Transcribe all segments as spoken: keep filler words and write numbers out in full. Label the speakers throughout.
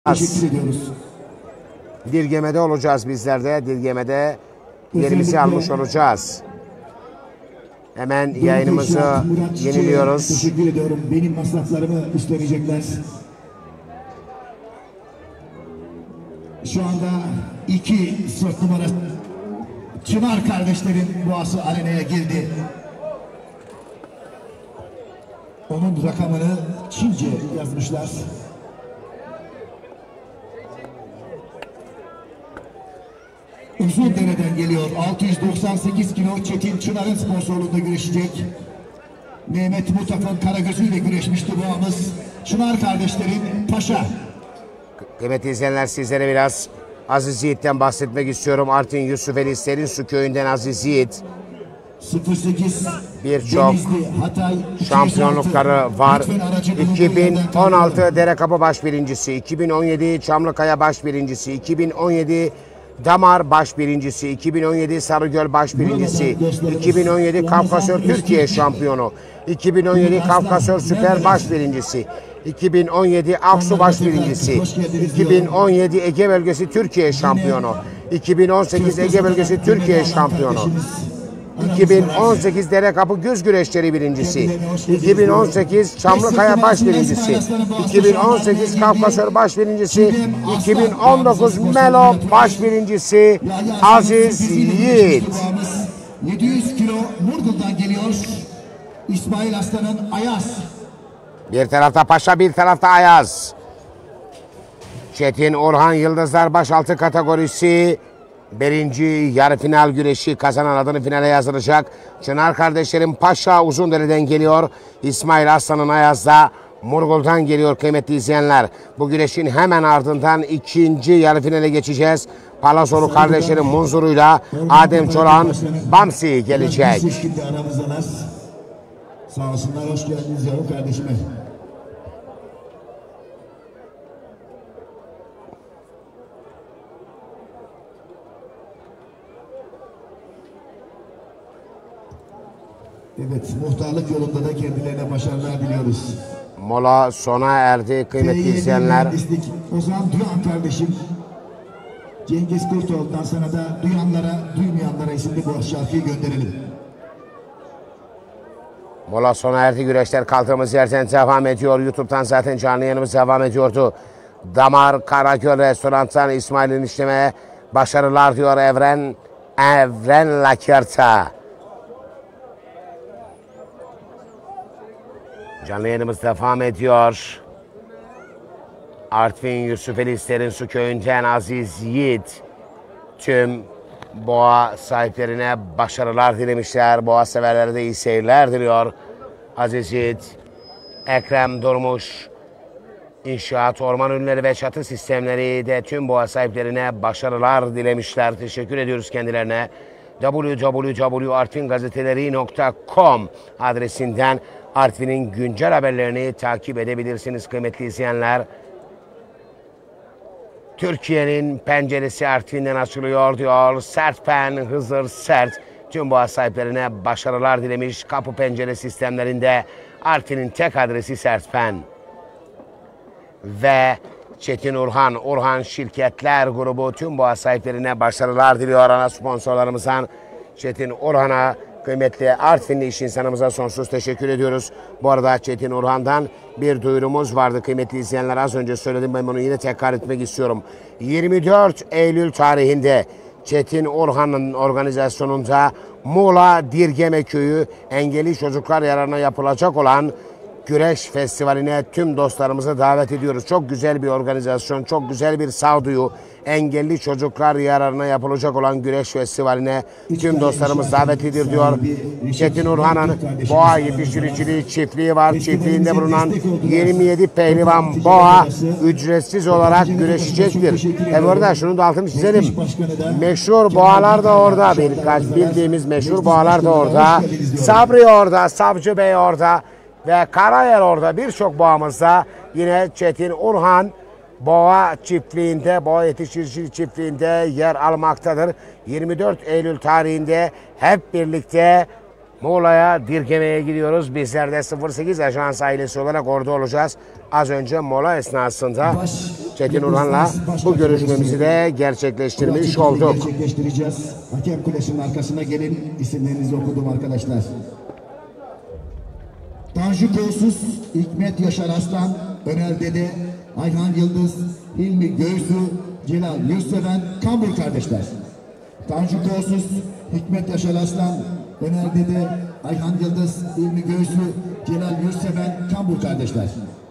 Speaker 1: Teşekkür ediyoruz.
Speaker 2: Dirgeme'de olacağız bizler de. Dirgeme'de yerimizi almış olacağız. Hemen yayınımızı yeniliyoruz.
Speaker 1: Teşekkür ediyorum. Benim masraflarımı üstlenecekler. Şu anda iki sırt numarası Çınar kardeşlerin Boğası arenaya girdi. Onun rakamını Çince yazmışlar. Uzundere'den geliyor. altı yüz doksan sekiz kilo Çetin Çınar'ın sponsorluğunda güreşecek. Mehmet Mutaf'ın Karagözü ile güreşmişti boğamız. Çınar kardeşlerin Paşa.
Speaker 2: Kıymetli izleyenler, sizlere biraz Aziz Yiğit'ten bahsetmek istiyorum. Artvin Yusufeli Serinsu köyünden Aziz Yiğit.
Speaker 1: sıfır sekiz
Speaker 2: Birçok şampiyonlukları var. iki bin on altı Derekapı baş birincisi, iki bin on yedi Çamlıkaya baş birincisi, iki bin on yedi Damar baş birincisi, iki bin on yedi Sarıgöl baş birincisi, iki bin on yedi Kafkasör Türkiye şampiyonu, iki bin on yedi Kafkasör Süper baş birincisi, iki bin on yedi Aksu baş birincisi, iki bin on yedi Ege Bölgesi Türkiye şampiyonu, iki bin on sekiz Ege Bölgesi Türkiye şampiyonu, iki bin on sekiz Derekapı Güz Güreşleri birincisi, iki bin on sekiz Çamlıkaya baş birincisi, iki bin on sekiz Kafkasör baş birincisi, iki bin on dokuz Melo baş birincisi Aziz Yiğit.
Speaker 1: yedi yüz kilo Murgul'dan geliyor. İsmail Aslan'ın Ayaz.
Speaker 2: Bir tarafta Paşa, bir tarafta Ayaz. Çetin Orhan Yıldızlar başaltı kategorisi birinci yarı final güreşi kazanan adını finale yazdıracak. Çınar kardeşlerin Paşa Uzundere'den geliyor. İsmail Aslan'ın Ayaz'da Murgul'dan geliyor kıymetli izleyenler. Bu güreşin hemen ardından ikinci yarı finale geçeceğiz. Palasolu kardeşlerin Munzur'uyla Adem Çolan Bamsi gelecek.
Speaker 1: Sağ olsunlar, hoş geldiniz yavrum kardeşime. Evet, muhtarlık yolunda da kendilerine başarılar diliyoruz.
Speaker 2: Mola sona erdi kıymetli izleyenler.
Speaker 1: O zaman Duyan kardeşim Cengiz Kurtoğlu'dan sana da duyanlara, duymayanlara isimli bu şarkıyı gönderelim.
Speaker 2: Mola sona erdi, güreşler kaldığımız yerden devam ediyor. YouTube'dan zaten canlı yayınımız devam ediyordu. Damar Karagöl Restoran'tan İsmail'in işlemeye başarılar diyor Evren Evren Lakırta. Canlı yayınımız devam ediyor. Artvin Yusufeli Serinsu köyünden Aziz Yiğit tüm boğa sahiplerine başarılar dilemişler. Boğa severlere de iyi seyirler diliyor. Aziz Yiğit, Ekrem Durmuş, İnşaat, Orman Ürünleri ve Çatı Sistemleri de tüm boğa sahiplerine başarılar dilemişler. Teşekkür ediyoruz kendilerine. w w w nokta artvingazeteleri nokta com adresinden Artvin'in güncel haberlerini takip edebilirsiniz kıymetli izleyenler. Türkiye'nin penceresi Artvin'den açılıyor diyor. Sertpen Hızır Sert tüm boğa sahiplerine başarılar dilemiş. Kapı pencere sistemlerinde Artvin'in tek adresi Sertpen. Ve Çetin Orhan, Orhan Şirketler grubu tüm boğa sahiplerine başarılar diliyor. Ana sponsorlarımızdan Çetin Orhan'a, kıymetli Artvinli iş insanımıza sonsuz teşekkür ediyoruz. Bu arada Çetin Orhan'dan bir duyurumuz vardı kıymetli izleyenler. Az önce söyledim, ben bunu yine tekrar etmek istiyorum. yirmi dört Eylül tarihinde Çetin Orhan'ın organizasyonunda Muğla Dirgeme Köyü engelli çocuklar yararına yapılacak olan Güreş Festivali'ne tüm dostlarımızı davet ediyoruz. Çok güzel bir organizasyon, çok güzel bir sağduyu. Engelli çocuklar yararına yapılacak olan Güreş Festivali'ne tüm dostlarımız davet ediyor diyor. Çetin Orhan'ın boğa yetiştiriciliği çiftliği var. Çiftliğinde bulunan yirmi yedi pehlivan boğa ücretsiz olarak güreşecektir. E burada şunu da altını çizelim. Meşhur boğalar da orada. Birkaç bildiğimiz meşhur boğalar da orada. Sabri orada, Savcı Bey orada. Ve Karayel orada, birçok boğamızda yine Çetin Orhan boğa çiftliğinde, boğa yetiştirici çiftliğinde yer almaktadır. yirmi dört Eylül tarihinde hep birlikte Muğla'ya, Dirgeme'ye gidiyoruz. Bizler de sıfır sekiz Ajans ailesi olarak orada olacağız. Az önce mola esnasında Çetin Urhan'la bu görüşmemizi de gerçekleştirmiş olduk.
Speaker 1: Gerçekleştireceğiz. Hakem kulesinin arkasına gelin. İsimlerinizi okudum arkadaşlar. Tanju Kolsuz, Hikmet Yaşar Aslan, Öner Dede, Ayhan Yıldız, Hilmi Göğsü, Celal Yurtseven, Kambur kardeşler. Tanju Kolsuz, Hikmet Yaşar Aslan, Öner Dede, Ayhan Yıldız, Hilmi Göğsü, Celal Yurtseven, Kambur kardeşler.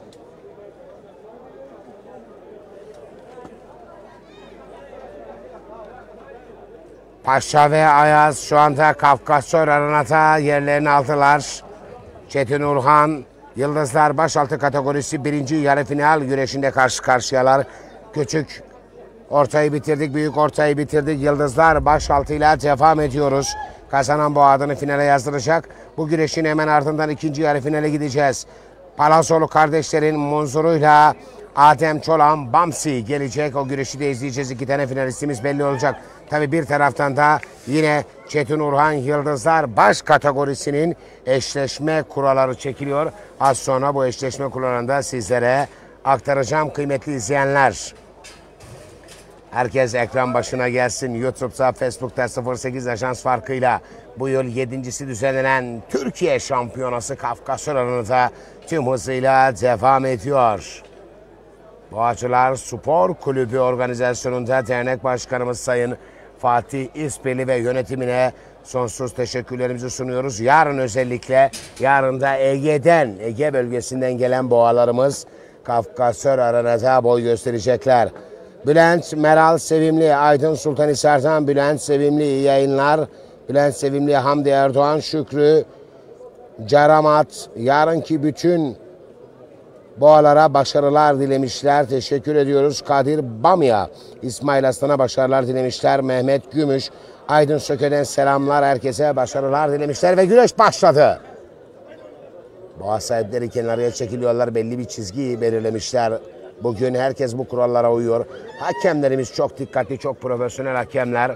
Speaker 2: Paşa ve Ayaz şu anda Kafkasör Arena'da yerlerini aldılar. Çetin Urhan, Yıldızlar Başaltı kategorisi birinci yarı final güreşinde karşı karşıyalar. Küçük ortayı bitirdik, büyük ortayı bitirdik. Yıldızlar Başaltı ile devam ediyoruz. Kazanan bu adını finale yazdıracak. Bu güreşin hemen ardından ikinci yarı finale gideceğiz. Palazzolu kardeşlerin munzuruyla Adem Çolan Bamsi gelecek. O güreşi de izleyeceğiz. İki tane finalistimiz belli olacak. Tabi bir taraftan da yine Çetin Urhan Yıldızlar baş kategorisinin eşleşme kuralları çekiliyor. Az sonra bu eşleşme kurallarında sizlere aktaracağım kıymetli izleyenler. Herkes ekran başına gelsin. YouTube'da, Facebook'ta sıfır sekiz Ajans farkıyla bu yıl yedincisi düzenlenen Türkiye Şampiyonası Kafkasör Arena'da tüm hızıyla devam ediyor. Boğacılar Spor Kulübü organizasyonunda dernek başkanımız Sayın Fatih İspeli ve yönetimine sonsuz teşekkürlerimizi sunuyoruz. Yarın özellikle, yarın da Ege'den, Ege bölgesinden gelen boğalarımız Kafkasör Arena'da boy gösterecekler. Bülent Meral Sevimli, Aydın Sultanhisar'dan Bülent Sevimli iyi yayınlar. Bülent Sevimli, Hamdi Erdoğan, Şükrü Caramat, yarınki bütün boğalara başarılar dilemişler. Teşekkür ediyoruz. Kadir Bamya, İsmail Aslan'a başarılar dilemişler. Mehmet Gümüş, Aydın Söke'den selamlar. Herkese başarılar dilemişler ve güreş başladı. Boğa sahipleri kenarıya çekiliyorlar. Belli bir çizgiyi belirlemişler. Bugün herkes bu kurallara uyuyor. Hakemlerimiz çok dikkatli, çok profesyonel hakemler.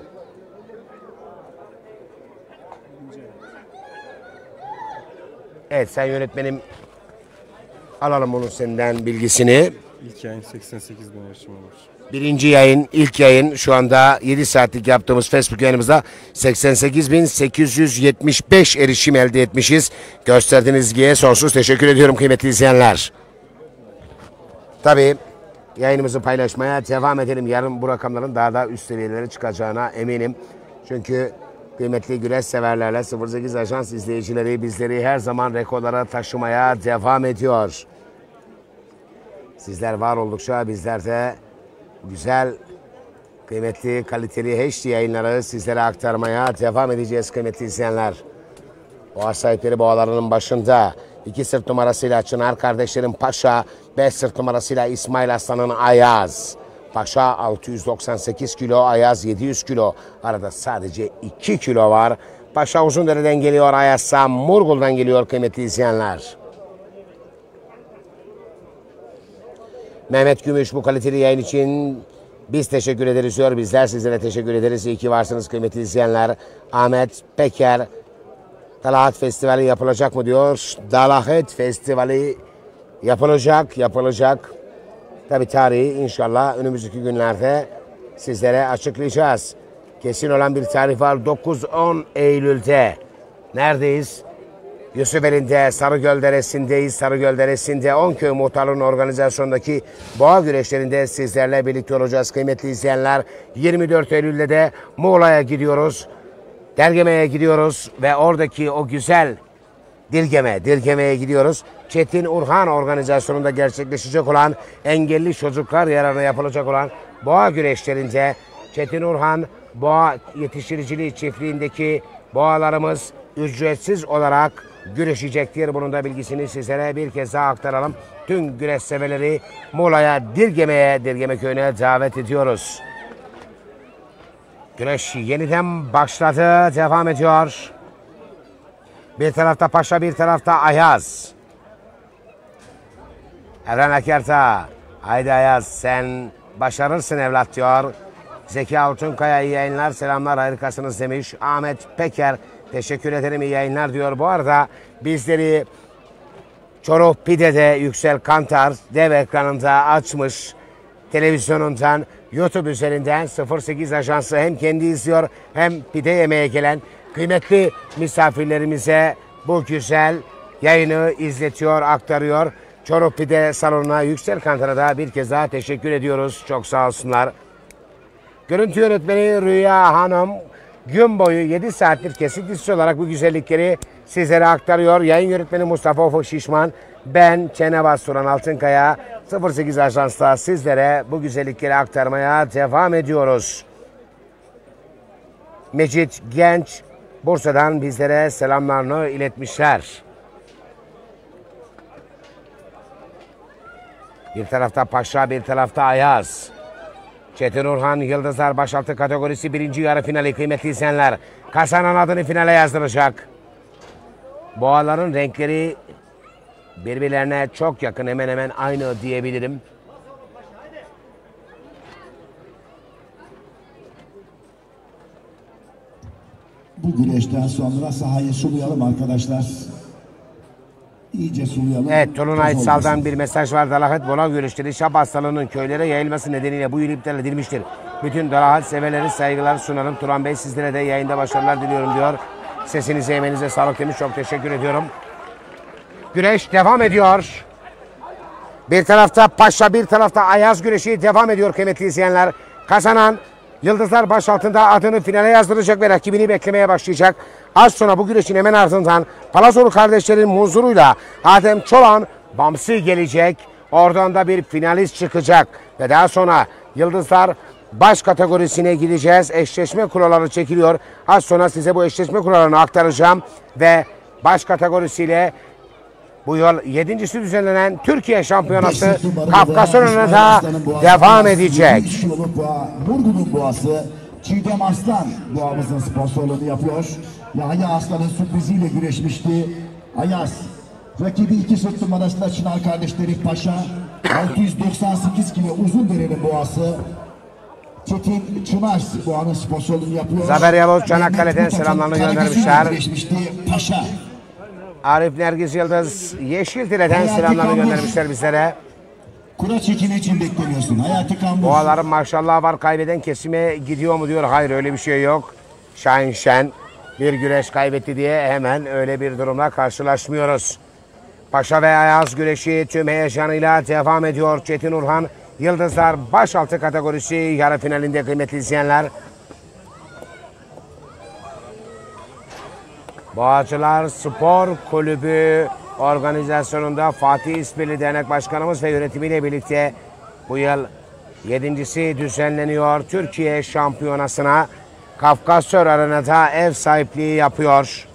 Speaker 2: Evet, sen yönetmenim, alalım bunun senden bilgisini.
Speaker 3: İlk yayın seksen sekiz bin erişim olmuş.
Speaker 2: Birinci yayın, ilk yayın şu anda yedi saatlik yaptığımız Facebook yayınımızda seksen sekiz bin sekiz yüz yetmiş beş erişim elde etmişiz. Gösterdiğiniz ilgiye sonsuz teşekkür ediyorum kıymetli izleyenler. Tabii yayınımızı paylaşmaya devam edelim. Yarın bu rakamların daha da üst seviyelere çıkacağına eminim. Çünkü kıymetli güreş severlerle sıfır sekiz Ajans izleyicileri bizleri her zaman rekorlara taşımaya devam ediyor. Sizler var oldukça bizler de güzel, kıymetli, kaliteli H D yayınları sizlere aktarmaya devam edeceğiz kıymetli izleyenler. Boğa sahipleri boğalarının başında iki sırt numarasıyla Çınar kardeşlerin Paşa, beş sırt numarasıyla İsmail Aslan'ın Ayaz. Paşa altı yüz doksan sekiz kilo, Ayaz yedi yüz kilo. Arada sadece iki kilo var. Paşa Uzundere'den geliyor, Ayaz Murgul'dan geliyor kıymetli izleyenler. Mehmet Gümüş bu kaliteli yayın için biz teşekkür ederiz diyor. Bizler sizlere teşekkür ederiz. İyi ki varsınız kıymetli izleyenler. Ahmet Peker, Dalahat Festivali yapılacak mı diyor. Dalahat Festivali yapılacak, yapılacak. Tabi tarihi inşallah önümüzdeki günlerde sizlere açıklayacağız. Kesin olan bir tarih var. dokuz on Eylül'de. Neredeyiz? Yusufeli'nde, Sarıgöl Deresi'ndeyiz. Sarıgöl Deresi'nde Onköy Muhtarlığı'nın organizasyondaki boğa güreşlerinde sizlerle birlikte olacağız kıymetli izleyenler. yirmi dört Eylül'de de Muğla'ya gidiyoruz. Dergeme'ye gidiyoruz ve oradaki o güzel Dilgeme, Dilgeme'ye gidiyoruz. Çetin Urhan organizasyonunda gerçekleşecek olan engelli çocuklar yararına yapılacak olan boğa güreşlerinde Çetin Urhan boğa yetiştiriciliği çiftliğindeki boğalarımız ücretsiz olarak güreşecektir. Bunun da bilgisini sizlere bir kez daha aktaralım. Tüm güreş severleri Muğla'ya, Dilgeme'ye, Dilgeme köyüne davet ediyoruz. Güreş yeniden başladı, devam ediyor. Bir tarafta Paşa, bir tarafta Ayaz. Evren Akerta, haydi Ayaz sen başarırsın evlat diyor. Zeki Altunkaya iyi yayınlar, selamlar, harikasınız demiş. Ahmet Peker, Teşekkür ederim, iyi yayınlar diyor. Bu arada bizleri Çoruh Pide'de Yüksel Kantar dev ekranında açmış. Televizyonundan, YouTube üzerinden sıfır sekiz Ajansı hem kendi izliyor hem pide yemeye gelen kıymetli misafirlerimize bu güzel yayını izletiyor, aktarıyor. Çoruh Pide salonuna, Yüksel Kantar'a da bir kez daha teşekkür ediyoruz. Çok sağ olsunlar. Görüntü yönetmeni Rüya Hanım gün boyu yedi saattir kesintisiz olarak bu güzellikleri sizlere aktarıyor. Yayın yönetmeni Mustafa Ufuk Şişman, ben Çene Basturan Altınkaya, sıfır sekiz Ajans'ta sizlere bu güzellikleri aktarmaya devam ediyoruz. Mecit Genç Bursa'dan bizlere selamlarını iletmişler. Bir tarafta Paşa, bir tarafta Ayaz. Çetin Orhan Yıldızlar Başaltı kategorisi birinci yarı finali kıymetli izleyenler. Kazanan adını finale yazdıracak. Boğaların renkleri birbirlerine çok yakın, hemen hemen aynı diyebilirim.
Speaker 1: Bu güreşten sonra sahayı sulayalım arkadaşlar. İyice sulayalım.
Speaker 2: Evet, Tolunay Sal'dan bir mesaj var. Dalahat Bola görüşleri Şap hastalığının köylere yayılması nedeniyle bu yıl iptal edilmiştir. Bütün Dalahat severleri saygılar sunarım. Turan Bey sizlere de yayında başarılar diliyorum diyor. Sesinize, emeğinize sağlık demiş. Çok teşekkür ediyorum. Güreş devam ediyor. Bir tarafta Paşa, bir tarafta Ayaz güreşi devam ediyor kıymetli izleyenler. Kazanan Yıldızlar Başaltı'nda adını finale yazdıracak ve rakibini beklemeye başlayacak. Az sonra bu güreşin hemen ardından Palazolu kardeşlerin muzuruyla Adem Çolan Bamsi gelecek. Oradan da bir finalist çıkacak. Ve daha sonra Yıldızlar baş kategorisine gideceğiz. Eşleşme kuralları çekiliyor. Az sonra size bu eşleşme kurallarını aktaracağım. Ve baş kategorisiyle bu yıl yedincisi düzenlenen Türkiye Şampiyonası Kafkasları'na da devam edecek.
Speaker 1: Murgun'un boğası Çiğdem Aslan boğamızın sponsorluğunu yapıyor. Yahya Aslan'ın sürpriziyle güreşmişti. Ayaz rakibi iki sırt numarasında Çınar kardeşleri Paşa. altı yüz doksan sekiz kilo Uzundere'nin boğası. Çetin Çınar boğanın sponsorluğunu yapıyor.
Speaker 2: Zafer Yavuz Çanakkale'den selamlarını göndermişler.
Speaker 1: Paşa.
Speaker 2: Arif Nergis Yıldız Yeşiltire'den selamlarını göndermişler bizlere.
Speaker 1: Kura çekimi için bekleniyorsun. Hayati Kambur.
Speaker 2: Boğaların maşallah var, kaybeden kesime gidiyor mu diyor. Hayır, öyle bir şey yok. Şahin Şen bir güreş kaybetti diye hemen öyle bir durumla karşılaşmıyoruz. Paşa ve Ayaz güreşi tüm heyecanıyla devam ediyor. Çetin Orhan Yıldızlar başaltı kategorisi yarı finalinde kıymetli izleyenler. Boğacılar Spor Kulübü organizasyonunda Fatih İspirli Dernek Başkanımız ve yönetimiyle birlikte bu yıl yedincisi düzenleniyor. Türkiye Şampiyonası'na Kafkasör Arena'da ev sahipliği yapıyor.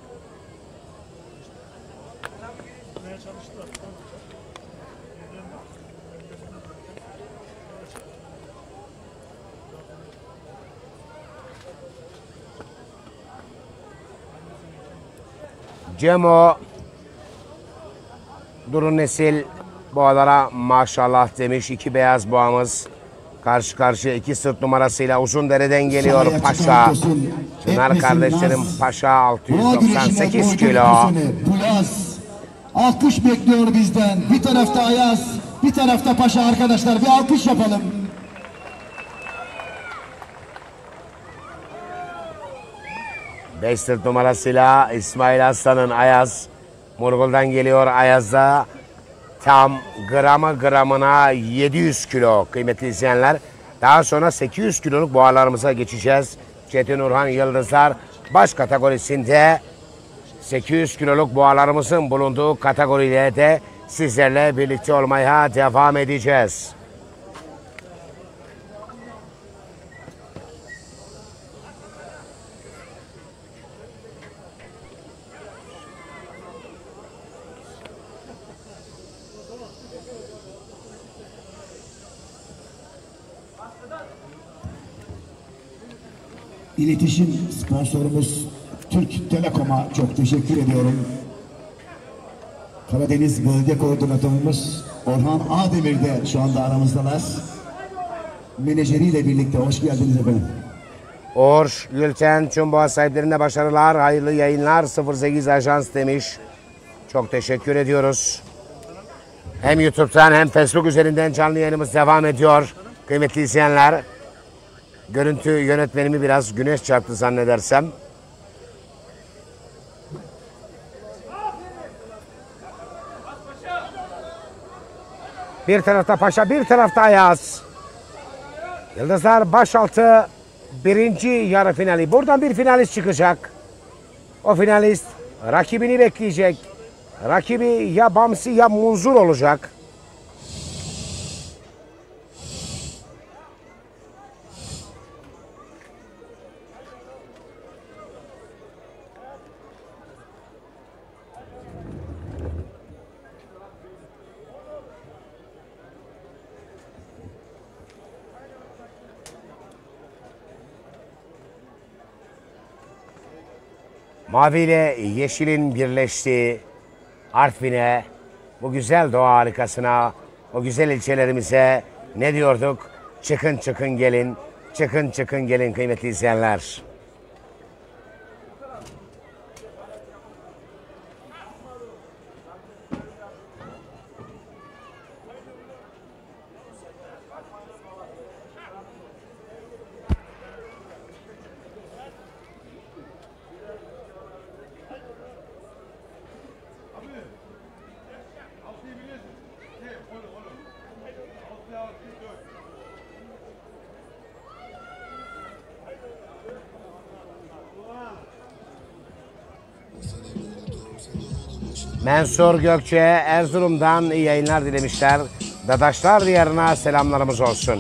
Speaker 2: Cemo Durun Nesil boğalara maşallah demiş. İki beyaz boğamız karşı karşıya iki sırt numarasıyla Uzundere'den geliyor Paşa. Çınar kardeşlerim Paşa altı yüz doksan sekiz kilo.
Speaker 1: Bu yaz alkış bekliyor bizden. Bir tarafta Ayaz, bir tarafta Paşa arkadaşlar. Bir alkış yapalım.
Speaker 2: beş sırt numarasıyla İsmail Aslan'ın Ayaz. Murgul'dan geliyor Ayaz'da. Tam gramı gramına yedi yüz kilo kıymetli izleyenler. Daha sonra sekiz yüz kiloluk boğalarımıza geçeceğiz. Çetin Orhan Yıldızlar baş kategorisinde sekiz yüz kiloluk boğalarımızın bulunduğu kategoriyle de sizlerle birlikte olmaya devam edeceğiz.
Speaker 1: İletişim sponsorumuz Türk Telekom'a çok teşekkür ediyorum. Karadeniz Bölge Koordinatörümüz Orhan Ademir de şu anda aramızdalar. Menajeriyle birlikte hoş geldiniz efendim.
Speaker 2: Uğur Gülten tüm boğa sahiplerine başarılar, hayırlı yayınlar sıfır sekiz Ajans demiş. Çok teşekkür ediyoruz. Hem YouTube'dan hem Facebook üzerinden canlı yayınımız devam ediyor. Kıymetli izleyenler, görüntü yönetmenimi biraz güneş çarptı zannedersem. Bir tarafta Paşa, bir tarafta Ayaz. Yıldızlar başaltı birinci yarı finali. Buradan bir finalist çıkacak. O finalist rakibini bekleyecek. Rakibi ya Bamsi ya Munzur olacak. Mavi ile yeşilin birleştiği Artvin'e, bu güzel doğa harikasına, o güzel ilçelerimize ne diyorduk? Çıkın çıkın gelin, çıkın çıkın gelin kıymetli izleyenler. Mensur Gökçe Erzurum'dan iyi yayınlar dilemişler. Dadaşlar diyarına selamlarımız olsun.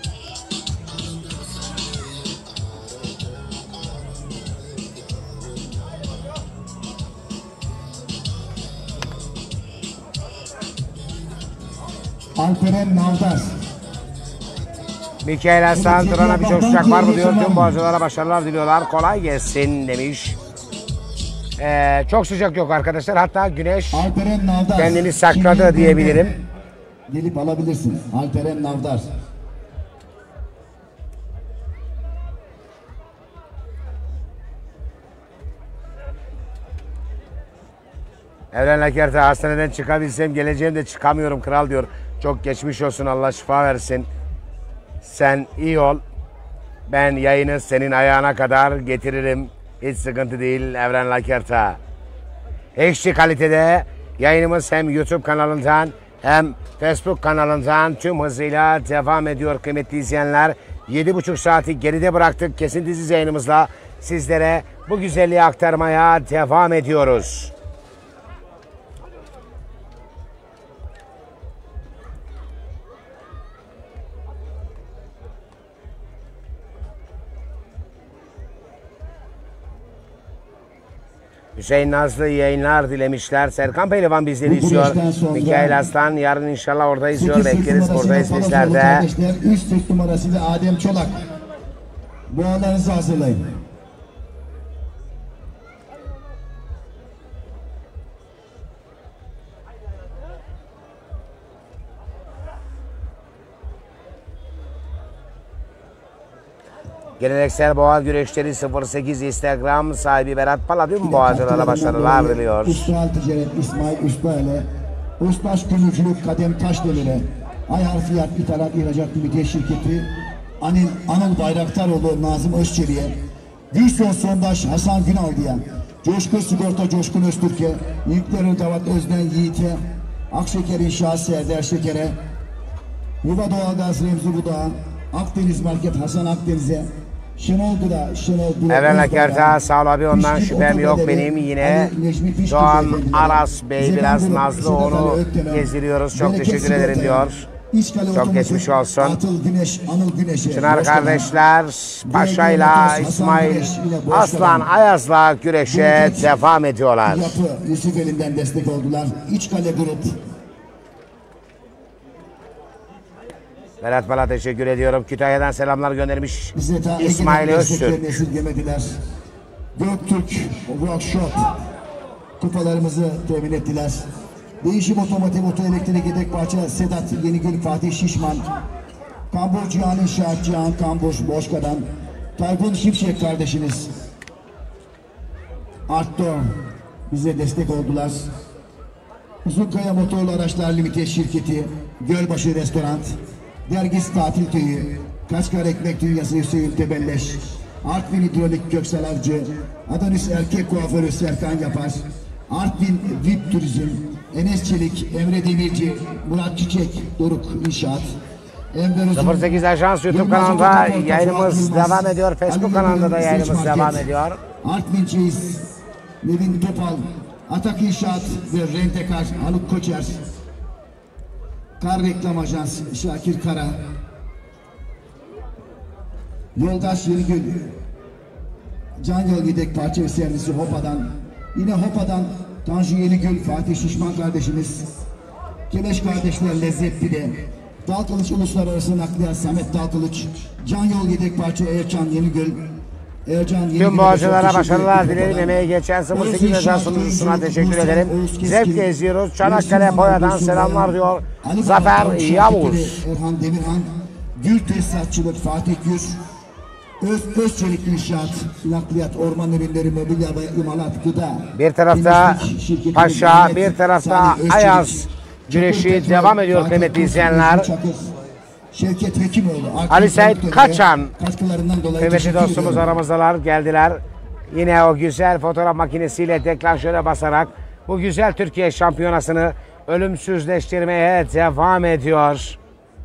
Speaker 1: Alperen Navdar.
Speaker 2: Mikail Hasan Turan'a birçok sıcak var mı diyor. Tüm boğazcılara başarılar diliyorlar. Kolay gelsin demiş. Ee, çok sıcak yok arkadaşlar. Hatta güneş kendini sakladı diyebilirim.
Speaker 1: Gelip alabilirsin. Alperen Navdar.
Speaker 2: Evren Laker'de hastaneden çıkabilsem geleceğim de çıkamıyorum kral diyor. Çok geçmiş olsun, Allah şifa versin. Sen iyi ol. Ben yayını senin ayağına kadar getiririm. Hiç sıkıntı değil Evren Laker'ta. H D kalitede yayınımız hem YouTube kanalından hem Facebook kanalından tüm hızıyla devam ediyor kıymetli izleyenler. yedi buçuk saati geride bıraktık. Kesintisiz yayınımızla sizlere bu güzelliği aktarmaya devam ediyoruz. Hüseyin Nazlı yayınlar dilemişler. Serkan Pehlivan bizleri izliyor. Mikail Aslan yarın inşallah orada izliyor. Bekleriz, buradayız bizler de.
Speaker 1: üç sırt numarasıyla Adem Çolak. Boğalarınızı hazırlayın.
Speaker 2: Geleneksel boğa güreşleri sıfır sekiz Instagram sahibi Berat Paladin boğacılara başarılar diliyor.
Speaker 1: İsmail Ticaret, İsmail Üstbağ'la Ustaş Gümrükçülük Kadem Taşdemir'e Ay Harfiyat İthalat İhracat Limited Şirketi Anil, Anıl Bayraktaroğlu Nazım Özçelik'e Gülson Sondaş Hasan Günaldı'ya Coşkun Sigorta Coşkun Öztürk'e Yükleri Davat Özden Yiğit'e Akşeker İnşaat Serdar Şeker'e Yuva Doğalgaz Remzi Budağ'a Akdeniz Market Hasan Akdeniz'e Şenol Gıda, Şenol Gıda
Speaker 2: Evren Laker'ta sağ ol abi, ondan şüphem yok benim. Yine Doğan Aras Bey biraz nazlı, onu gezdiriyoruz. Çok teşekkür ederim diyor. Çok geçmiş olsun. Çınar kardeşler Paşa'yla İsmail Aslan Ayaz'la güreşe devam ediyorlar.
Speaker 1: Yapı Yusuf elinden destek oldular. İç Kale Grup.
Speaker 2: Berat Bala teşekkür ediyorum. Kütahya'dan selamlar göndermiş İsmail Öztürk.
Speaker 1: Göktürk Workshop kupalarımızı temin ettiler. Değişim Otomotiv Otoelektrik Yedek Parça Sedat Yenigül Fatih Şişman, Kambur Cihan İnşaat Cihan Kambur Boşka'dan, Tayfun Şimşek kardeşiniz. Artto bize destek oldular. Uzunkaya Motorlu Araçlar Limited Şirketi, Gölbaşı Restoran, Dergis Tatil Köyü, Kaçkar Ekmek Dünyası Hüseyin Tebelleş, Artvin Hidrolik Köksal Avcı, Adanüs Erkek Kuaförü Serkan Yapar, Artvin V I P Turizm, Enes Çelik, Emre Demirci, Murat Çiçek, Doruk İnşaat,
Speaker 2: sıfır sekiz Ajans YouTube kanalında yayınımız devam ediyor. Facebook kanalında da yayınımız devam ediyor.
Speaker 1: Artvin Çeyiz, Nevin Topal, Atak İnşaat ve Rentekar Haluk Koçer, Kar Reklam Ajans Şakir Kara, Yoldaş Yenigül, Can Yol Yedek Parça ve Servisi Hopa'dan, yine Hopa'dan Tanju Yenigül, Fatih Şişman kardeşimiz, Keleş Kardeşler Lezzet Pide, Dalkılıç Uluslararası Nakliyat Samet Dalkılıç, Can Yol Yedek Parça Ercan Yenigül, Ercan Yenigül.
Speaker 2: Tüm boğacılara başarılar dilerim. Emeği geçen sıfır sekiz Ajans sunucusuna teşekkür ederim. Zevkle izliyoruz. Çanakkale Boya'dan selamlar diyor Zafer Yavuz.
Speaker 1: Erhan Demirhan, Gül Tesisatçılık Fatih Gür, Öz, Özçelik İnşaat, Nakliyat, Orman Ürünleri, Mobilya ve İmalat, Gıda.
Speaker 2: Bir tarafta Paşa, bir tarafta Ayaz güreşi devam ediyor kıymetli izleyenler.
Speaker 1: Şevket Hekimoğlu,
Speaker 2: Ali Sait Kaçan, kıymetli
Speaker 1: teşekkür
Speaker 2: dostumuz
Speaker 1: ediyorum.
Speaker 2: aramızdalar, geldiler. Yine o güzel fotoğraf makinesiyle deklanşöre basarak bu güzel Türkiye şampiyonasını ölümsüzleştirmeye devam ediyor.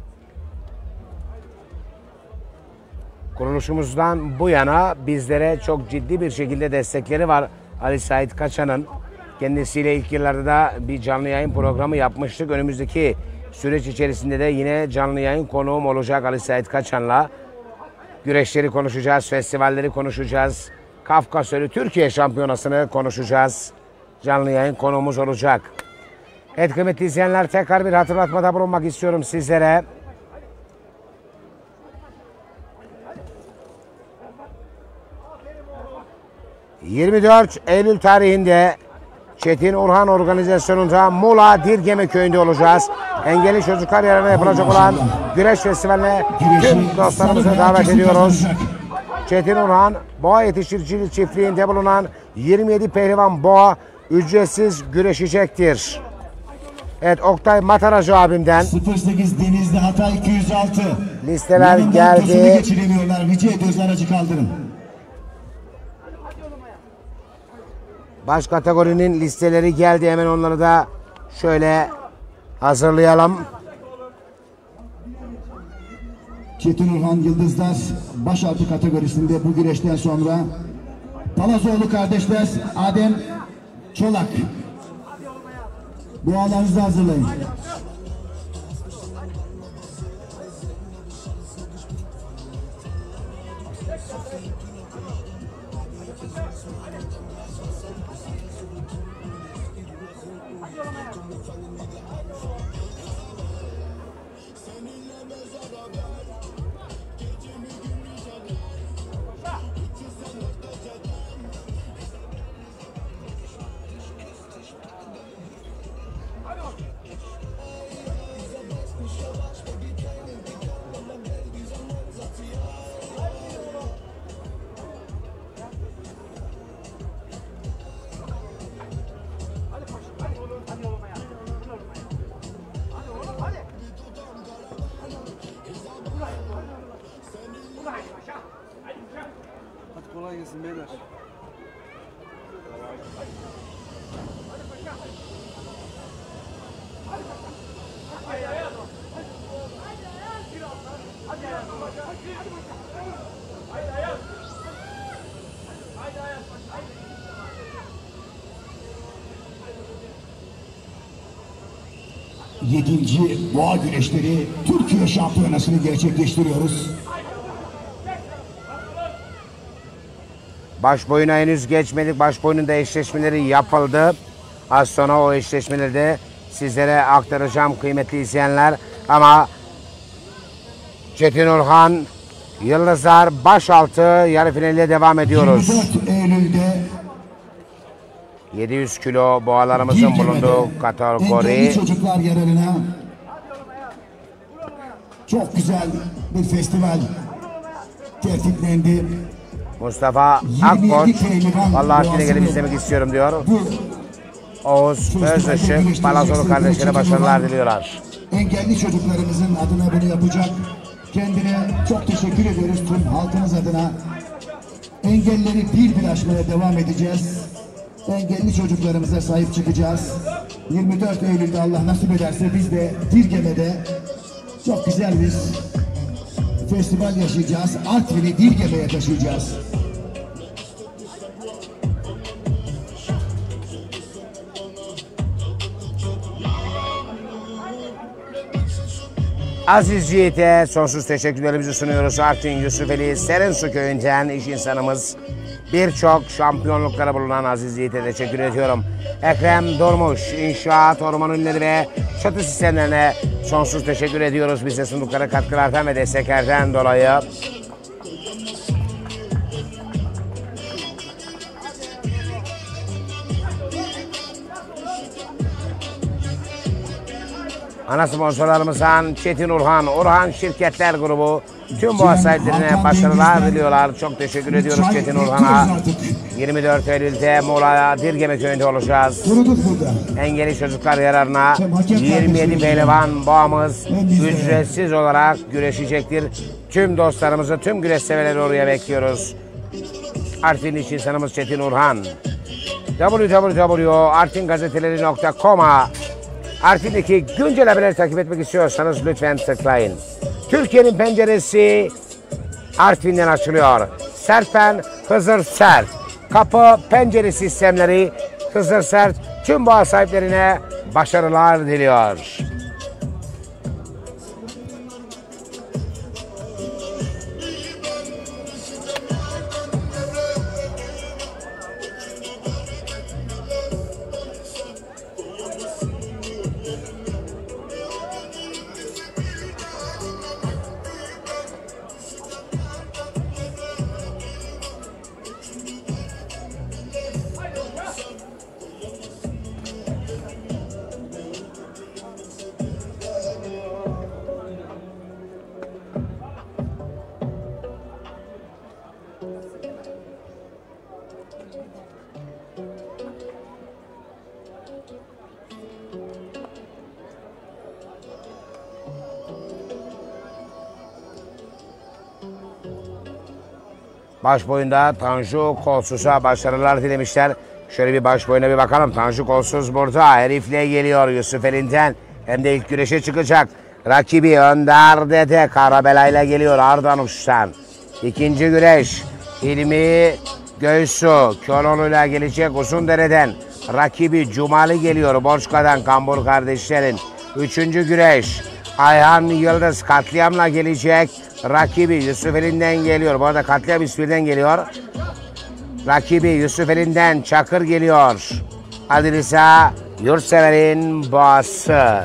Speaker 2: Kuruluşumuzdan bu yana bizlere çok ciddi bir şekilde destekleri var Ali Sait Kaçan'ın. Kendisiyle ilk yıllarda da bir canlı yayın programı yapmıştık. Önümüzdeki süreç içerisinde de yine canlı yayın konuğum olacak Ali Sait Kaçan'la. Güreşleri konuşacağız, festivalleri konuşacağız. Kafkasölü Türkiye Şampiyonası'nı konuşacağız. Canlı yayın konuğumuz olacak. Evet kıymetli izleyenler, tekrar bir hatırlatmada bulunmak istiyorum sizlere. yirmi dört Eylül tarihinde Çetin Orhan organizasyonunda Muğla Dirgeme köyünde olacağız. Engelli çocuklar yararına yapılacak olan güreş festivaline tüm dostlarımızı davet ediyoruz. Çetin Orhan boğa yetiştiriciliği çiftliğinde bulunan yirmi yedi pehlivan boğa ücretsiz güreşecektir. Evet, Oktay Mataracı abimden
Speaker 1: sıfır sekiz Denizli Hatay iki yüz altı
Speaker 2: listeler
Speaker 1: Yanından
Speaker 2: geldi.
Speaker 1: tosunu geçiremiyorlar. Rica ediyoruz, aracı kaldırın.
Speaker 2: Baş kategorinin listeleri geldi. Hemen onları da şöyle hazırlayalım.
Speaker 1: Çetin Orhan Yıldızlar başaltı kategorisinde bu güreşten sonra Palazoğlu kardeşler Adem Çolak. Dualarınızı hazırlayın.
Speaker 3: Hadi kolay gelsin beyler.
Speaker 1: Yedinci boğa güreşleri Türkiye Şampiyonası'nı gerçekleştiriyoruz.
Speaker 2: Baş boyuna henüz geçmedik. Baş boyunun eşleşmeleri yapıldı. Az sonra o eşleşmeleri de sizlere aktaracağım kıymetli izleyenler. Ama Çetin Orhan Yıldızlar başaltı yarı finaliyle devam ediyoruz.
Speaker 1: yirmi dört Eylül'de
Speaker 2: yedi yüz kilo boğalarımızın bulunduğu kategori.
Speaker 1: engelli çocuklar yararına çok güzel bir festival. tertiplendi.
Speaker 2: Mustafa Akkoç, vallahi Artvin'e gelip izlemek istiyorum diyor.
Speaker 1: Bu
Speaker 2: Oğuz Özışık, Palazolu kardeşlere başarılar diliyorlar.
Speaker 1: engelli çocuklarımızın adına bunu yapacak. Kendine çok teşekkür ediyoruz tüm halkımız adına. Engelleri bir bir aşmaya devam edeceğiz. Engelli çocuklarımıza sahip çıkacağız. yirmi dört Eylül'de Allah nasip ederse biz de Dirgeme'de çok güzel bir festival yaşayacağız. Artvin'i Dirgeme'ye taşıyacağız.
Speaker 2: Aziz Yiğit'e sonsuz teşekkürlerimizi sunuyoruz. Artvin Yusufeli Serensu köyünden iş insanımız, birçok şampiyonluklara bulunan Aziz Yiğit'e teşekkür ediyorum. Ekrem Durmuş, İnşaat, Orman Ürünleri ve Çatı Sistemlerine sonsuz teşekkür ediyoruz. Bize sundukları katkılardan ve desteklerden dolayı. Ana sponsorlarımızdan Çetin Orhan, Orhan Şirketler Grubu tüm boğa sahiplerine başarılar diliyorlar. Çok teşekkür ediyoruz Çetin Orhan'a. yirmi dört Eylül'de Muğla Dirgeme köyünde olacağız. Engelli çocuklar yararına yirmi yedi pehlivan boğamız ücretsiz olarak güreşecektir. Tüm dostlarımızı, tüm güreş severleri oraya bekliyoruz. Artvin iş insanımız Çetin Orhan. w w w nokta artvin gazeteleri nokta com'a Artvin'deki güncel haberleri takip etmek istiyorsanız lütfen tıklayın. Türkiye'nin penceresi Artvin'den açılıyor. Serpen Hızır Sert. Kapı pencere sistemleri Hızır Sert tüm boğa sahiplerine başarılar diliyor. Baş boyunda Tanju Kolsuz'a başarılar dilemişler. Şöyle bir baş boyuna bir bakalım. Tanju Kolsuz burada. Herifle geliyor Yusufeli'nden. Hem de ilk güreşe çıkacak. Rakibi Önder Dede Karabelay'la geliyor Ardanuş'tan. İkinci güreş İlmi Göğsu Köroğlu'yla gelecek Uzundere'den. Rakibi Cumali geliyor Borçka'dan Kambur kardeşlerin. Üçüncü güreş Ayhan Yıldız Katliam'la gelecek. Rakibi Yusufeli'nden geliyor. Bu arada Katliam İsmir'den geliyor. Rakibi Yusufeli'nden Çakır geliyor. Adilisa Yurtsever'in boğası.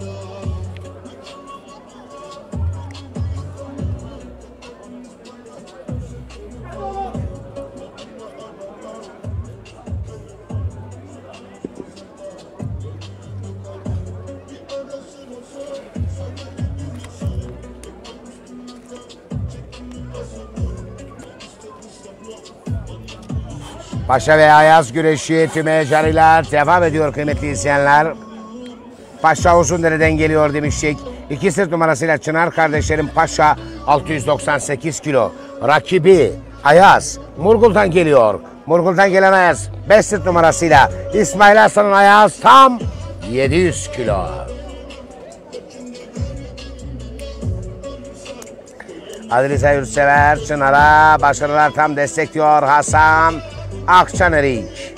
Speaker 2: Paşa ve Ayaz güreşi tüm heyecanıyla devam ediyor kıymetli izleyenler. Paşa Uzundere'den geliyor demiştik. İki sırt numarasıyla Çınar kardeşlerin Paşa altı yüz doksan sekiz kilo. Rakibi Ayaz Murgul'dan geliyor. Murgul'dan gelen Ayaz beş sırt numarasıyla İsmail Hasan'ın Ayaz tam yedi yüz kilo. Adilisa Yurtsever Çınar'a başarılar tam destekliyor Hasan Akçanerik.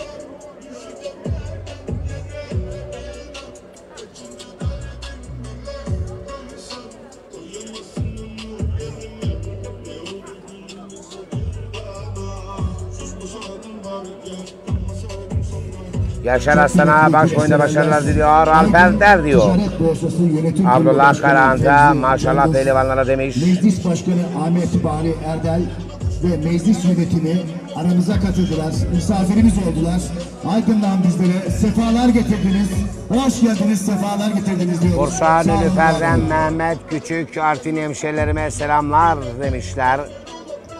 Speaker 2: Yaşar Aslan'a baş boyunda başarılar diliyor. Alper Der diyor. Abdullah Karahan'da maşallah pehlivanlara demiş.
Speaker 1: Meclis Başkanı Ahmet Bahri Erdel ve meclis yönetimi aramıza katıldılar. Misafirimiz oldular. Aydın'dan bizlere sefalar getirdiniz. Hoş geldiniz, sefalar getirdiniz diyoruz.
Speaker 2: Bursa Nilüfer'den Mehmet Küçük Artvin hemşehrilerime selamlar demişler.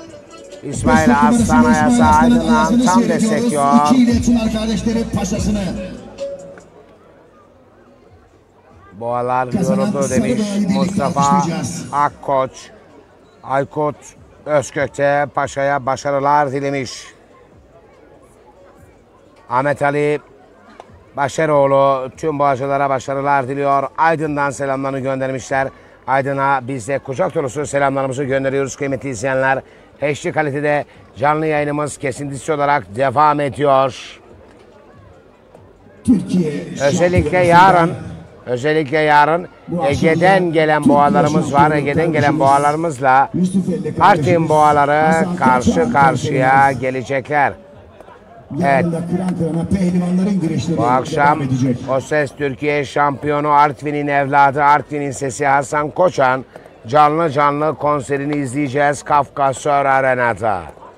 Speaker 2: İsmail
Speaker 1: Beş numarası
Speaker 2: Aslan
Speaker 1: İsmail
Speaker 2: Ayasa
Speaker 1: Aslan'ın
Speaker 2: Aydın'dan
Speaker 1: ayasını
Speaker 2: tam
Speaker 1: seyrediyoruz.
Speaker 2: destekliyor.
Speaker 1: İki ile Çınar kardeşleri Paşasını.
Speaker 2: Boğalar
Speaker 1: Kazanan
Speaker 2: yoruldu demiş
Speaker 1: Sarıdağ'ı birlikte
Speaker 2: Mustafa
Speaker 1: alkışlayacağız.
Speaker 2: Akkoç. Aykut Özkök'te Paşa'ya başarılar dilemiş. Ahmet Ali Başaroğlu tüm boğacılara başarılar diliyor. Aydın'dan selamlarını göndermişler. Aydın'a biz de kucak dolusu selamlarımızı gönderiyoruz kıymetli izleyenler. H D kalitede canlı yayınımız kesintisiz olarak devam ediyor.
Speaker 1: Türkiye
Speaker 2: Özellikle
Speaker 1: şampiyonasında
Speaker 2: yarın, özellikle yarın
Speaker 1: bu akşam
Speaker 2: Ege'den
Speaker 1: da
Speaker 2: gelen
Speaker 1: Türkiye
Speaker 2: boğalarımız var.
Speaker 1: şampiyonu
Speaker 2: Ege'den gelen
Speaker 1: kardeşimiz
Speaker 2: boğalarımızla
Speaker 1: Yusuf Elli
Speaker 2: Artvin
Speaker 1: kardeşimiz
Speaker 2: boğaları
Speaker 1: Hasan
Speaker 2: karşı
Speaker 1: Kaçan
Speaker 2: karşıya
Speaker 1: kardeşimiz.
Speaker 2: gelecekler.
Speaker 1: Yarın da kıran kırana pehlivanların güreşleri
Speaker 2: Bu akşam
Speaker 1: devam edecek.
Speaker 2: O Ses Türkiye şampiyonu Artvin'in evladı, Artvin'in sesi Hasan Koçan canlı canlı konserini izleyeceğiz Kafkasör Arena'da.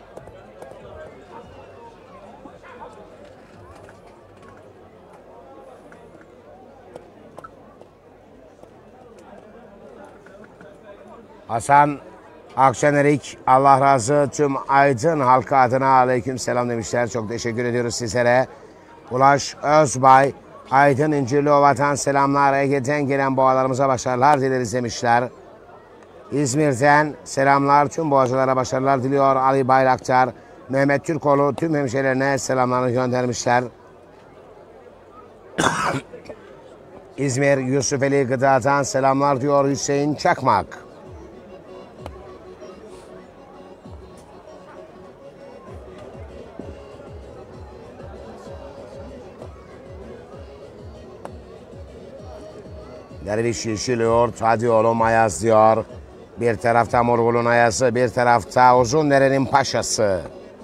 Speaker 2: Hasan Akşenerik, Allah razı tüm Aydın halkı adına aleyküm selam demişler. Çok teşekkür ediyoruz sizlere. Ulaş Özbay, Aydın İncirliova'dan selamlar. Ege'den gelen boğalarımıza başarılar dileriz demişler. İzmir'den selamlar. Tüm boğacılara başarılar diliyor Ali Bayraktar. Mehmet Türkoğlu tüm hemşehrilerine selamlarını göndermişler. İzmir Yusufeli Gıda'dan selamlar diyor Hüseyin Çakmak. Derviş Yeşiliyor, Tadioğlu Mayaz diyor. Bir tarafta Murgul'un ayası, bir tarafta Uzundere'nin paşası.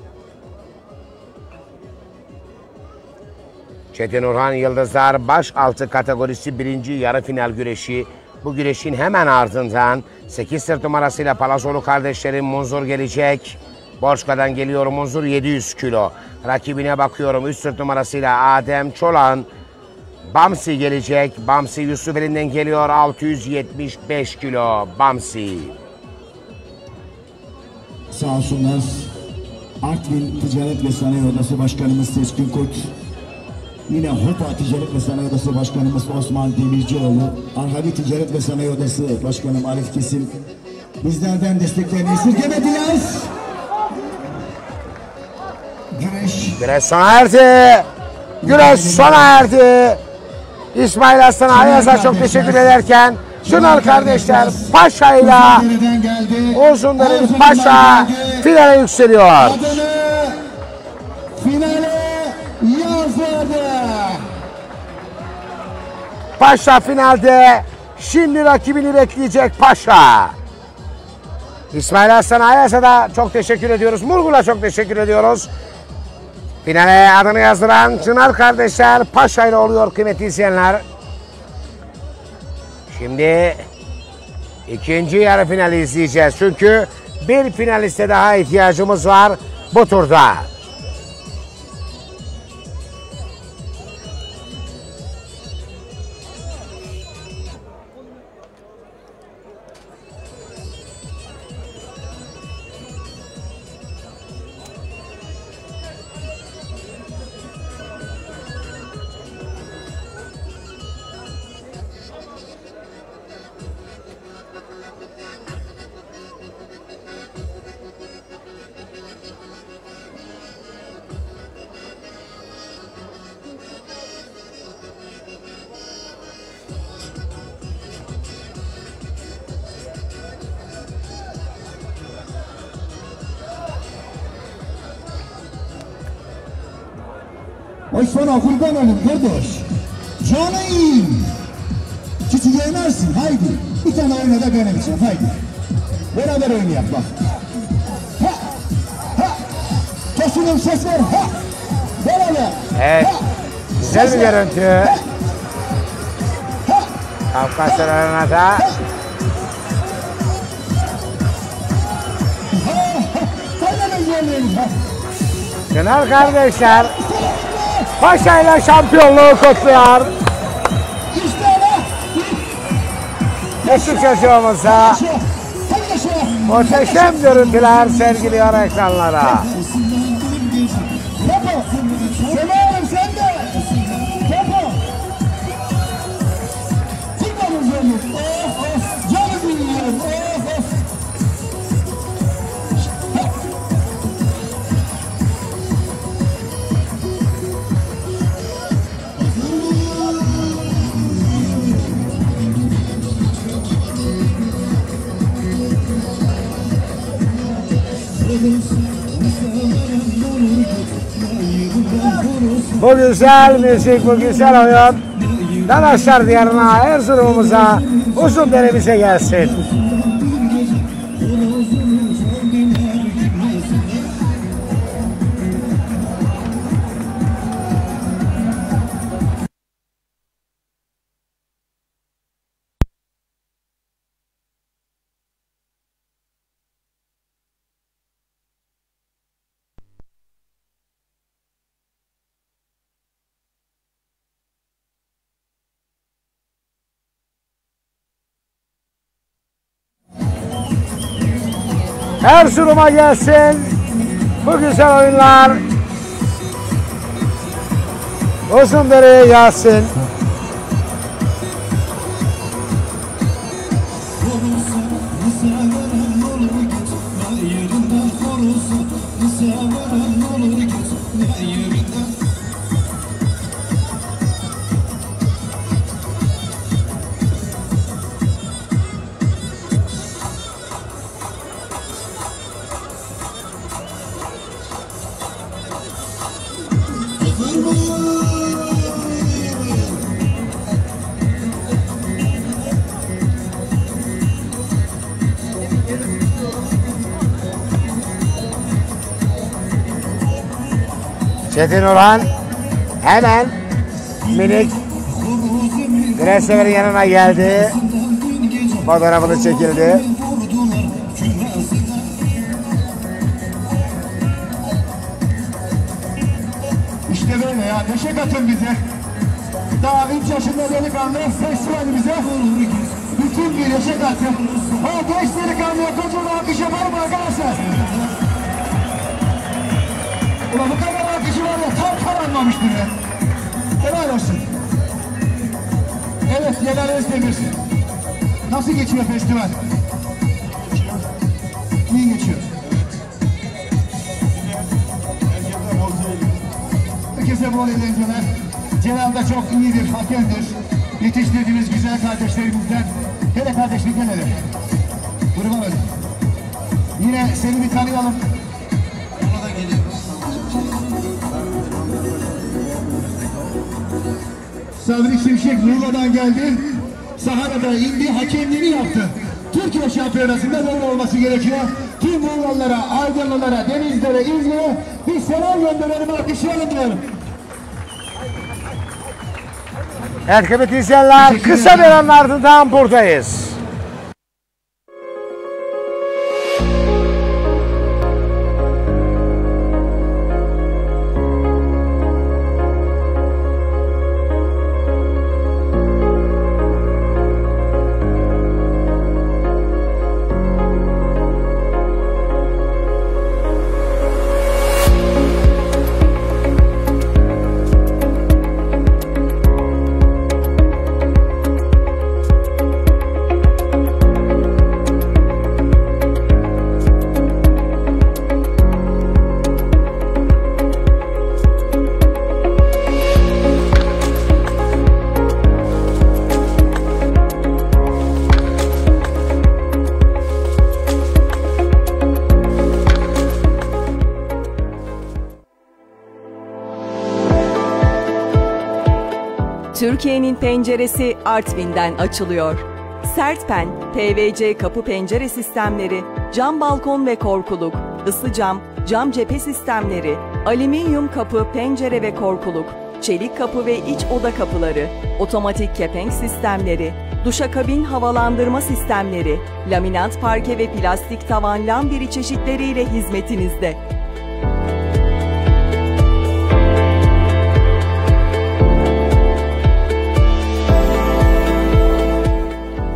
Speaker 2: Çetin Orhan Yıldızlar baş altı kategorisi birinci yarı final güreşi. Bu güreşin hemen ardından sekiz sırt numarasıyla Palazoğlu kardeşlerin Munzur gelecek. Borçka'dan geliyor Munzur yedi yüz kilo. Rakibine bakıyorum üç sırt numarasıyla Adem Çolan. Bamsi gelecek. Bamsi Yusufeli'nden geliyor altı yüz yetmiş beş kilo. Bamsi.
Speaker 1: Sağ olsunlar. Artvin Ticaret ve Sanayi Odası Başkanımız Seçkin Kurt. Yine Hopa Ticaret ve Sanayi Odası Başkanımız Osman Demircioğlu. Arhavi Ticaret ve Sanayi Odası Başkanım Arif Kesim. Bizlerden desteklerini esirgemediler. Güreş.
Speaker 2: Güreş sona erdi. Güreş sona erdi. İsmail Aslan Ayaz'a çok teşekkür ederken Çınar kardeşler Paşa'yla Uzundere'nin Paşa finale yükseliyor.
Speaker 1: Adını finale yazdı.
Speaker 2: Paşa finalde şimdi rakibini bekleyecek Paşa. İsmail Aslan Ayaz'a da çok teşekkür ediyoruz. Murgul'a çok teşekkür ediyoruz. Finale adını yazdıran Çınar kardeşler Paşa ile oluyor kıymetli izleyenler. Şimdi ikinci yarı finali izleyeceğiz. Çünkü bir finaliste daha ihtiyacımız var bu turda.
Speaker 1: Ay sana kurban olun kardeş. Canım. Küçük oynarsın haydi. Bir tane oyna da benim için haydi. Beraber oynayalım bak. Ha. Ha. Tosunun ses ver. Ha. Beraber.
Speaker 2: Evet.
Speaker 1: Ha.
Speaker 2: Güzel bir görüntü.
Speaker 1: Ha. Ha.
Speaker 2: Kafkasör Arena'da.
Speaker 1: Ha. Haydi oynayalım. Ha.
Speaker 2: Çınar kardeşler Paşa ile şampiyonluğu kutluyor.
Speaker 1: İşte öyle.
Speaker 2: Eşlik çocuğumuza
Speaker 1: Hadi de şöyle.
Speaker 2: muhteşem görüntüler sergiliyor ekranlara.
Speaker 1: Topu. Selam sen de. Topu. Çıkmadın canım. Oh oh. Canım dinliyorum. Oh oh.
Speaker 2: Bu güzel müzik, bu güzel oyun Dadaşlar diyarına, Erzurum'umuza, Uzundere'mize gelsin. Erzurum'a gelsin bu güzel oyunlar, Uzundere'ye gelsin. Çetin Orhan hemen minik Gresever'in yanına geldi. Fotoğrafını çekildi.
Speaker 1: İşte böyle ya, neşe katın bize. Daha üç yaşında delikanlı festivalimize bütün bir neşe katın. O genç delikanlıya kocaman alkış yapalım arkadaşlar. Ulan bu kadar alkışı var ya, tam karanmamıştır ya. Helal olsun. Evet, Yener Özdemir. Nasıl geçiyor festival? İyi geçiyor. Herkese bol eğlenceler. Celal da çok iyi bir hakemdir. Yetiştirdiğimiz güzel kardeşlerimizden. Hele kardeşlikten hele. Kurban olayım. Yine seni bir tanıyalım. Sabri Şimşek Muğla'dan geldi. Sahara'da indi, hakemliğini yaptı. Türkiye şampiyonasında böyle olması gerekiyor. Tüm Muğla'lara, Aydınlılara, Denizlere, İzmir'e bir selam gönderelim, alkışlayalım diyorum.
Speaker 2: Evet kıymetli izleyenler, kısa bir aranın ardından buradayız.
Speaker 4: Türkiye'nin penceresi Artvin'den açılıyor. Sertpen, P V C kapı pencere sistemleri, cam balkon ve korkuluk, ısı cam, cam cephe sistemleri, alüminyum kapı, pencere ve korkuluk, çelik kapı ve iç oda kapıları, otomatik kepenk sistemleri, duşakabin havalandırma sistemleri, laminat parke ve plastik tavan lambiri çeşitleriyle hizmetinizde.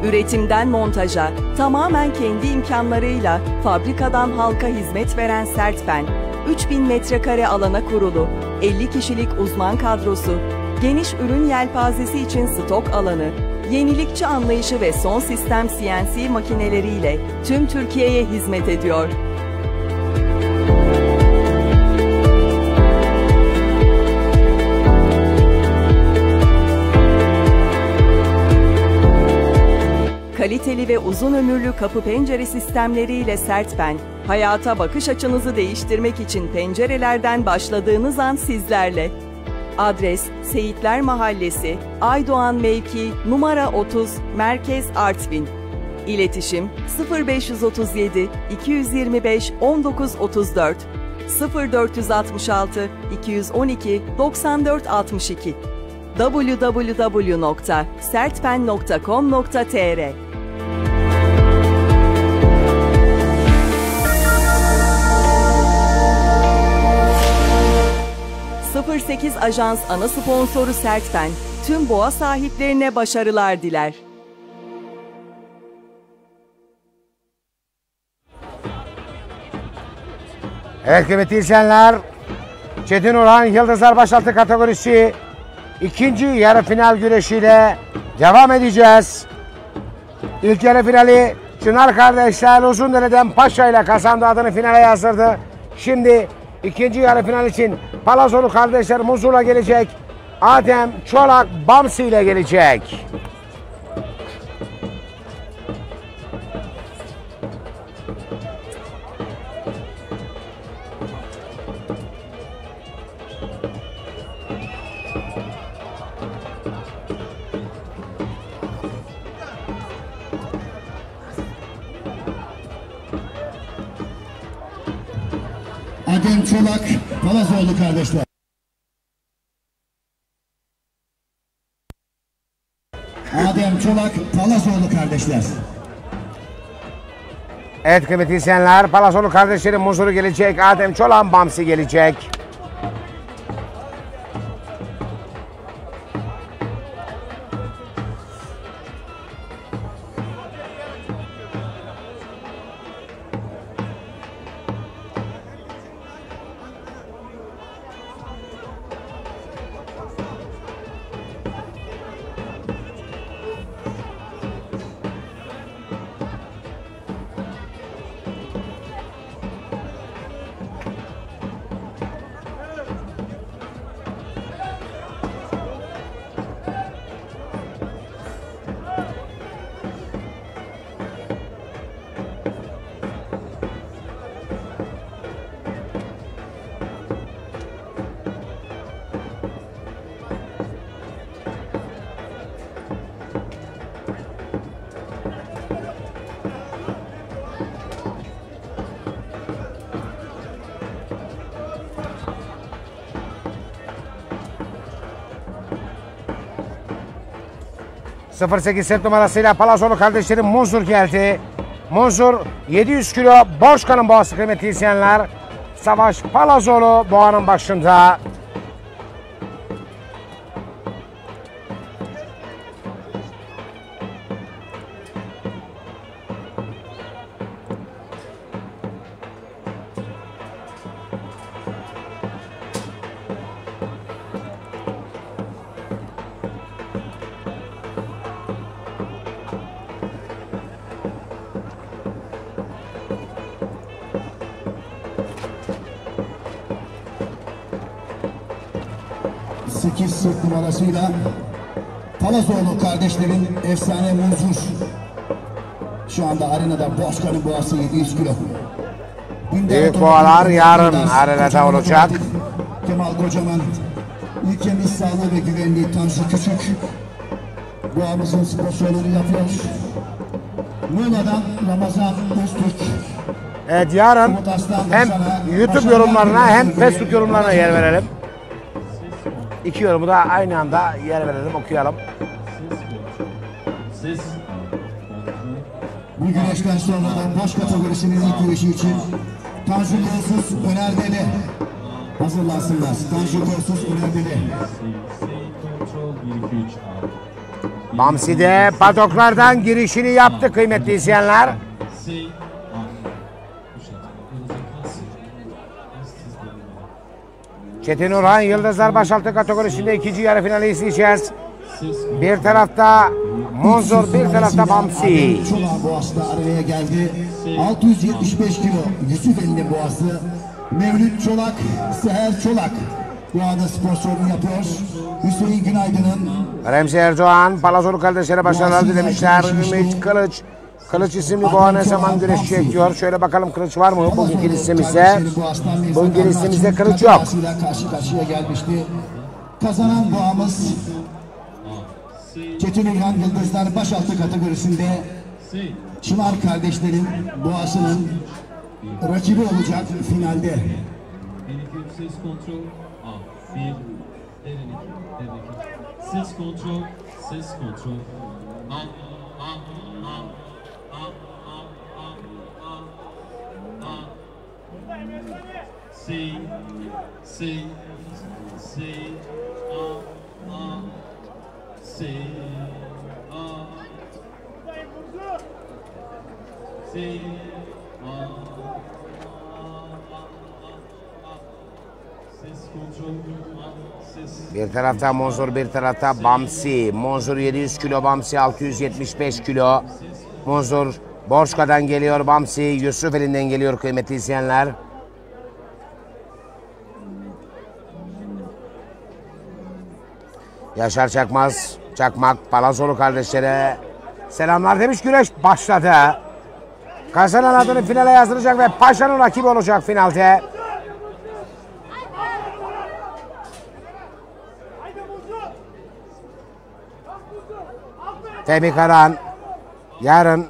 Speaker 4: Üretimden montaja, tamamen kendi imkanlarıyla fabrikadan halka hizmet veren Sertpen, üç bin metrekare alana kurulu, elli kişilik uzman kadrosu, geniş ürün yelpazesi için stok alanı, yenilikçi anlayışı ve son sistem C N C makineleriyle tüm Türkiye'ye hizmet ediyor. Kaliteli ve uzun ömürlü kapı pencere sistemleriyle Sertpen, hayata bakış açınızı değiştirmek için pencerelerden başladığınız an sizlerle. Adres Seyitler Mahallesi, Aydoğan Mevki, numara otuz, Merkez Artvin. İletişim sıfır beş otuz yedi iki yüz yirmi beş on dokuz otuz dört, sıfır dört altı altı iki yüz on iki doksan dört altmış iki, w w w nokta sertpen nokta com nokta t r. sıfır sekiz Ajans ana sponsoru Sertpen, tüm boğa sahiplerine başarılar diler.
Speaker 2: Evet kıymetli izleyenler, Çetin Orhan Yıldızlar Başaltı kategorisi ikinci yarı final güreşiyle devam edeceğiz. İlk yarı finali Çınar kardeşler Uzundere'den Paşa ile kazandı, adını finale yazdırdı. Şimdi ikinci yarı final için Palazolu kardeşler Muzur'la gelecek. Adem Çolak Bamsi ile gelecek.
Speaker 1: Adem Çolak, Palazoğlu kardeşler. Adem Çolak, Palazoğlu kardeşler.
Speaker 2: Evet kıymetli izleyenler, Palazolu kardeşlerin Muzur'u gelecek. Adem Çolak Bamsi gelecek. sıfır sekiz set numarasıyla Palazolu kardeşlerin Muzur geldi. Muzur yedi yüz kilo Borçkan'ın boğası kıymetli izleyenler. Savaş Palazolu boğanın başında.
Speaker 1: sekiz set numarasıyla Palazoğlu kardeşlerin efsane Muzur. Şu anda arenada Borçkan'ın boğası yedi yüz kilo.
Speaker 2: Büyük boğalar yarın arenada olacak.
Speaker 1: Kemal Kocaman, ülkemiz sağlığı ve güvenliği Tanju Küçük boğamızın sponsorluğunu yapıyor. Muğla'dan Ramazan Öztürk.
Speaker 2: Evet, yarın hem YouTube yorumlarına hem Facebook yorumlarına yer verelim. İki yorumu da aynı anda yer verelim, okuyalım.
Speaker 1: Bu güreşten sonra da boş kategorisinin ilk güreşi için Tanju Korsuz Öner Dede hazırlansınlar. Tanju Korsuz Öner Dede.
Speaker 2: Bamsi de padoklardan girişini yaptı kıymetli izleyenler. Çetin Orhan Yıldızlar başaltı kategorisinde ikinci yarı finali izleyeceğiz. Bir tarafta Monzor, bir tarafta Bamsi.
Speaker 1: Çolak boğası da araya geldi. altı yüz yetmiş beş kilo Yusufeli'nin boğası. Mevlüt Çolak, Seher Çolak bu arada sponsorluğunu yapıyor. Hüseyin Günaydın'ın
Speaker 2: Remzi Erdoğan, Palazolu kardeşlere başarılar dilemişler. Ümit Kılıç, Kılıç isimli boğa ne zaman güreşecek diyor. Şöyle bakalım kılıç var mı bugünkü listemizde? Bugünkü listemizde kılıç yok.
Speaker 1: Karşı karşıya gelmişti. Kazanan boğamız Çetin Orhan Yıldızlar başaltı kategorisinde Çınar kardeşlerin boğasının rakibi olacak finalde.
Speaker 5: Ses kontrol A bir derinlik derinlik ses kontrol ses kontrol A A A A A A A A C C C A A C A C A
Speaker 2: Bir tarafta Monzor, bir tarafta Bamsi. Monzor yedi yüz kilo, Bamsi altı yüz yetmiş beş kilo. Monzor Borçka'dan geliyor, Bamsi Yusufeli'nden geliyor kıymetli izleyenler. Yaşar Çakmaz, Çakmak, Palazolu kardeşlere selamlar demiş. Güreş başladı. Kazanan adını finale yazdıracak ve Paşa'nın rakibi olacak finalde. Fehmi Karan yarın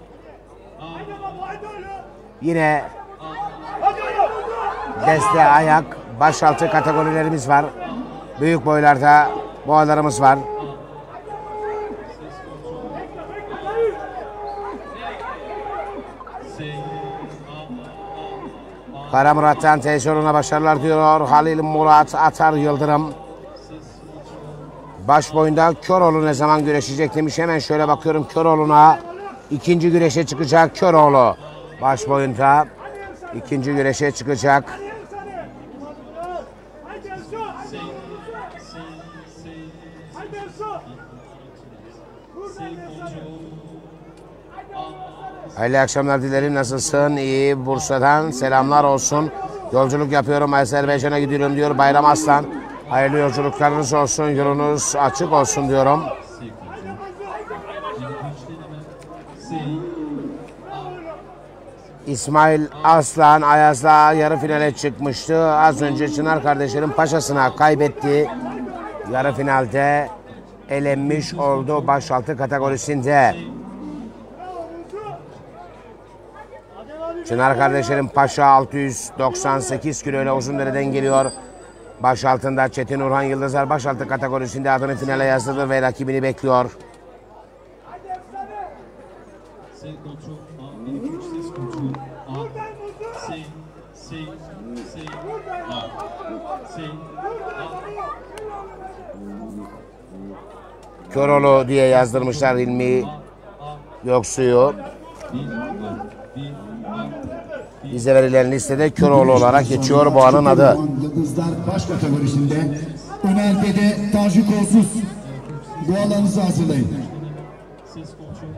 Speaker 2: yine deste, ayak, başaltı kategorilerimiz var. Büyük boylarda boğalarımız var. Kara Murat'tan Teyzor'una başarılar diyor Halil Murat Atar Yıldırım. Baş boyunda Köroğlu ne zaman güreşecek demiş. Hemen şöyle bakıyorum Köroğlu'na. İkinci güreşe çıkacak Köroğlu. Baş boyunda ikinci güreşe çıkacak. Hayırlı akşamlar dilerim. Nasılsın? İyi. Bursa'dan selamlar olsun. Yolculuk yapıyorum. Azerbaycan'a gidiyorum diyor Bayram Aslan. Hayırlı yolculuklarınız olsun. Yolunuz açık olsun diyorum. İsmail Aslan Ayaz'la yarı finale çıkmıştı. Az önce Çınar kardeşlerin Paşasına kaybetti. Yarı finalde elenmiş oldu başaltı kategorisinde. Çınar kardeşlerin Paşa altı yüz doksan sekiz kilo ile Uzundere'den geliyor. Baş altında Çetin Orhan Yıldızlar başaltı kategorisinde adını finale yazdırdı ve rakibini bekliyor. Köroğlu diye yazdırmışlar İlmi Göksu'yu. Bize verilen listede Köroğlu olarak geçiyor boğanın adı.
Speaker 1: Yıldızlar baş kategorisinde Ömer Dede, Tanju Kolsuz. Boğalarınızı hazırlayın.
Speaker 5: Ses kontrol.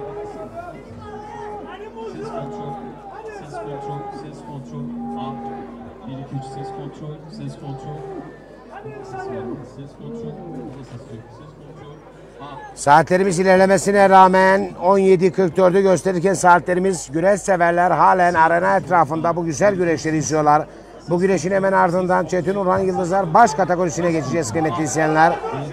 Speaker 5: Ses kontrol. Ses kontrol. Ses kontrol. A. bir iki üç ses kontrol. Ses kontrol. Ses kontrol. Ses kontrol. A.
Speaker 2: Saatlerimiz ilerlemesine rağmen on yedi kırk dördü gösterirken saatlerimiz güreş severler halen arena etrafında bu güzel güreşleri izliyorlar. Bu güreşin hemen ardından Çetin Orhan Yıldızlar baş kategorisine geçeceğiz kıymetli izleyenler.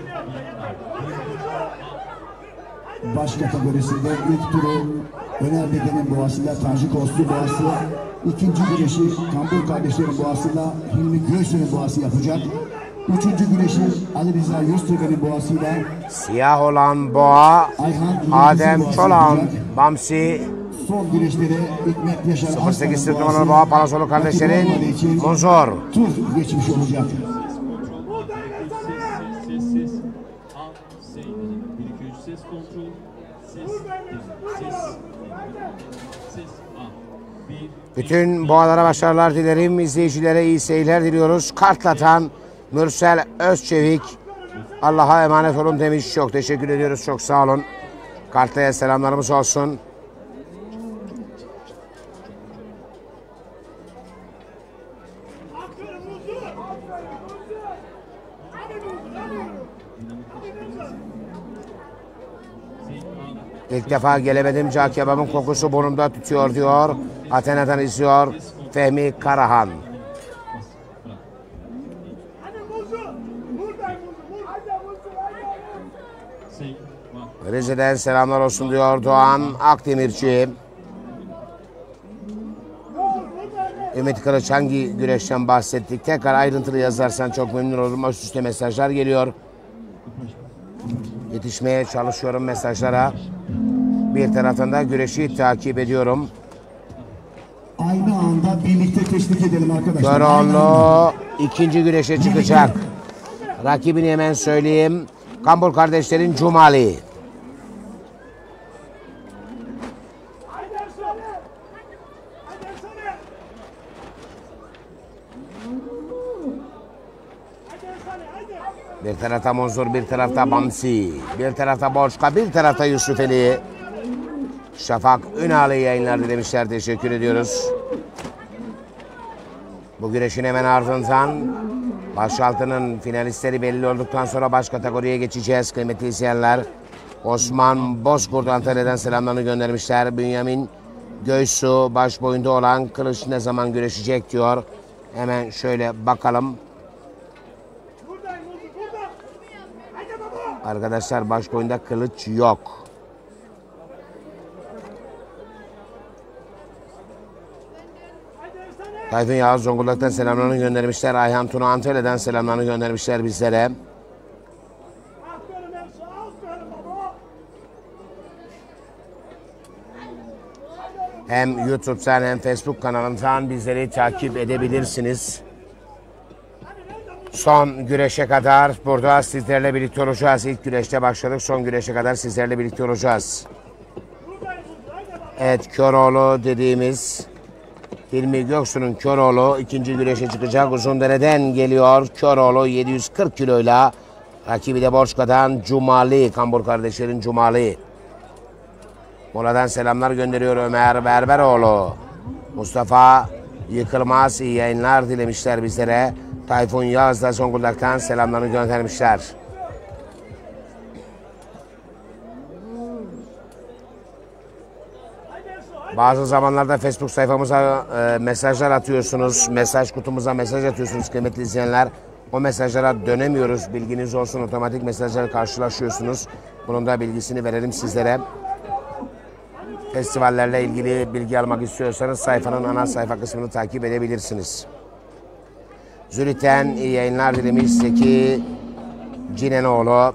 Speaker 1: Baş kategorisinde ilk turu Öner Dede'nin boğasıyla Tanju Kolsuz boğası. İkinci güreşi Kambur kardeşlerin boğasıyla Hilmi Göğsü'nün boğası yapacak. Üçüncü güreşi Ali Rıza Yurtseven'in boğasıyla
Speaker 2: Siyah olan boğa Adem Çolan Bamsi.
Speaker 1: Son güreşleri Hikmet Yaşar
Speaker 2: sıfır sekiz numaralı boğa Palazolu kardeşlerin Monzor.
Speaker 1: Tur geçmiş olacak.
Speaker 5: Ses ses ses. A. S. bir iki üç ses kontrol.
Speaker 2: Bütün boğalara başarılar dilerim. İzleyicilere iyi seyirler diliyoruz. Kartlatan Mürsel Özçevik. Allah'a emanet olun demiş. Çok teşekkür ediyoruz. Çok sağ olun. Kartlı'ya selamlarımız olsun. İlk defa gelemedim. Cağ kebabın kokusu burnumda tutuyor diyor. Athena'dan izliyor Fehmi Karahan. Rize'den selamlar olsun diyor Doğan Akdemirci. Ümit Kılıç hangi güreşten bahsettik? Tekrar ayrıntılı yazarsan çok memnun olurum. Üst üste mesajlar geliyor. Yetişmeye çalışıyorum mesajlara. Bir taraftan da güreşi takip ediyorum.
Speaker 1: Aynı anda birlikte teşvik edelim arkadaşlar.
Speaker 2: Köroğlu ikinci güreşe çıkacak. Rakibini hemen söyleyeyim. Kambur kardeşlerin Cumali. Bir tarafta Monzur, bir tarafta Bamsi, bir tarafta Borçka, bir tarafta Yusufeli. Şafak Ünal'ı yayınlar dilemişler. Teşekkür ediyoruz. Bu güreşin hemen ardından başaltının finalistleri belli olduktan sonra baş kategoriye geçeceğiz kıymetli izleyenler. Osman Bozkurt Antalya'dan selamlarını göndermişler. Bünyamin Göysu baş boyunda olan Kılıç ne zaman güreşecek diyor. Hemen şöyle bakalım. Arkadaşlar baş boyunda Kılıç yok. Tayfun Yağız Zonguldak'tan selamlarını göndermişler. Ayhan Tuna Antalya'dan selamlarını göndermişler bizlere. Hem YouTube'dan hem Facebook kanalından bizleri takip edebilirsiniz. Son güreşe kadar burada sizlerle birlikte olacağız. İlk güreşte başladık. Son güreşe kadar sizlerle birlikte olacağız. Evet, Köroğlu dediğimiz Hilmi Göksu'nun Köroğlu ikinci güreşe çıkacak. Uzundere'den geliyor Köroğlu yedi yüz kırk kiloyla. Rakibi de Borçka'dan Cumali. Kambur kardeşlerin Cumali. Moladan selamlar gönderiyor Ömer Berberoğlu. Mustafa Yıkılmaz iyi yayınlar dilemişler bizlere. Tayfun Yağız da Zonguldak'tan selamlarını göndermişler. Bazı zamanlarda Facebook sayfamıza e, mesajlar atıyorsunuz. Mesaj kutumuza mesaj atıyorsunuz kıymetli izleyenler. O mesajlara dönemiyoruz. Bilginiz olsun, otomatik mesajları karşılaşıyorsunuz. Bunun da bilgisini verelim sizlere. Festivallerle ilgili bilgi almak istiyorsanız sayfanın ana sayfa kısmını takip edebilirsiniz. Zürich'ten iyi yayınlar dilemiş Zeki Cinenoğlu.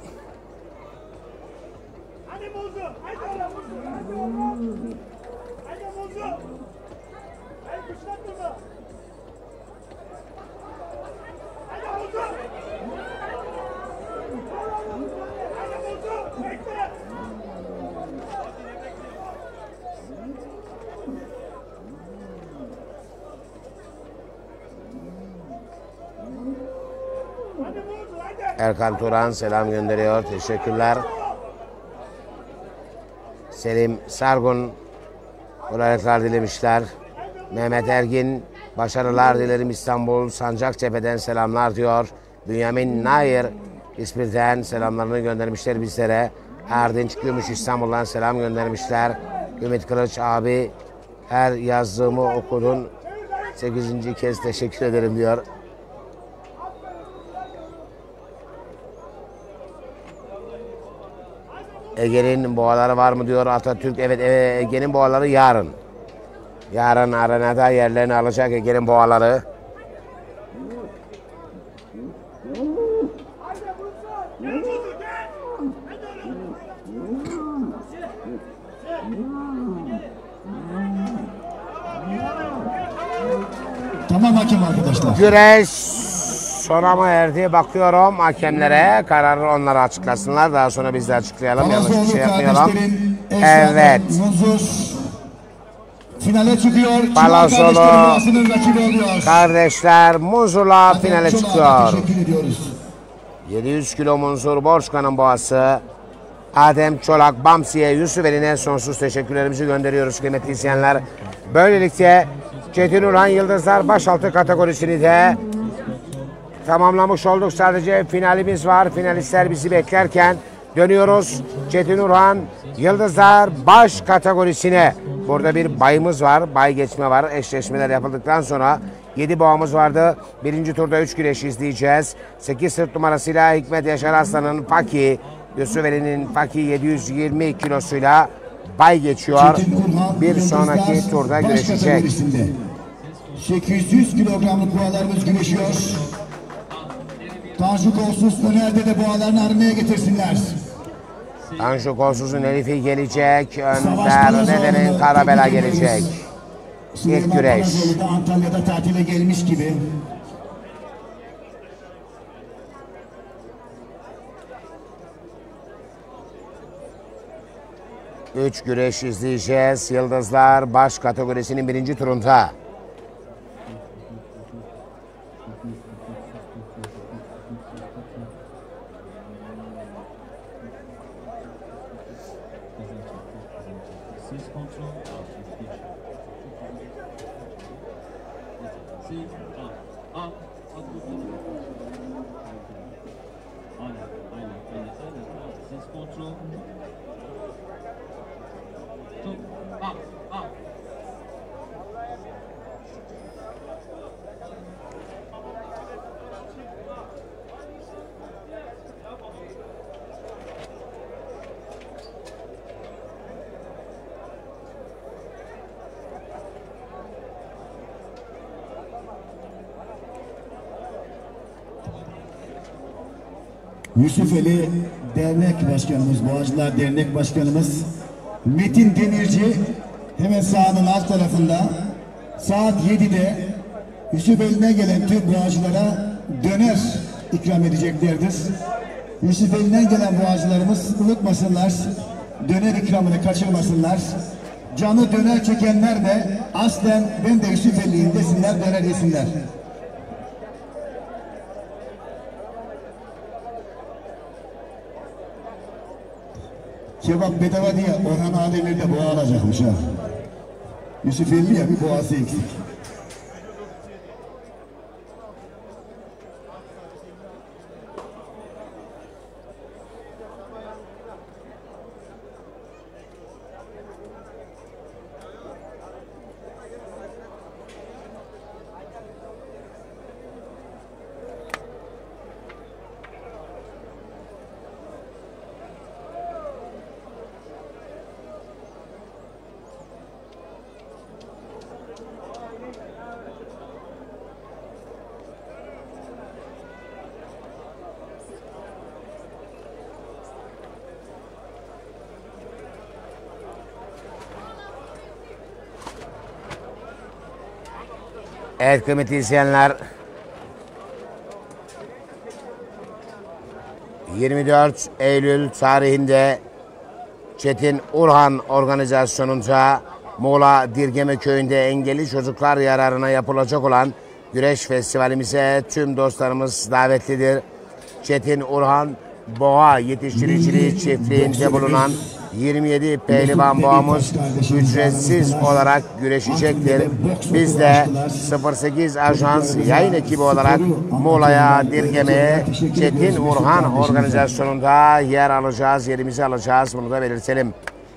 Speaker 2: Erkan Turan selam gönderiyor. Teşekkürler. Selim Sargun kolaylıklar dilemişler. Mehmet Ergin başarılar dilerim İstanbul Sancaktepe'den selamlar diyor. Bünyamin Nair İspir'den selamlarını göndermişler bizlere. Erdinç Gümüş İstanbul'dan selam göndermişler. Ümit Kılıç abi her yazdığımı okudun. sekizinci kez teşekkür ederim diyor. Ege'nin boğaları var mı diyor Atatürk. Evet, evet Ege'nin boğaları yarın. Yarın arenada yerlerini alacak Ege'nin boğaları.
Speaker 1: Tamam hakem arkadaşlar.
Speaker 2: Güreş sona mı erdi? Bakıyorum hakemlere. Kararı onlara açıklasınlar. Daha sonra biz de açıklayalım. Yanlış bir şey yapmayalım. Evet.
Speaker 1: finale çıkıyor.
Speaker 2: Palasolo
Speaker 1: Kardeşlerin rakibi oluyor.
Speaker 2: kardeşler Munzur'la finale
Speaker 1: Çok
Speaker 2: çıkıyor.
Speaker 1: teşekkür ediyoruz.
Speaker 2: yedi yüz kilo Munzur Borçkan'ın boğası. Adem Çolak, Bamsi'ye, Yusufeli'ne sonsuz teşekkürlerimizi gönderiyoruz kıymetli izleyenler. Böylelikle Çetin Urhan Yıldızlar başaltı kategorisini de tamamlamış olduk. Sadece finalimiz var. Finalistler bizi beklerken dönüyoruz. Çetin Urhan Yıldızlar baş kategorisine. Burada bir bayımız var. Bay geçme var. Eşleşmeler yapıldıktan sonra yedi boğamız vardı. Birinci turda üç güreş izleyeceğiz. sekiz sırt numarasıyla Hikmet Yaşar Aslan'ın Faki, Yusufeli'nin Faki yedi yüz yirmi kilosuyla bay geçiyor. Bir sonraki turda güreşecek.
Speaker 1: sekiz yüz kilogramlık boğalarımız güreşiyor. Tanju Kolsuz Öner'de de boğalarını arenaya getirsinler.
Speaker 2: Tanju Kolsuz'un Elif'i gelecek. Önder Dede'nin Karabela gelecek. İlk güreş.
Speaker 1: Antalya'da tatile gelmiş gibi.
Speaker 2: Üç güreş izleyeceğiz. Yıldızlar baş kategorisinin birinci turunda.
Speaker 5: Ses kontrol. Ses al. Al. Aynen, aynen, aynen, aynen. Ses kontrol. Tut. Al, al.
Speaker 1: Yusufeli Dernek Başkanımız, Boğacılar Dernek Başkanımız Metin Demirci hemen sahanın alt tarafında saat yedide Yusufeli'ne gelen tüm boğacılara döner ikram edeceklerdir. Yusufeli'nden gelen boğacılarımız unutmasınlar, döner ikramını kaçırmasınlar. Canı döner çekenler de aslen ben de Yusufeli'yim desinler, döner yesinler. Kebap bedava diye Orhan Ademir de boğa alacakmış ha. Yusuf elli ya bir boğası eksik.
Speaker 2: Evet kıymetli izleyenler, yirmi dört Eylül tarihinde Çetin Urhan organizasyonunda Muğla Dirgeme Köyü'nde engelli çocuklar yararına yapılacak olan güreş festivalimize tüm dostlarımız davetlidir. Çetin Urhan Boğa Yetiştiriciliği Çiftliği'nde bulunan yirmi yedi pehlivan boğamız ücretsiz olarak güreşecektir. Biz de sıfır sekiz Ajans yayın ekibi olarak Muğla'ya, Dirgeme'ye Çetin Urhan organizasyonunda yer alacağız, yerimizi alacağız. Bunu da belirtelim.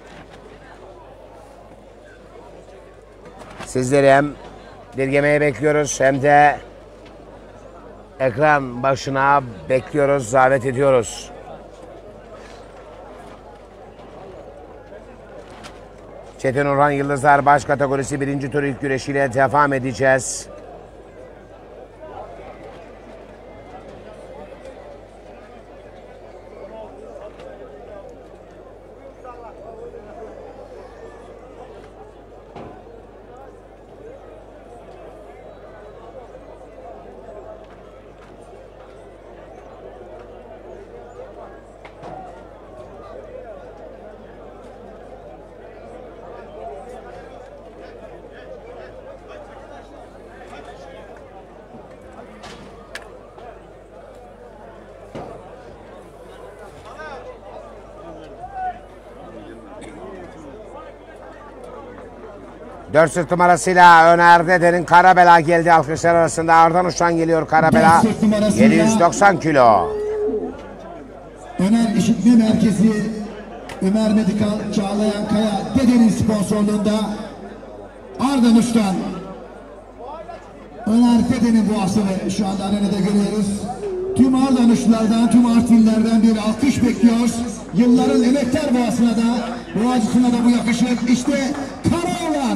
Speaker 2: Sizleri hem Dirgeme'ye bekliyoruz hem de ekran başına bekliyoruz, davet ediyoruz. Çetin Urhan Yıldızlar baş kategorisi birinci tur ilk güreşiyle devam edeceğiz. dört sırt numarasıyla Öner Dede'nin Karabela geldi alkışlar arasında. Ardan Uşan geliyor Karabela.
Speaker 1: dört sırt numarasıyla-
Speaker 2: yedi yüz doksan kilo.
Speaker 1: Öner İşitme Merkezi, Ömer Medikal, Çağlayan Kaya, Dede'nin sponsorluğunda Ardan Uç'tan Öner Dede'nin boğasını şu anda arenada görüyoruz. Tüm Ardan Uç'lardan, tüm Artvinlerden bir alkış bekliyoruz. Yılların emektar boğasına da, boğacısına da bu yakışır. İşte Karaoğlan.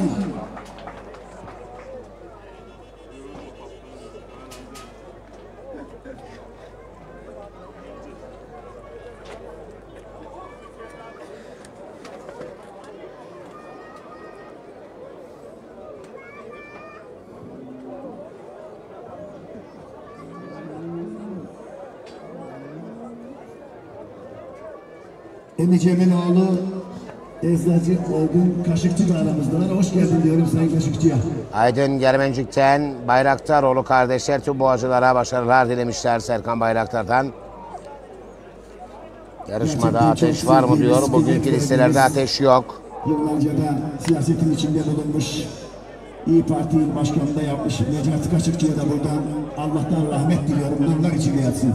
Speaker 1: Emi Cemiloğlu, Eczacı Olgun Kaşıkçı da aramızdalar. Hoş geldin diyorum Sayın Kaşıkçı'ya.
Speaker 2: Aydın Germencik'ten Bayraktaroğlu kardeşler tüm boğacılara başarılar dilemişler Serkan Bayraktar'dan. Yarışmada
Speaker 1: Gerçekten
Speaker 2: ateş
Speaker 1: çok
Speaker 2: var mı
Speaker 1: sevdiğimiz,
Speaker 2: diyor. Bugünkü
Speaker 1: kıymetli
Speaker 2: listelerde
Speaker 1: verdiniz.
Speaker 2: ateş yok.
Speaker 1: Yıllarca da siyasetin içinde bulunmuş, İyi Parti başkanı da yapmış Necati Kaşıkçı'ya da buradan Allah'tan rahmet diliyorum. Nurlar içinde yatsın.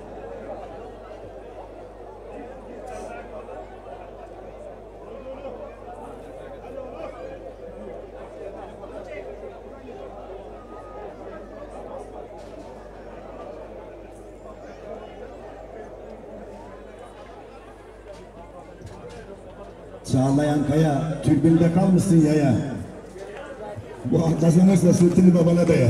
Speaker 1: Çağlayan Kaya, türbünde kalmışsın yaya. Bu kazanırsa sırtını babana daya.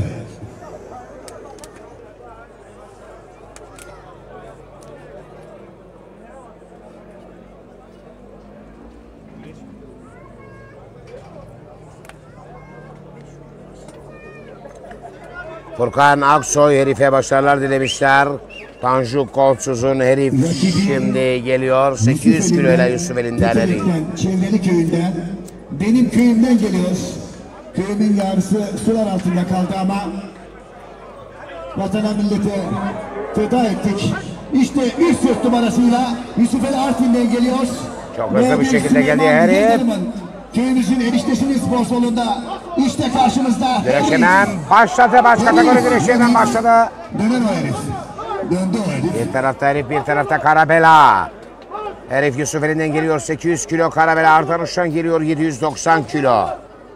Speaker 2: Furkan Aksoy herife başarılar dilemişler. Tanju Kolsuz'un herif şimdi geliyor. sekiz yüz kiloyla Yusuf elinden herif.
Speaker 1: Tekerik'ten, Çevreli köyünden, benim köyümden geliyoruz. Köyümün yarısı sular altında kaldı ama vatana millete feda ettik. İşte üç sırt numarasıyla Yusuf El Artvin'den geliyor.
Speaker 2: Çok hızlı bir
Speaker 1: Ve
Speaker 2: şekilde geldi
Speaker 1: Süleyman
Speaker 2: herif.
Speaker 1: Yıldırım'ın Köyümüzün eniştesinin sponsorluğunda işte karşımızda.
Speaker 2: Güreş hemen başladı. Baş kategori güreşi hemen başladı.
Speaker 1: Döner o herif. Döndü o herif.
Speaker 2: Bir tarafta herif, bir tarafta Karabela. Herif Yusuf elinden geliyor sekiz yüz kilo. Karabela Ardan Uşan geliyor yedi yüz doksan kilo.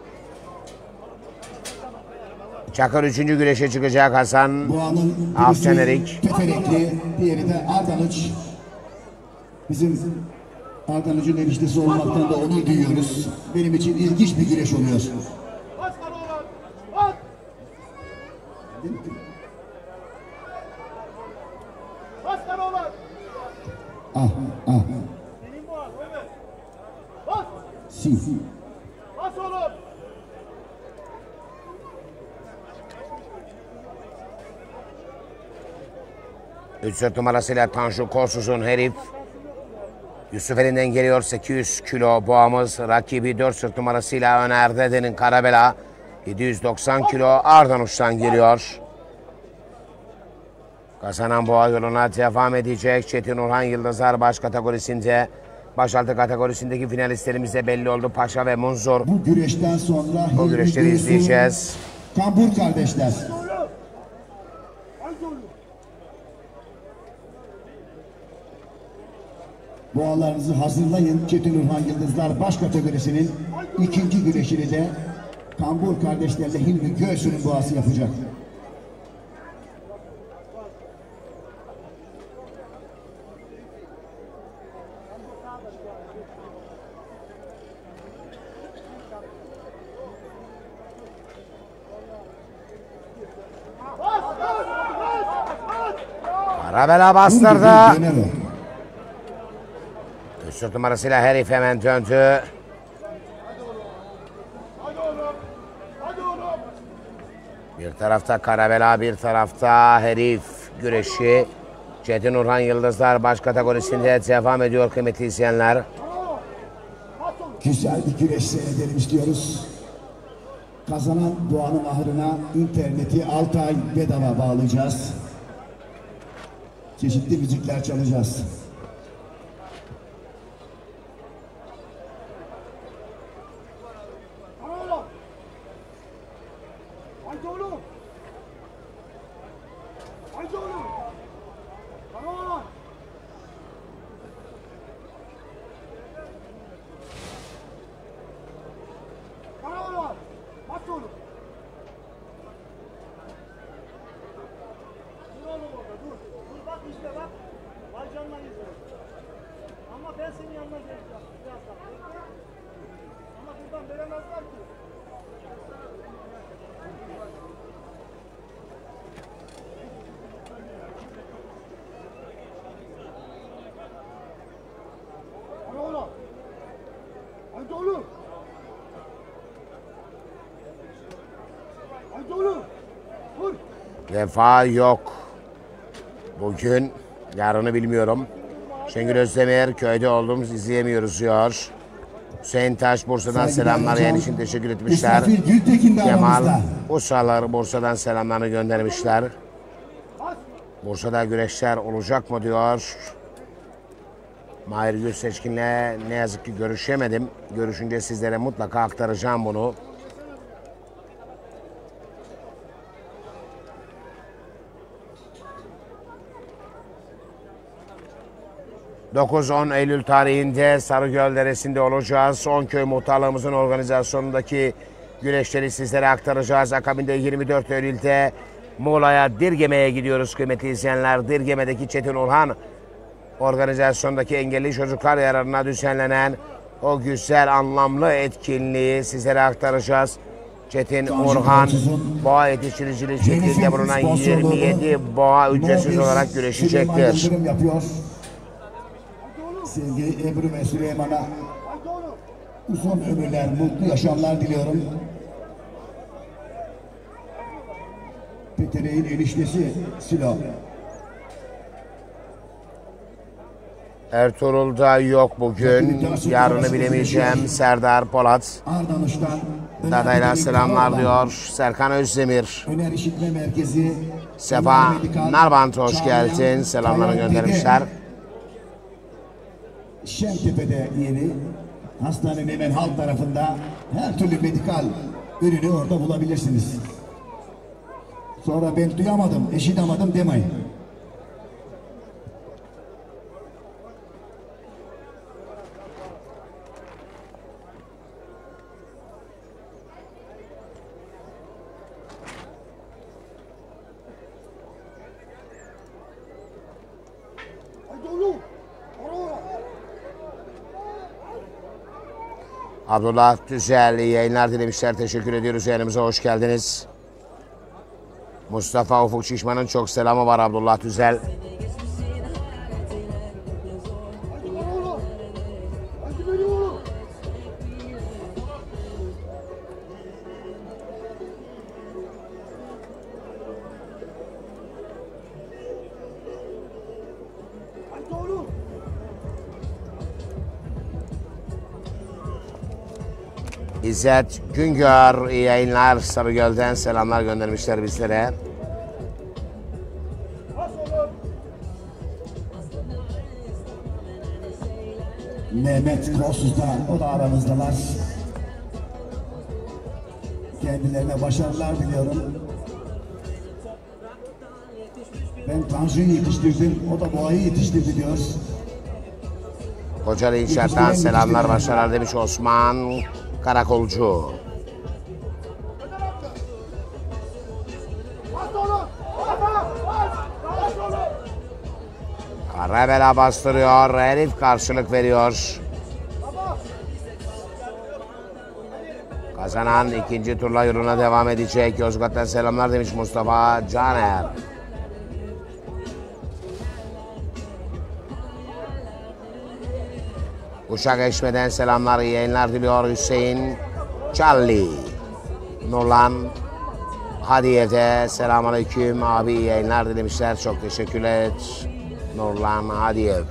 Speaker 2: Çakır üçüncü güreşe çıkacak Hasan
Speaker 1: Bu anın
Speaker 2: Afşan
Speaker 1: birisi
Speaker 2: Erik.
Speaker 1: Teferekli, diğeri de Ardanuç. Bizim Ardanuç'un eniştesi olmaktan da onur duyuyoruz. Benim için ilginç bir güreş oluyor. Ah, ah. Si.
Speaker 2: üç sırt numarasıyla Tanju Kolsuz'un herif. Yusuf elinden geliyor sekiz yüz kilo boğamız. Rakibi dört sırt numarasıyla Öner Dede'nin Karabela. yedi yüz doksan kilo Ardan Uç'tan geliyor. Kazanan boğa yoluna devam edecek. Çetin Orhan Yıldızlar baş kategorisinde. Başaltı kategorisindeki finalistlerimiz de belli oldu. Paşa ve Munzur.
Speaker 1: Bu güreşten sonra
Speaker 2: Bu güreşleri
Speaker 1: Hilmi
Speaker 2: izleyeceğiz.
Speaker 1: Kambur kardeşler. Boğalarınızı hazırlayın. Çetin Orhan Yıldızlar baş kategorisinin ikinci güreşini de Kambur kardeşlerle Hilmi Göğsü'nün boğası yapacak.
Speaker 2: Karabela bastırdı.
Speaker 1: Döner o.
Speaker 2: üç numarasıyla herif hemen döndü. Bir tarafta Karabela, bir tarafta herif güreşi. Çetin Orhan Yıldızlar baş kategorisinde devam ediyor kıymetli izleyenler.
Speaker 1: Güzel bir güreş seyredelim istiyoruz. Kazanan boğanın ahırına interneti altı ay bedava bağlayacağız. Çeşitli müzikler çalacağız.
Speaker 2: Vefa yok. Bugün yarını bilmiyorum. Şengül Özdemir köyde olduğumuz izleyemiyoruz diyor. Hüseyin Taş Bursa'dan selamlar yani için teşekkür etmişler.
Speaker 1: İsrafil Gültekin de
Speaker 2: Kemal
Speaker 1: aramızda.
Speaker 2: Usalar Bursa'dan selamlarını göndermişler. Bursa'da güreşler olacak mı diyor. Mahir Gülseçkin'le ne yazık ki görüşemedim. Görüşünce sizlere mutlaka aktaracağım bunu. dokuz on Eylül tarihinde Sarıgöl Deresi'nde olacağız. Onköy Muhtarlığımızın organizasyonundaki güreşleri sizlere aktaracağız. Akabinde yirmi dört Eylül'de Muğla'ya, Dirgeme'ye gidiyoruz kıymetli izleyenler. Dirgeme'deki Çetin Orhan organizasyondaki engelli çocuklar yararına düzenlenen o güzel anlamlı etkinliği sizlere aktaracağız. Çetin Orhan boğa yetiştiriciliği şeklinde bulunan yirmi yedi boğa ücretsiz olarak güreşecektir.
Speaker 1: Sevgili Ebru ve Süleyman'a uzun ömürler, mutlu yaşamlar diliyorum. Petere'nin eniştesi Silo.
Speaker 2: Ertuğrul'da yok bugün. Yarını bilemeyeceğim. Serdar Polat.
Speaker 1: Ardanuş'tan
Speaker 2: Dadayla selamlar diyor. Serkan Özdemir.
Speaker 1: Öner İşitme Merkezi.
Speaker 2: Sefa Nalbant hoş geldin. Selamlarını göndermişler.
Speaker 1: Şentepe'de yeni hastanenin hemen halk tarafında her türlü medikal ürünü orada bulabilirsiniz. Sonra ben duyamadım, eşitamadım demeyin.
Speaker 2: Abdullah Düzel iyi yayınlar dilemişler. Teşekkür ediyoruz. Yayınımıza hoş geldiniz. Mustafa Ufuk Şişman'ın çok selamı var Abdullah Düzel. İzzet Güngör iyi yayınlar. Sarıgöl'den selamlar göndermişler bizlere.
Speaker 1: Mehmet Krosus da, o da aramızdalar. Kendilerine başarılar diliyorum. Ben Tanju'yu yetiştirdim, o da Boğa'yı yetiştirdi diyor.
Speaker 2: Kocaeli İnşaat'tan selamlar başarılar demiş Osman Karakolcu. Karabela bastırıyor. Herif karşılık veriyor. Kazanan ikinci turla yoluna devam edecek. Yozgat'tan selamlar demiş Mustafa Caner. Uşak Eşme'den selamlar, iyi yayınlar diliyor Hüseyin Çalli. Nurlan Hadiye'de selamünaleyküm abi, iyi yayınlar dilemişler. Çok teşekkürler Nurlan Hadiye.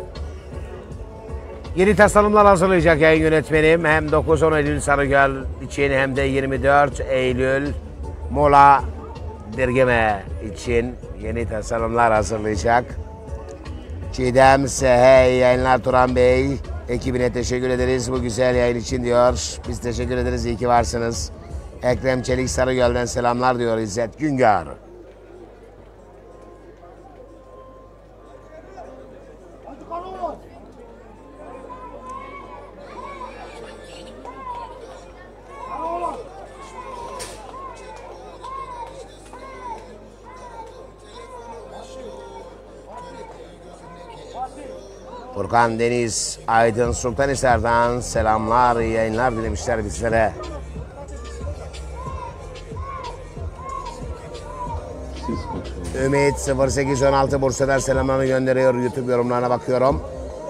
Speaker 2: Yeni tasarımlar hazırlayacak yayın yönetmenim. Hem dokuz on Eylül Sarıgöl için hem de yirmi dört Eylül Muğla Dirgeme için yeni tasarımlar hazırlayacak. Çiğdem Sehe, iyi yayınlar Turan Bey. Ekibine teşekkür ederiz bu güzel yayın için diyor. Biz teşekkür ederiz, iyi ki varsınız. Ekrem Çelik Sarıgöl'den selamlar diyor İzzet Güngör. Furkan Deniz Aydın Sultanhisar'dan selamlar, iyi yayınlar dilemişler bizlere. Ümit sıfır sekiz on altı Bursa'dan selamlarını gönderiyor. YouTube yorumlarına bakıyorum.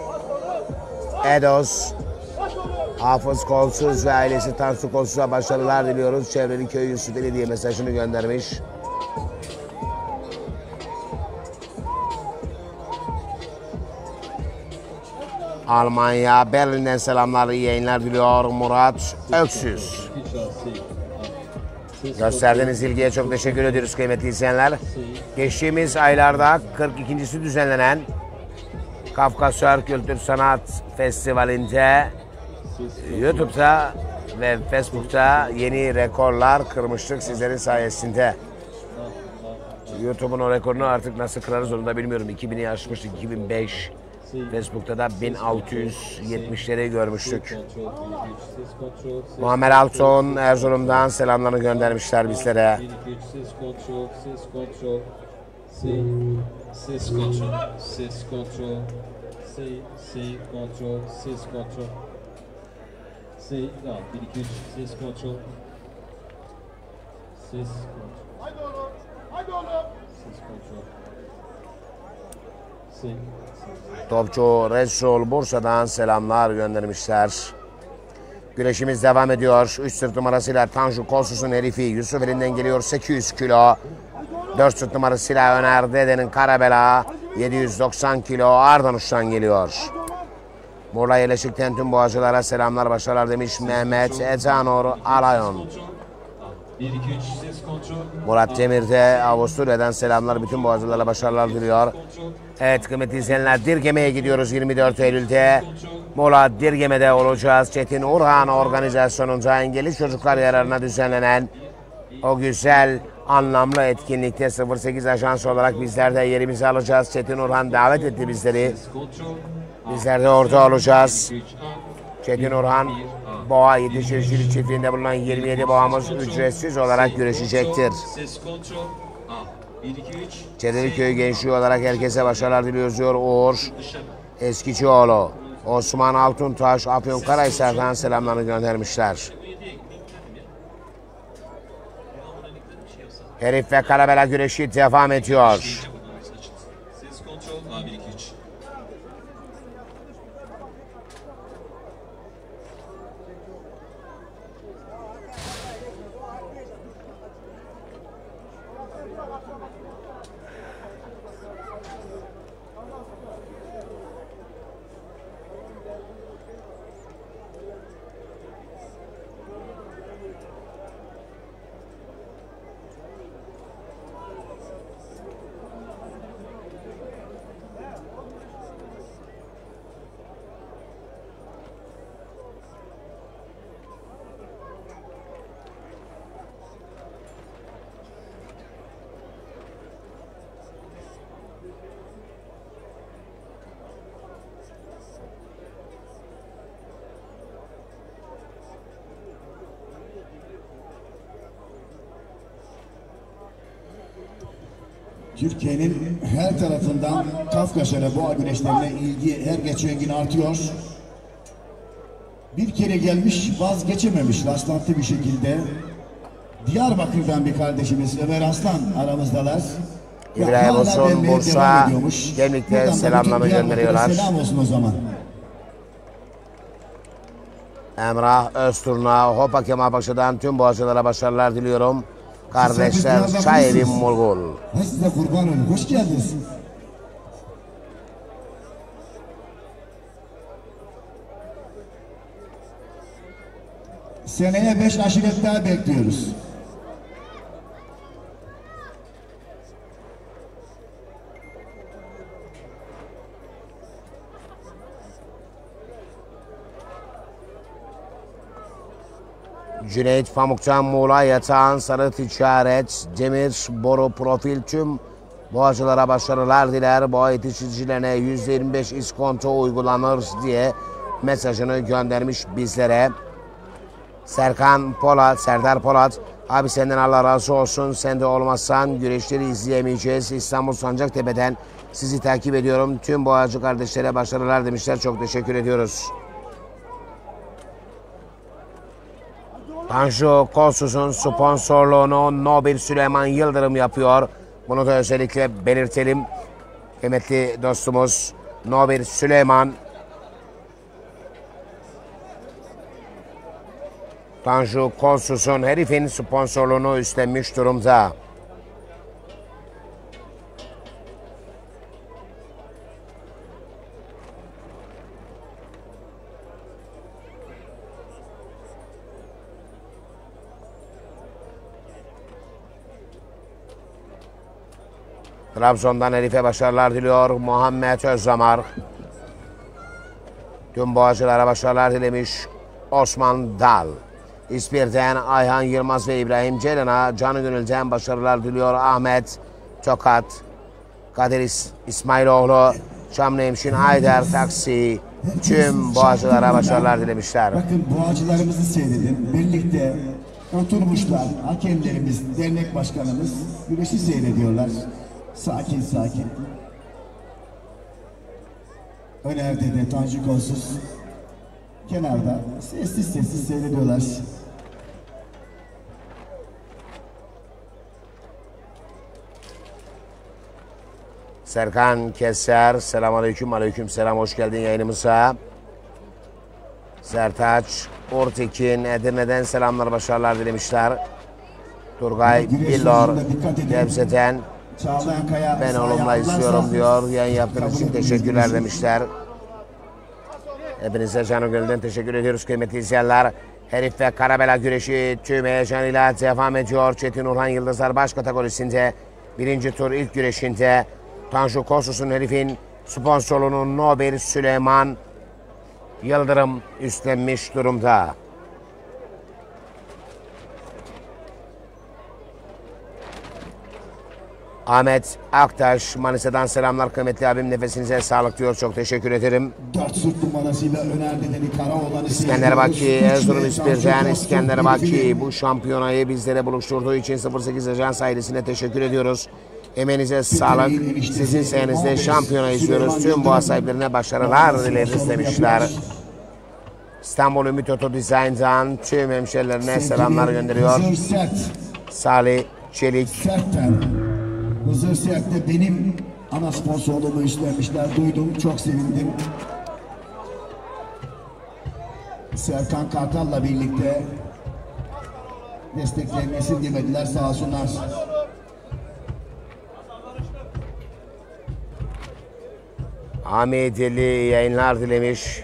Speaker 2: Edos Hafız Kolsuz ve ailesi Tansu Kolsuz'a başarılar diliyoruz. Çevreli Köy Yusuf Belediye mesajını göndermiş. Almanya, Berlin'den selamlar, iyi yayınlar diliyor Murat Öksüz. Gösterdiğiniz ilgiye çok teşekkür ediyoruz kıymetli izleyenler. Geçtiğimiz aylarda kırk ikincisi düzenlenen Kafkasya Kültür Sanat Festivali'nde YouTube'da ve Facebook'ta yeni rekorlar kırmıştık sizlerin sayesinde. YouTube'un o rekorunu artık nasıl kırarız onu da bilmiyorum. iki bini aşmıştık, iki bin beş. Facebook'ta da bin altı yüz yetmişleri görmüştük. Muammer Alton Erzurum'dan selamlarını göndermişler bizlere.
Speaker 5: Ses kontrol, ses kontrol, ses, ses kontrol, ses kontrol. Ses, ya, bir iki üç, ses kontrol. Ses kontrol. Haydi oğlum, haydi oğlum. Ses kontrol. Ses, ses.
Speaker 2: Topçu Resul Bursa'dan selamlar göndermişler. Güreşimiz devam ediyor. üç sırt numarasıyla Tanju Kolsus'un herifi Yusuf elinden geliyor sekiz yüz kilo. dört sırt numarasıyla Öner Dede'nin Karabela yedi yüz doksan kilo Ardanuş'tan geliyor. Muğla yerleşikten tüm boğacılara selamlar başarılar demiş Mehmet Ezanur Alayon.
Speaker 5: bir iki üç, ses kontrol.
Speaker 2: Murat Demir'de Avusturya'dan selamlar bütün boğacılara başarılar diliyor. Evet kıymetli izleyenler Dirgeme'ye gidiyoruz yirmi dört Eylül'de. Muğla Dirgeme'de olacağız. Çetin Urhan organizasyonunda engelli çocuklar yararına düzenlenen o güzel anlamlı etkinlikte sıfır sekiz ajans olarak bizler de yerimizi alacağız. Çetin Urhan davet etti bizleri. Bizler de orada olacağız. Çetin Urhan boğa yetiştiricilik çiftliğinde bulunan yirmi yedi boğamız ücretsiz olarak güreşecektir. Çedeliköy gençliği olarak herkese başarılar diliyoruz diyor Uğur Eskicioğlu. Osman Altuntaş Afyonkarahisar'dan selamlarını göndermişler. Herif ve Karabela güreşi devam ediyor.
Speaker 5: Ses kontrol, bir iki üç.
Speaker 1: Türkiye'nin her tarafından Kafkasya boğa güreşlerine ilgi her geçen gün artıyor. Bir kere gelmiş vazgeçememiş rastlantı bir şekilde. Diyarbakır'dan bir kardeşimiz Ömer Aslan aramızdalar.
Speaker 2: İbrahim Olsun Bursa Gemlik'te selamlarını gönderiyorlar.
Speaker 1: Selam olsun o zaman.
Speaker 2: Emrah Özturna Hopa Kemalpaşa'dan tüm boğacılara başarılar diliyorum. Kardeşler Çayeli Mulgul.
Speaker 1: Size kurban olun. Hoş geldiniz. Seneye beş aşiret daha bekliyoruz.
Speaker 2: Cüneyt Pamuk'tan Muğla Yatağan Sarı Ticaret Demir Boru Profil tüm boğacılara başarılar diler. Boğa yetiştiricilerine yüzde yirmi beş iskonto uygulanır diye mesajını göndermiş bizlere. Serkan Polat, Serdar Polat, abi senden Allah razı olsun, sen de olmazsan güreşleri izleyemeyeceğiz. İstanbul Sancaktepe'den sizi takip ediyorum. Tüm boğacı kardeşlere başarılar demişler. Çok teşekkür ediyoruz. Tanju Kolsus'un sponsorluğunu Nobil Süleyman Yıldırım yapıyor. Bunu da özellikle belirtelim. Kıymetli dostumuz Nobil Süleyman Tanju Kolsus'un herifin sponsorluğunu üstlenmiş durumda. Trabzon'dan Elif'e başarılar diliyor Muhammed Özdamar. Tüm boğacılara başarılar dilemiş Osman Dal. İspir'den Ayhan Yılmaz ve İbrahim Ceylan'a canı gönülden başarılar diliyor Ahmet Tokat. Kadir İs İsmailoğlu, Çamlıhemşin Haydar Taksi tüm boğacılara başarılar dilemişler.
Speaker 1: Bakın boğacılarımızı seyredin. Birlikte oturmuşlar. Hakemlerimiz, dernek başkanımız güreşi seyrediyorlar. Sakin sakin. Öner'de de Tanju Kolsuz kenarda sessiz sessiz seyrediyorlar.
Speaker 2: Serkan Keser, selamünaleyküm, aleyküm selam, hoş geldin yayınımıza. Sertaç Ortekin, Edirne'den selamlar, başarılar dilemişler. Turgay Billor, Gebze'den ben olumla istiyorum diyor. Yayın yaptığınız için teşekkürler demişler. Hepinize canı gönülden teşekkür ediyoruz kıymetli izleyenler. Herif ve Karabela güreşi tüm heyecanıyla devam ediyor. Çetin Orhan Yıldızlar baş kategorisinde birinci tur ilk güreşinde Tanju Kolsuz'un herifin sponsorluğunu Nobel Süleyman Yıldırım üstlenmiş durumda. Ahmet Aktaş, Manisa'dan selamlar kıymetli abim, nefesinize sağlık diyor, çok teşekkür ederim.
Speaker 1: Dört süt numarasıyla Öner Dedeli Karaoğlan'ı
Speaker 2: İskender Baki, Erzurum İspir'den İskender Baki bu şampiyonayı bizlere buluşturduğu için sıfır sekiz Ajans ailesine teşekkür ediyoruz. Emeğinize sağlık. Sizin sayenizde şampiyona izliyoruz. Tüm boğa sahiplerine başarılar dileriz demişler. İstanbul Ümit Oto Design'dan tüm hemşerilerine selamlar gönderiyor. Salih Çelik.
Speaker 1: Sert'ten. Hızır Sert'te benim ana sponsorluğumu üstlenmişler. Duydum, çok sevindim. Serkan Kartal'la birlikte desteklerini esirgemediler, sağ olsunlar.
Speaker 2: Hamideli yayınlar dilemiş.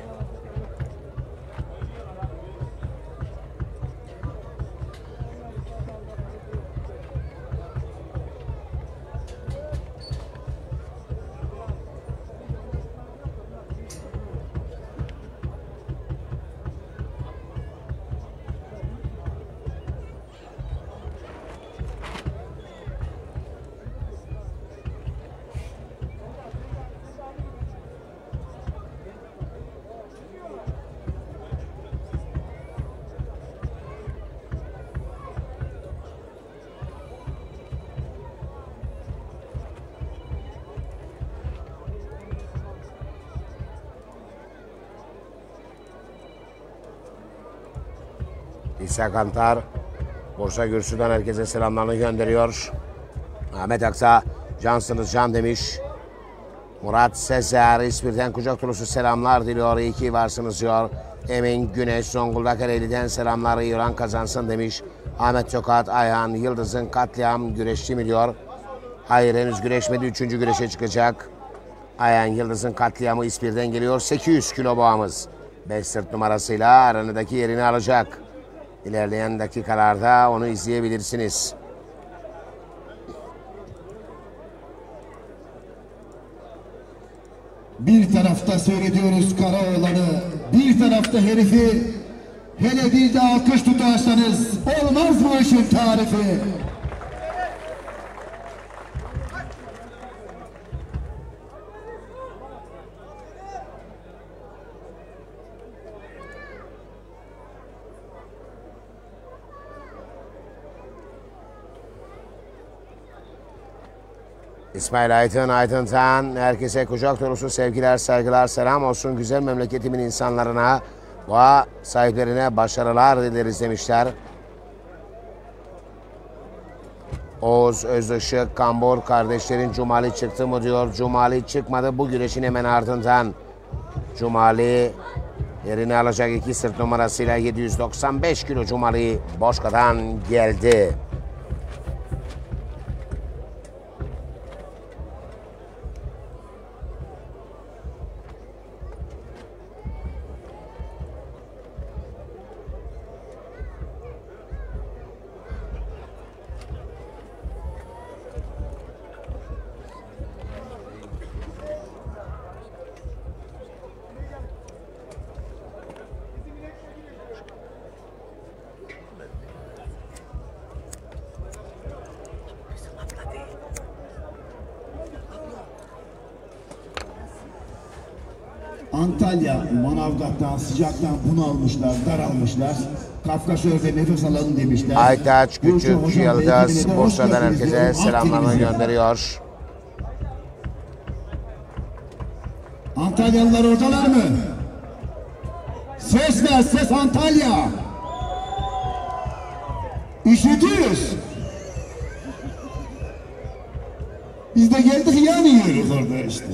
Speaker 2: İsa Kantar, Bursa Gürsü'den herkese selamlarını gönderiyor. Ahmet Aksa, cansınız can demiş. Murat Sezer, İspir'den kucak dolusu selamlar diliyor. İyi ki varsınız diyor. Emin Güneş, Zonguldak Ereğli'den selamlar, İran kazansın demiş. Ahmet Tokat, Ayhan Yıldız'ın katliam güreşçi mi diyor. Hayır, henüz güreşmedi, üçüncü güreşe çıkacak. Ayhan Yıldız'ın katliamı İspir'den geliyor. sekiz yüz kilo boğamız. beş sırt numarasıyla aranıdaki yerini alacak. İlerleyen dakikalarda onu izleyebilirsiniz.
Speaker 1: Bir tarafta seyrediyoruz Karaoğlan'ı, bir tarafta herifi. Hele bir de alkış tutarsanız olmaz bu işin tarifi.
Speaker 2: İsmail Aydın, Aydın'dan herkese kucak dolusu sevgiler, saygılar, selam olsun güzel memleketimin insanlarına, boğa sahiplerine başarılar dileriz demişler. Oğuz Özışık, Kambur kardeşlerin Cumali çıktı mı diyor. Cumali çıkmadı, bu güreşin hemen ardından Cumali yerini alacak, iki sırt numarasıyla yedi yüz doksan beş kilo Cumali Boşka'dan geldi.
Speaker 1: Antalya, Manavgat'tan sıcaktan bunalmışlar, daralmışlar. Kafkasör'de nefes alalım demişler.
Speaker 2: Aytaç
Speaker 1: Gülşen
Speaker 2: Küçük
Speaker 1: Hocam,
Speaker 2: Yıldız
Speaker 1: belki de hoş
Speaker 2: Bursa'dan
Speaker 1: geldiniz
Speaker 2: herkese
Speaker 1: diyorum.
Speaker 2: selamlarını
Speaker 1: Akdeniz'e.
Speaker 2: gönderiyor.
Speaker 1: Antalyalılar oradalar mı? Ses ver, ses Antalya. İşitiyoruz. Biz de geldik yan yiyoruz orada işte.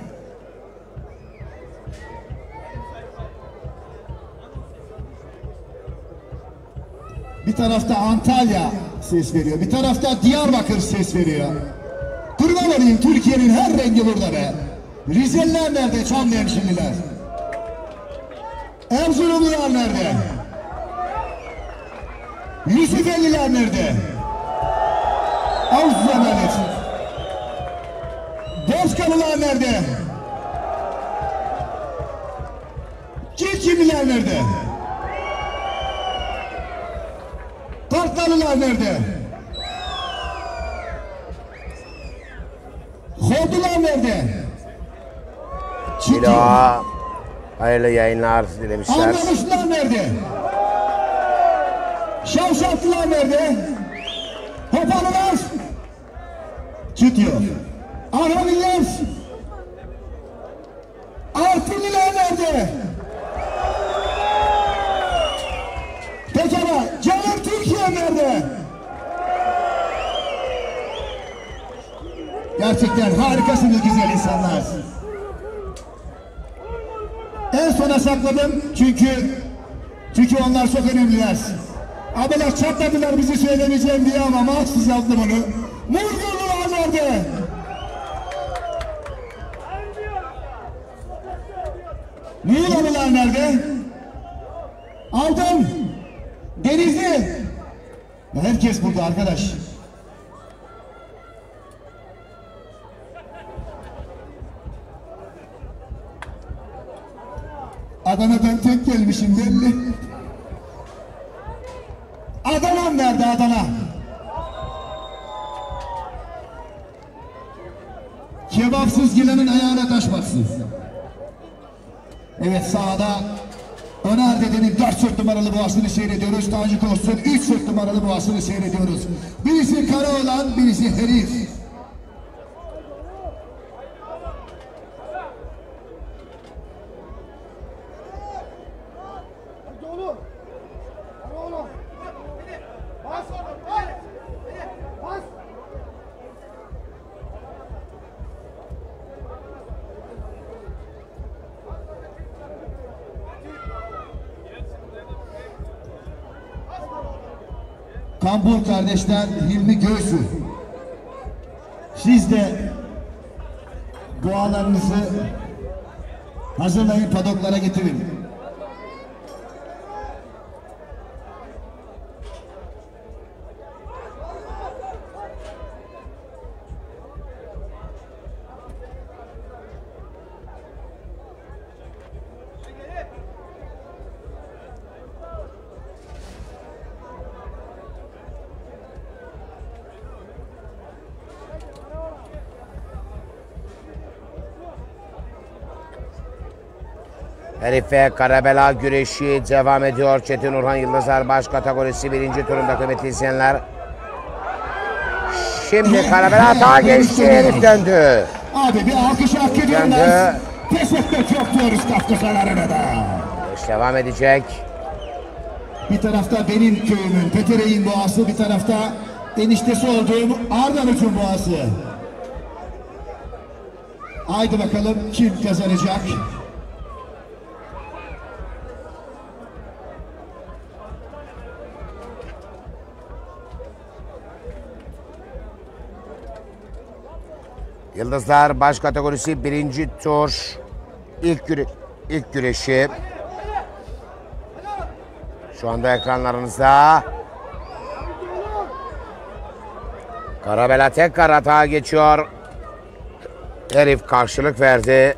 Speaker 1: Bir tarafta Antalya ses veriyor, bir tarafta Diyarbakır ses veriyor. Kurban olayım, Türkiye'nin her rengi burada be. Rizeliler nerede? Çamlıhemşinliler. Erzurumlular nerede? Yusufeliler nerede? Avuz emanet. Bozkalılar nerede? Çirkinliler nerede? Kartlalılar nerede? Hordular nerede?
Speaker 2: Kilo. Hayırlı yayınlar dilemişler.
Speaker 1: Anlamışlar nerede? Şavşatlılar nerede? Hopalılar çıtıyor. Arhaniler Artvinliler nerede? Pekala canım Türkiye nerede? Gerçekten harikasınız güzel insanlar. En sona sakladım çünkü çünkü onlar çok önemliler. Abiler çatladılar bizi söylemeyeceğim diye ama mahsus yaptım onu. Murgullular nerede? Muğlalılar nerede? Aldım. Denizli. Herkes burada arkadaş. Adana'dan tek gelmişim belli. Adana nerede Adana? Kebapsız gelenin ayağına taş batsın. Evet sağda Öner dedenin dört sırt numaralı boğasını seyrediyoruz. Tanju Koç'un üç sırt numaralı boğasını seyrediyoruz. Birisi Karaoğlan, birisi Herif. Kambur kardeşler Hilmi Göğsü. Siz de boğalarınızı hazırlayın, padoklara getirin.
Speaker 2: Herif ve Karabela güreşi devam ediyor. Çetin Orhan Yıldızlar baş kategorisi birinci turunda kıymetli izleyenler. Şimdi Karabela atağa geçti. Herif döndü.
Speaker 1: Abi bir alkış hak ediyorlar. Pes etmek yok diyoruz Kafkasalarına da.
Speaker 2: İş devam edecek.
Speaker 1: Bir tarafta benim köyümün Petere'in boğası, bir tarafta eniştesi olduğum Ardanuç'un boğası. Haydi bakalım kim kazanacak?
Speaker 2: Yıldızlar baş kategorisi birinci tur ilk, güre ilk güreşi. Şu anda ekranlarınızda. Karabela tekrar atağa geçiyor. Herif karşılık verdi.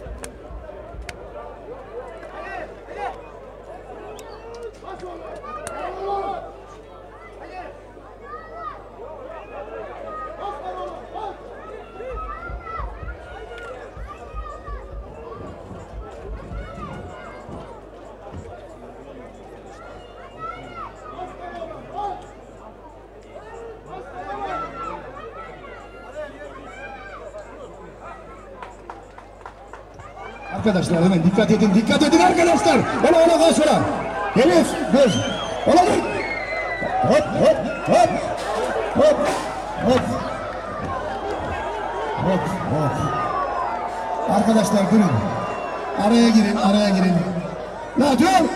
Speaker 1: Arkadaşlar hemen dikkat edin, dikkat edin arkadaşlar. Ola ola kaç ola. Elif, dur. Ola dur. Hop hop hop. Hop hop. Hop hop. Arkadaşlar durun. Araya girin, araya girin. La dur.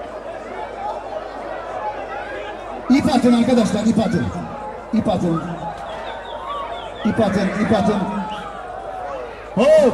Speaker 1: İp atın arkadaşlar, ip atın. İp atın. İp atın, ip atın. Hop.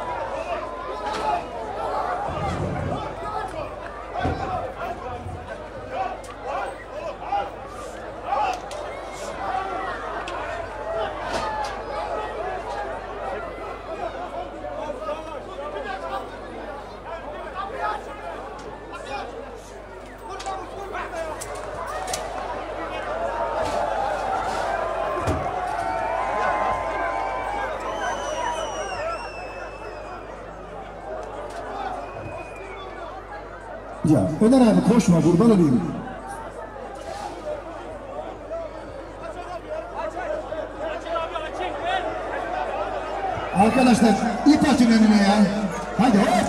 Speaker 1: Ya Öner abi koşma, kurban olayım. Arkadaşlar ip atın önüne ya. Hadi hop.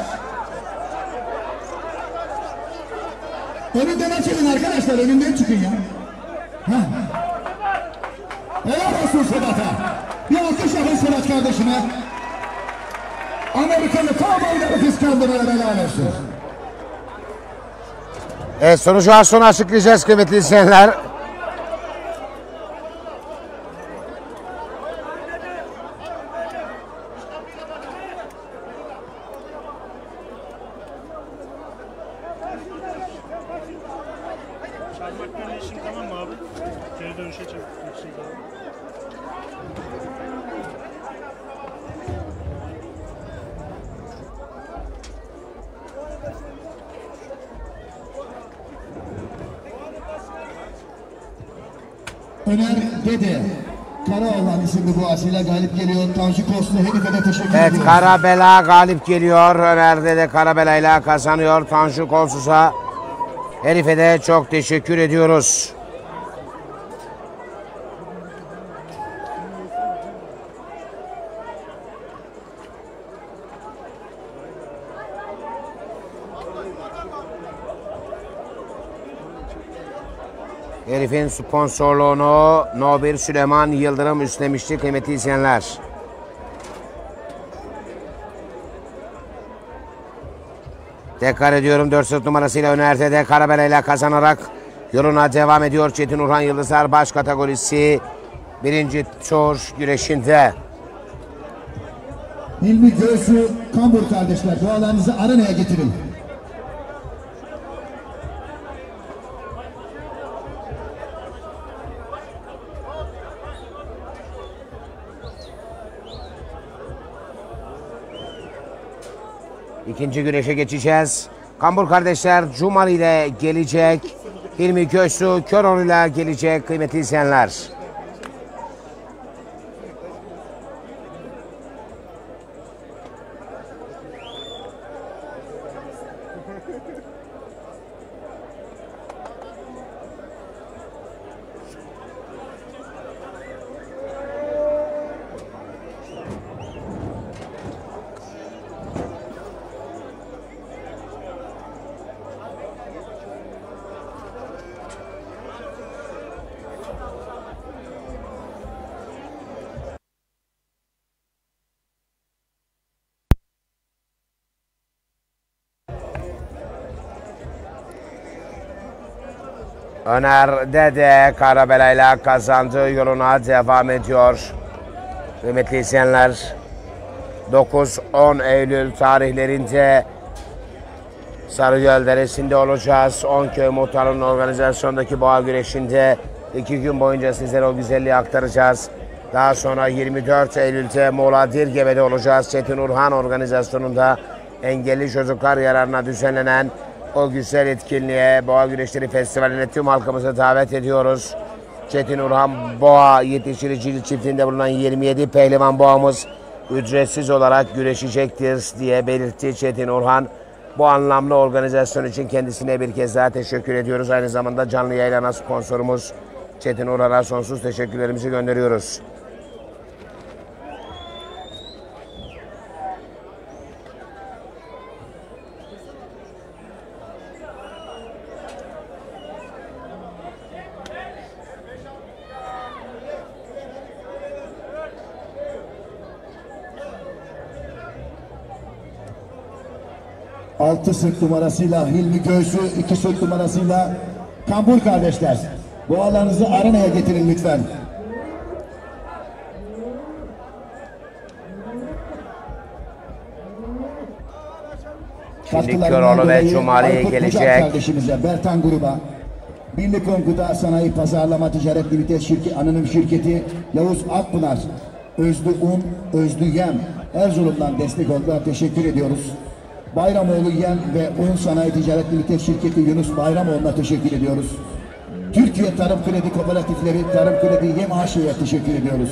Speaker 1: Önünden açılın arkadaşlar, önünden çıkın ya. Heh. Helal olsun Sedat'a. Bir alkış yapın Sedat kardeşime. Amerikalı kovboyları kıskandırıyor, helal olsun.
Speaker 2: Evet, sonucu az sonra açıklayacağız kıymetli izleyenler.
Speaker 6: Çarmaklarla işin tamam mı abi? Geri dönüşe çek. Geçeceğiz abi.
Speaker 1: Öner Dede Karaoğlan isimli bu asıyla galip geliyor. Tanju Koslu Herife de teşekkür
Speaker 2: Evet,
Speaker 1: ediyoruz.
Speaker 2: Karabela galip geliyor. Öner'de de Karabela ile kazanıyor. Tanju Kolsuz'a, Herife de çok teşekkür ediyoruz. Herifin sponsorluğunu No bir Süleyman Yıldırım üstlemişti kıymetli izleyenler. Tekrar ediyorum, dört sırt numarasıyla Öner'de de Karabela ile kazanarak yoluna devam ediyor. Çetin Urhan Yıldızlar baş kategorisi birinci tur güreşinde.
Speaker 1: Hilmi Göğsü Kambur kardeşler, dualarınızı arenaya getirin.
Speaker 2: İkinci güreşe geçeceğiz. Kambur kardeşler Cumali ile gelecek. Hilmi Göğsü Köroğlu ile gelecek kıymetli izleyenler. Öner Dede Karabela ile kazandığı yoluna devam ediyor. Kıymetli izleyenler, dokuz on Eylül tarihlerinde Sarıgöl Deresi'nde olacağız. Onköy Muhtarı'nın organizasyondaki boğa güreşinde iki gün boyunca sizlere o güzelliği aktaracağız. Daha sonra yirmi dört Eylül'de Muğla Dirgebe'de olacağız. Çetin Urhan organizasyonunda engelli çocuklar yararına düzenlenen o güzel etkinliğe, Boğa Güreşleri Festivali'ne tüm halkımızı davet ediyoruz. Çetin Urhan Boğa Yetiştiriciliği çiftliğinde bulunan yirmi yedi pehlivan boğamız ücretsiz olarak güreşecektir diye belirtti Çetin Urhan. Bu anlamlı organizasyon için kendisine bir kez daha teşekkür ediyoruz. Aynı zamanda canlı yayına sponsorumuz Çetin Urhan'a sonsuz teşekkürlerimizi gönderiyoruz.
Speaker 1: altı sırt numarasıyla Hilmi Göğsü, iki sırt numarasıyla Kambur kardeşler. Boğalarınızı arenaya getirin lütfen.
Speaker 2: Şimdi Köroğlu ve Cumali'ye gelecek.
Speaker 1: Kardeşimize Bertan Gruba, Birlikom Gıda Sanayi Pazarlama Ticaret Limited Şirketi Anonim Şirketi, Yavuz Akpınar, Özlü Un, Özlü Yem, Erzurum'dan destek oldular. Teşekkür ediyoruz. Bayramoğlu Yem ve Un Sanayi Ticaret Limited Şirketi Yunus Bayramoğlu'na teşekkür ediyoruz. Türkiye Tarım Kredi Kooperatifleri Tarım Kredi Yem A Ş'ye teşekkür ediyoruz.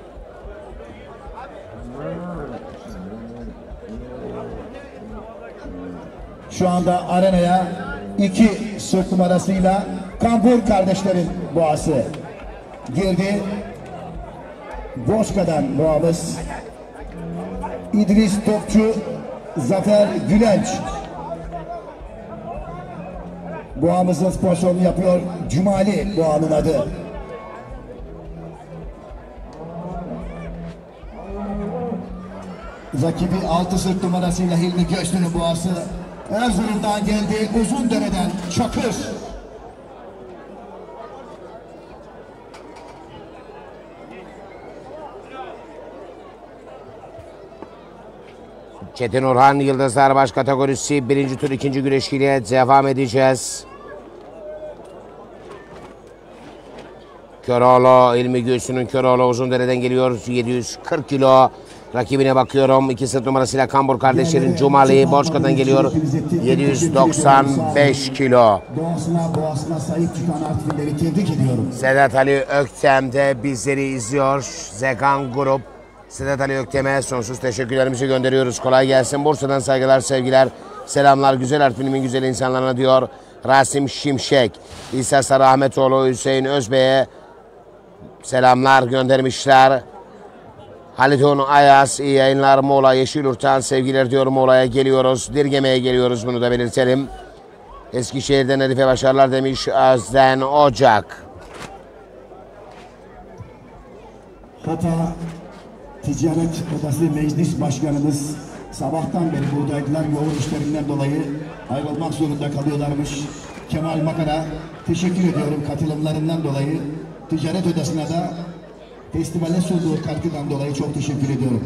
Speaker 1: Şu anda arenaya iki sırt numarasıyla Kambur kardeşlerin boğası girdi. Boşka'dan boğamız İdris Topçu, Zafer Gülenç. Boğamızın sponsorluğunu yapıyor. Cumali boğanın adı. Rakibi altı sırt numarasıyla Hilmi Göçlü'nün boğası. Erzurum'dan geldi, Uzundere'den Çakır.
Speaker 2: Çetin Orhan Yıldızlar Baş kategorisi birinci tur ikinci güreşiyle devam edeceğiz. Köroğlu, İlmi Göğsü'nün Köroğlu Uzundere'den geliyor. yedi yüz kırk kilo. Rakibine bakıyorum. iki sırt numarasıyla Kambur kardeşlerin Cumali Borçka'dan geliyor. yedi yüz doksan beş kilo.
Speaker 1: Doğasına boğasına sahip çıkan Artvinleri tebrik ediyorum.
Speaker 2: Sedat Ali Öktem de bizleri izliyor. Zekan Grup. Sedat Ali Öktem'e sonsuz teşekkürlerimizi gönderiyoruz. Kolay gelsin. Bursa'dan saygılar, sevgiler, selamlar. Güzel Artvin'imin güzel insanlarına diyor. Rasim Şimşek, İsa Sarı Ahmetoğlu, Hüseyin Özbey'e selamlar göndermişler. Halitun Ayas, iyi yayınlar. Muğla Yeşilurt'tan sevgiler diyor. Muğla'ya geliyoruz. Dirgeme'ye geliyoruz, bunu da belirtelim. Eskişehir'den Hedife başarılar demiş Özden Ocak.
Speaker 1: Kata Ticaret Odası Meclis Başkanımız sabahtan beri buradaydılar. Yoğun işlerinden dolayı ayrılmak zorunda kalıyorlarmış. Kemal Makara, teşekkür ediyorum katılımlarından dolayı. Ticaret Odası'na da festivale sunduğu katkıdan dolayı çok teşekkür ediyorum.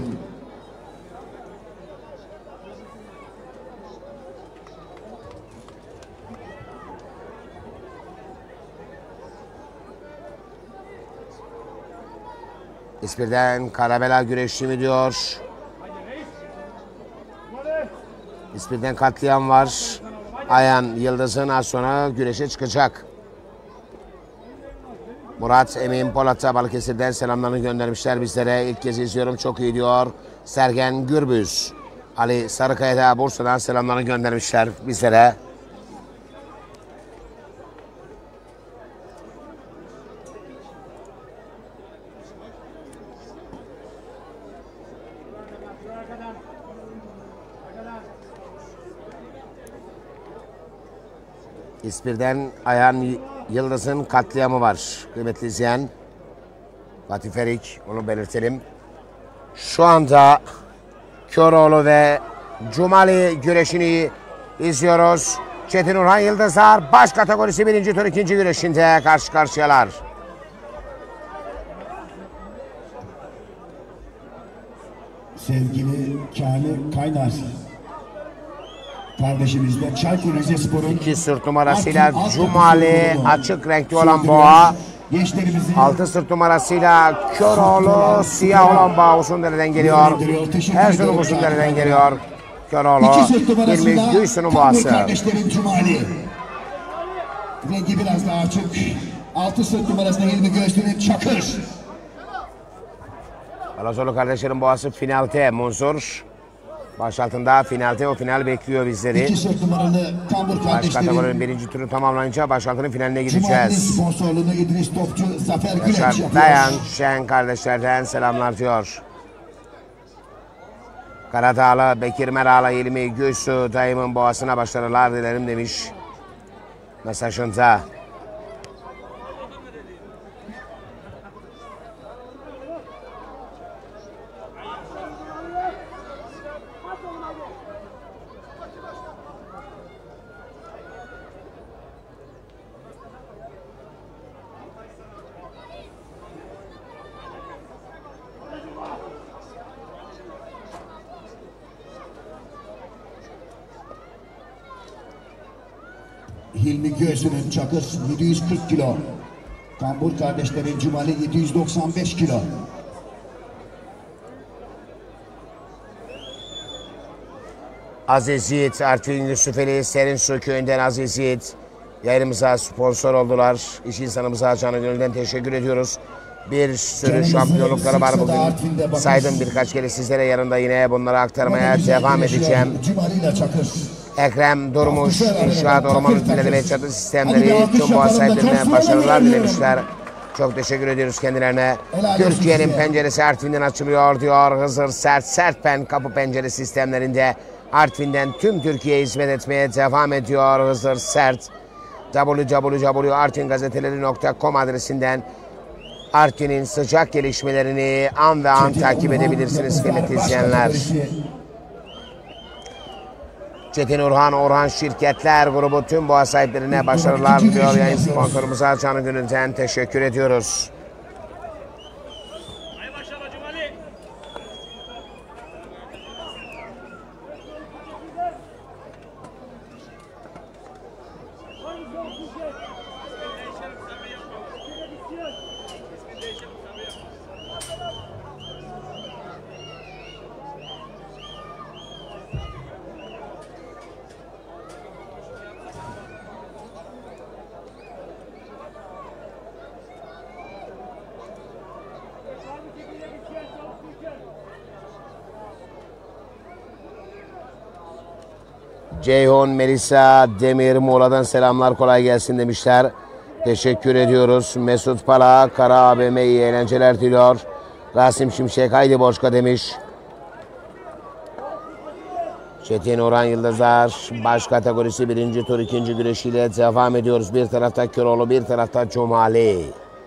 Speaker 2: İspir'den Karabela güreşçi mi diyor. İspir'den katliam var. Ayhan Yıldız'ın az sonra güreşe çıkacak. Murat Emin Polat'a Balıkesir'den selamlarını göndermişler bizlere. İlk kez izliyorum, çok iyi diyor. Sergen Gürbüz. Ali Sarıkaya'da Bursa'dan selamlarını göndermişler bizlere. İspir'den Ayhan Yıldız'ın katliamı var kıymetli izleyen. Fatih Ferik, onu belirtelim. Şu anda Köroğlu ve Cumali güreşini izliyoruz. Çetin Orhan Yıldızlar baş kategorisi birinci tur ikinci güreşinde karşı karşıyalar.
Speaker 1: Sevgili Kâni Kaynar kardeşimizle Çaykur Rizespor'un
Speaker 2: İki sırt numarasıyla Cumali açık renkli olan boğa. Altı sırt numarasıyla Köroğlu siyah olan boğa Uzundere'den geliyor. Erzurum Uzundere'den geliyor. Köroğlu İlmi Gülsün'ün boğası.
Speaker 1: Kardeşlerin Cumali. Rengi biraz daha açık. Altı sırt numarasında Hilmi Göğsü'nün Çakır.
Speaker 2: Alazolu kardeşlerin boğası finalte Munzur. Baş altında finalte, o final bekliyor bizleri.
Speaker 1: İki sırt numaralı Kambur
Speaker 2: Baş
Speaker 1: kardeşlerin.
Speaker 2: kategorinin birinci turu tamamlanınca baş altının finaline
Speaker 1: Cumali'nin
Speaker 2: gideceğiz.
Speaker 1: sponsorluğunu İdris Topçu, Zafer Gülenç
Speaker 2: Yaşar
Speaker 1: yapıyor.
Speaker 2: Dayan Şen kardeşlerden selamlar diyor. Karadağlı Bekir Meral'a İlmi Göğsü dayımın boğasına başarılar dilerim demiş mesajında.
Speaker 1: Hilmi Göğsü'nün Çakır yedi yüz kırk kilo. Kambur kardeşlerin Cumali yedi yüz doksan beş kilo.
Speaker 2: Aziz Yiğit, Artvin Yusufeli Serin Su Köyü'nden Aziz Yiğit yayınımıza sponsor oldular. İş insanımıza canı gönülden teşekkür ediyoruz. Bir sürü şampiyonlukları var bugün. Saydım birkaç kere sizlere, yarın da yine bunları aktarmaya devam edeceğim.
Speaker 1: Cumali ile Çakır.
Speaker 2: Ekrem Durmuş, İnşaat Orman Ürünleri ve Çatı Sistemleri tüm boğa sahiplerine başarılar dilemişler. Çok teşekkür ediyoruz kendilerine. Türkiye'nin penceresi Artvin'den açılıyor diyor. Hızır Sert Sertpen kapı pencere sistemlerinde Artvin'den tüm Türkiye'ye hizmet etmeye devam ediyor Hızır Sert. w w w nokta artvingazeteleri nokta com adresinden Artvin'in sıcak gelişmelerini an ve an takip edebilirsiniz kıymetli izleyenler. Çetin Orhan, Orhan Şirketler Grubu tüm boğa sahiplerine başarılar diliyor. Yayın sponsorumuza canı gönülden teşekkür ediyoruz. Ceyhun Melisa Demir Muğla'dan selamlar, kolay gelsin demişler. Teşekkür ediyoruz. Mesut Pala Kara A B M iyi eğlenceler diliyor. Rasim Şimşek haydi Boşka demiş. Çetin Orhan Yıldızlar baş kategorisi birinci tur ikinci güreşiyle devam ediyoruz. Bir tarafta Köroğlu, bir tarafta Cumali.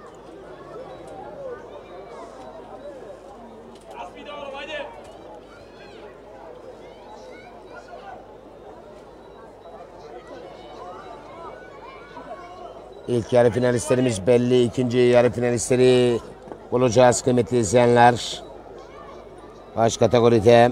Speaker 2: İlk yarı finalistlerimiz belli. İkinci yarı finalistleri bulacağız kıymetli izleyenler. Baş kategoride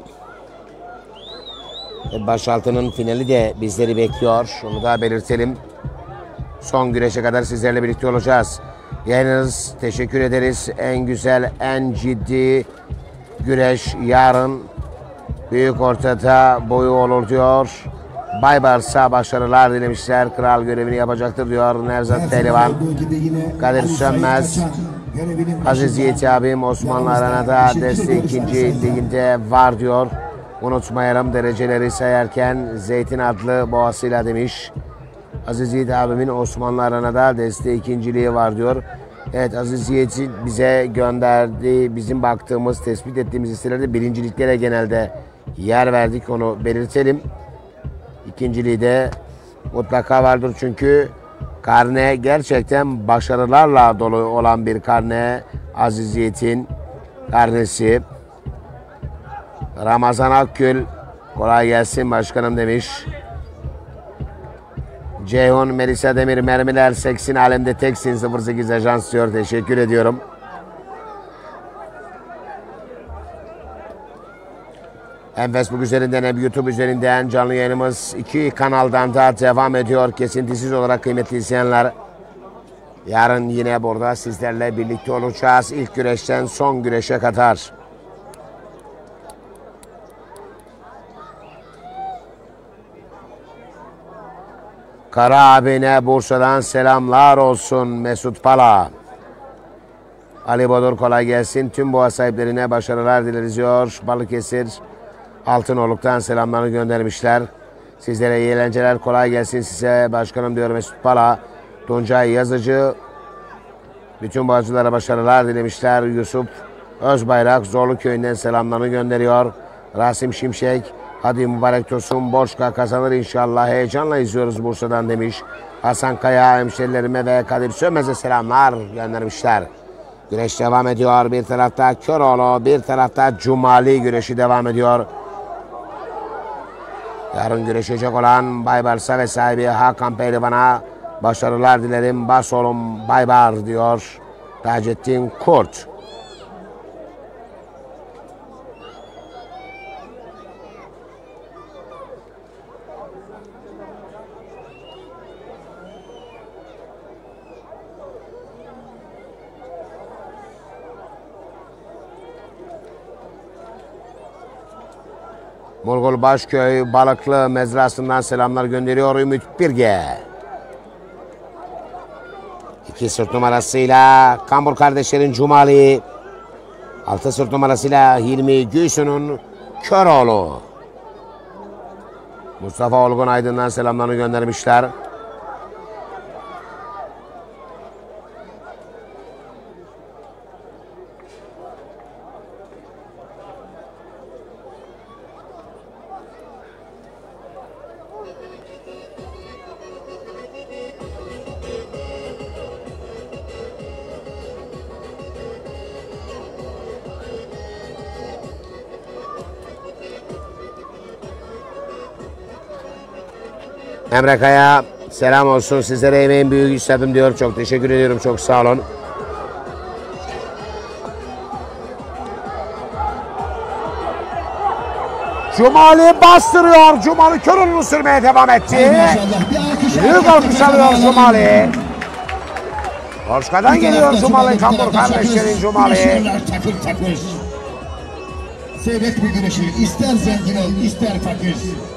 Speaker 2: başaltının finali de bizleri bekliyor. Onu da belirtelim. Son güreşe kadar sizlerle birlikte olacağız. Yayınınız teşekkür ederiz. En güzel, en ciddi güreş yarın büyük ortada boyu olur diyor. Baybars'a başarılar dilemişler. Kral görevini yapacaktır diyor Nevzat Pehlivan. Kadir Sönmez. Aziz Yiğit abim Osmanlı Arana'da destek ikinci liginde var diyor. Unutmayalım dereceleri sayarken Zeytin adlı boğasıyla demiş. Aziz Yiğit abimin Osmanlı Arana'da destek ikinciliği var diyor. Evet, Aziz Yiğit'i bize gönderdi. Bizim baktığımız, tespit ettiğimiz listelerde birinciliklere genelde yer verdik. Onu belirtelim. İkinciliği de mutlaka vardır çünkü karne gerçekten başarılarla dolu olan bir karne. Aziz Yiğit'in karnesi. Ramazan Akgül kolay gelsin başkanım demiş. Ceyhun Melisa Demir mermiler seksin alemde teksin sıfır sekiz ajans diyor. Teşekkür ediyorum. Hem Facebook üzerinden hem YouTube üzerinden canlı yayınımız iki kanaldan da devam ediyor kesintisiz olarak kıymetli izleyenler. Yarın yine burada sizlerle birlikte olacağız. İlk güreşten son güreşe kadar. Kara abine Bursa'dan selamlar olsun Mesut Pala. Ali Bodur kolay gelsin. Tüm boğa sahiplerine başarılar dileriz diyor. Balıkesir Altınoluk'tan selamlarını göndermişler. Sizlere iyi eğlenceler, kolay gelsin size başkanım diyor Mesut Pala. Tuncay Yazıcı bütün boğacılara başarılar dilemişler. Yusuf Özbayrak Zorlu Köyü'nden selamlarını gönderiyor. Rasim Şimşek hadi mübarek Tosun Borçka kazanır inşallah, heyecanla izliyoruz Bursa'dan demiş. Hasan Kaya hemşerilerime ve Kadir Sönmez'e selamlar göndermişler. Güreş devam ediyor. Bir tarafta Köroğlu, bir tarafta Cumali güreşi devam ediyor. Yarın güreşecek olan Baybars'a ve sahibi Hakan Pehlivan'a başarılar dilerim. Bas oğlum Baybar diyor Taceddin Kurt. Mulgul Başköy Balıklı mezrasından selamlar gönderiyor Ümit Birge. İki sırt numarasıyla Kambur kardeşlerin Cumali. Altı sırt numarasıyla Hilmi Gülsün'ün Köroğlu. Mustafa Olgun Aydın'dan selamlarını göndermişler. Emre Kaya selam olsun, sizlere emeğin büyük istedim diyor. Çok teşekkür ediyorum, çok sağ olun. Cumali bastırıyor. Cumali Köroğlu'nu sürmeye devam etti. Büyük alkış alıyor Cumali. Korşka'dan geliyor Cumali. Kambur kardeşlerin Cumali.
Speaker 1: Takır takır. Seyret bu güneşi. İster zengin ol, ister fakir.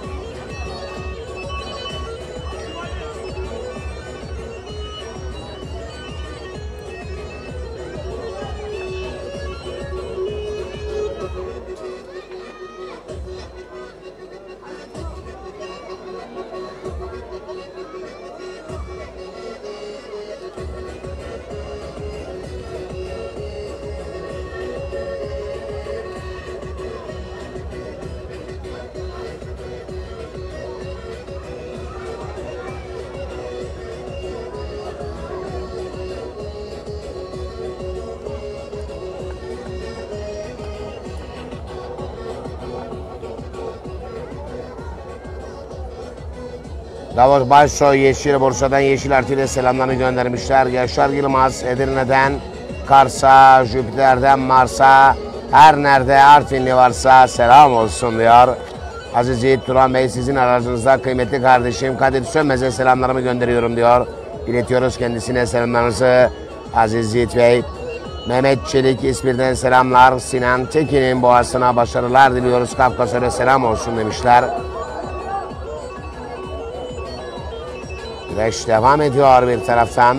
Speaker 2: Davut Başsoy Yeşil Bursa'dan Yeşil Artı'yla selamlarını göndermişler. Yaşar Yılmaz Edirne'den Kars'a, Jüpiter'den Mars'a, her nerede Artvinli varsa selam olsun diyor. Aziz Yiğit Turan Bey, sizin aracınızda kıymetli kardeşim Kadir Sönmez'e selamlarımı gönderiyorum diyor. İletiyoruz kendisine selamlarınızı Aziz Yiğit Bey. Mehmet Çelik İzmir'den selamlar. Sinan Tekin'in boğasına başarılar diliyoruz. Kafkasör'e selam olsun demişler. Güreş devam ediyor bir taraftan.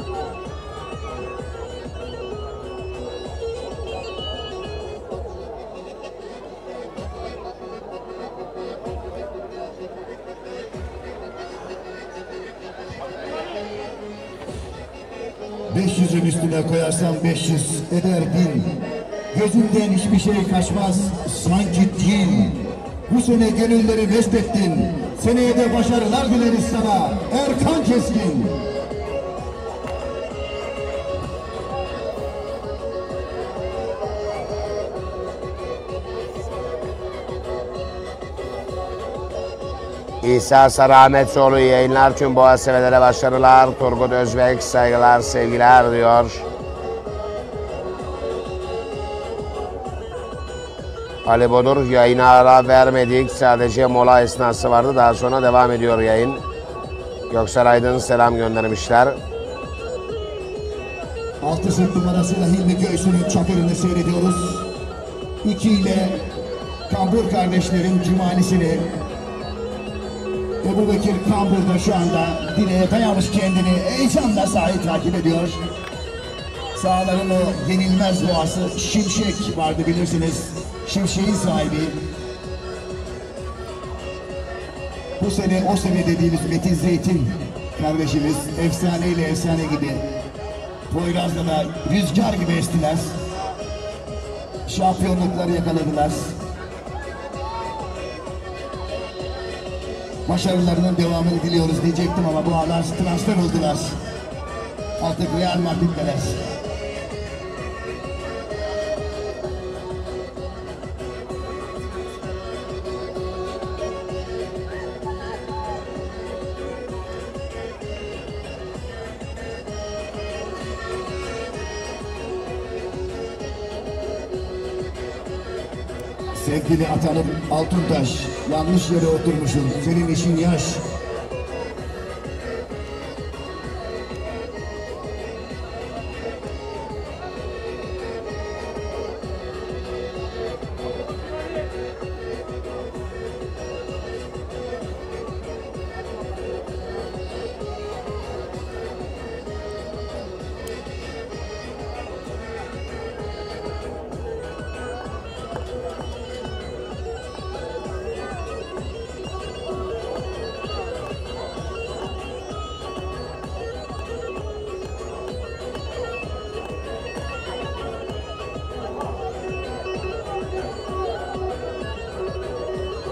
Speaker 1: beş yüzün üstüne koyarsam beş yüz eder bin. Gözümden hiçbir şey kaçmaz sanki din. Bu sene gönülleri mest ettin. Seneye de başarılar dileriz sana Erkan Keskin.
Speaker 2: İsa Sarahmetsoğlu yayınlar, tüm boğa severlere başarılar. Turgut Özbek saygılar sevgiler diyor. Ali Bodur yayına ara vermedik, sadece mola esnası vardı, daha sonra devam ediyor yayın. Göksel Aydın selam göndermişler.
Speaker 1: Altı sırt numarasıyla Hilmi Göğsü'nün çakırını seyrediyoruz. İki ile Kambur kardeşlerin Cumalisini. Ebu Bekir Kambur'da şu anda direğe dayamış kendini heyecanla sahip takip ediyor. Sağların o yenilmez boğası Şimşek vardı bilirsiniz. Şimşek'in sahibi. Bu sene o sene dediğimiz Metin Zeytin kardeşimiz efsaneyle efsane gibi. Poyraz'da da rüzgar gibi estiler. Şampiyonlukları yakaladılar. Başarılarının devamını diliyoruz diyecektim ama bu ağlar transfer oldular. Artık Real Madrid'deler. Sevgili Atanım Altuntaş, yanlış yere oturmuşsun, senin işin yaş.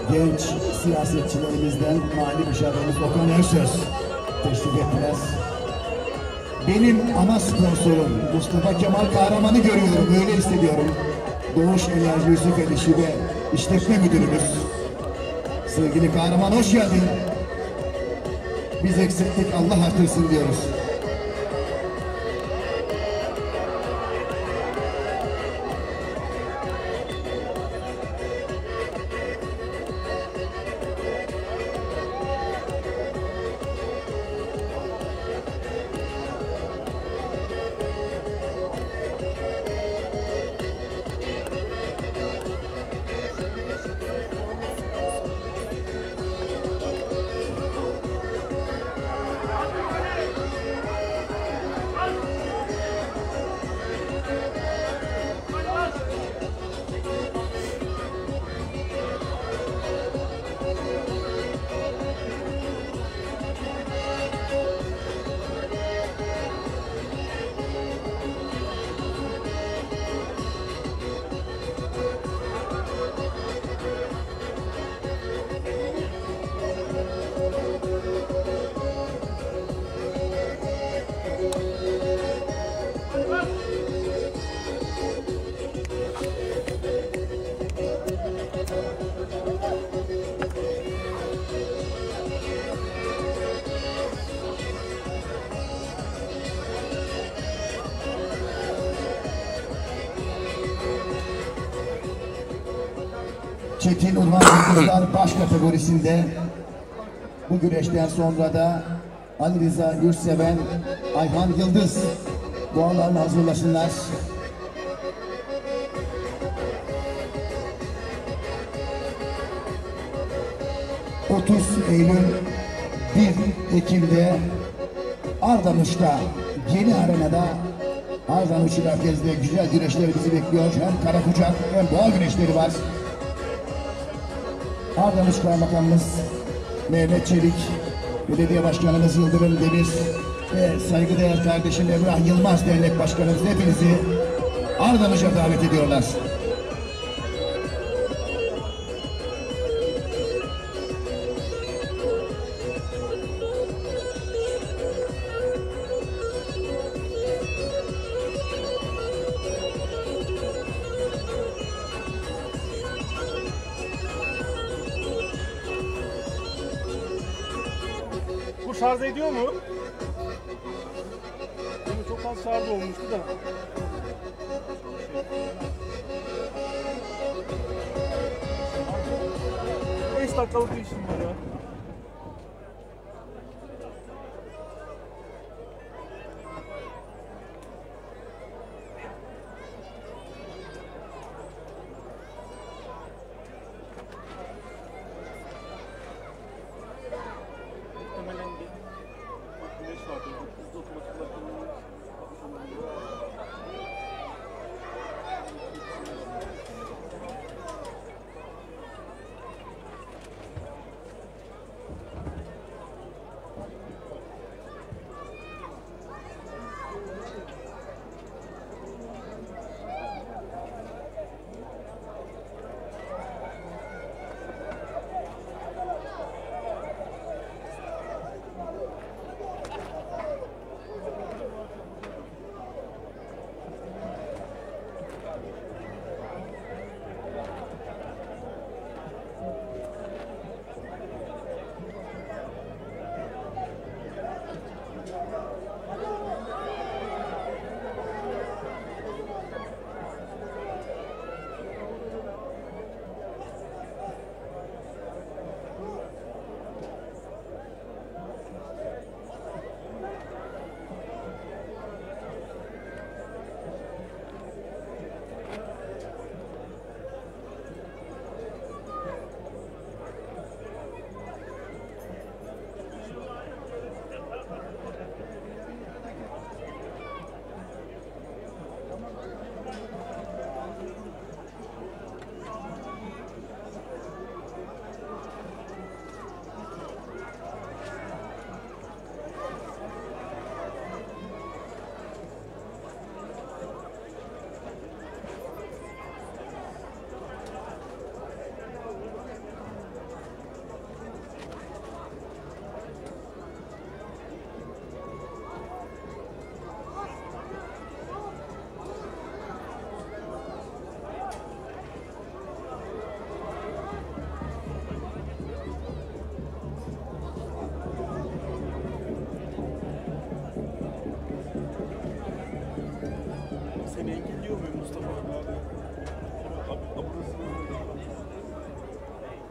Speaker 1: genç siyasetçilerimizden mali müşavirimiz Okan Ersöz teşrif ettiler. Benim ana sponsorum Mustafa Kemal Kahraman'ı görüyorum, öyle hissediyorum. Doğuş Enerji Yusufeli Şube İşletme Müdürümüz. Sevgili Kahraman hoş geldin. Biz eksiklik Allah artırsın diyoruz. Çetin Urhan Yıldızlar baş kategorisinde bu güreşten sonra da Ali Rıza Yurtseven, Ayhan Yıldız boğalarını hazırlasınlar. otuz Eylül bir Ekim'de Ardamış'ta Yeni Arena'da Ardamış merkezde güzel güreşler bizi bekliyor. Hem kara kucak hem boğa güreşleri var. Ardamış Kaymakamımız Mehmet Çelik, Belediye Başkanımız Yıldırım Demir ve saygıdeğer kardeşim Emrah Yılmaz Dernek Başkanımız hepinizi Ardamış'a davet ediyorlar.
Speaker 6: Bu şarj ediyor mu? Benim çok az şarj olmuştu da. beş dakikalık bir işim var ya. Muhtemelen bir güneş vardı. Hızlı otomatikler kullanılıyor.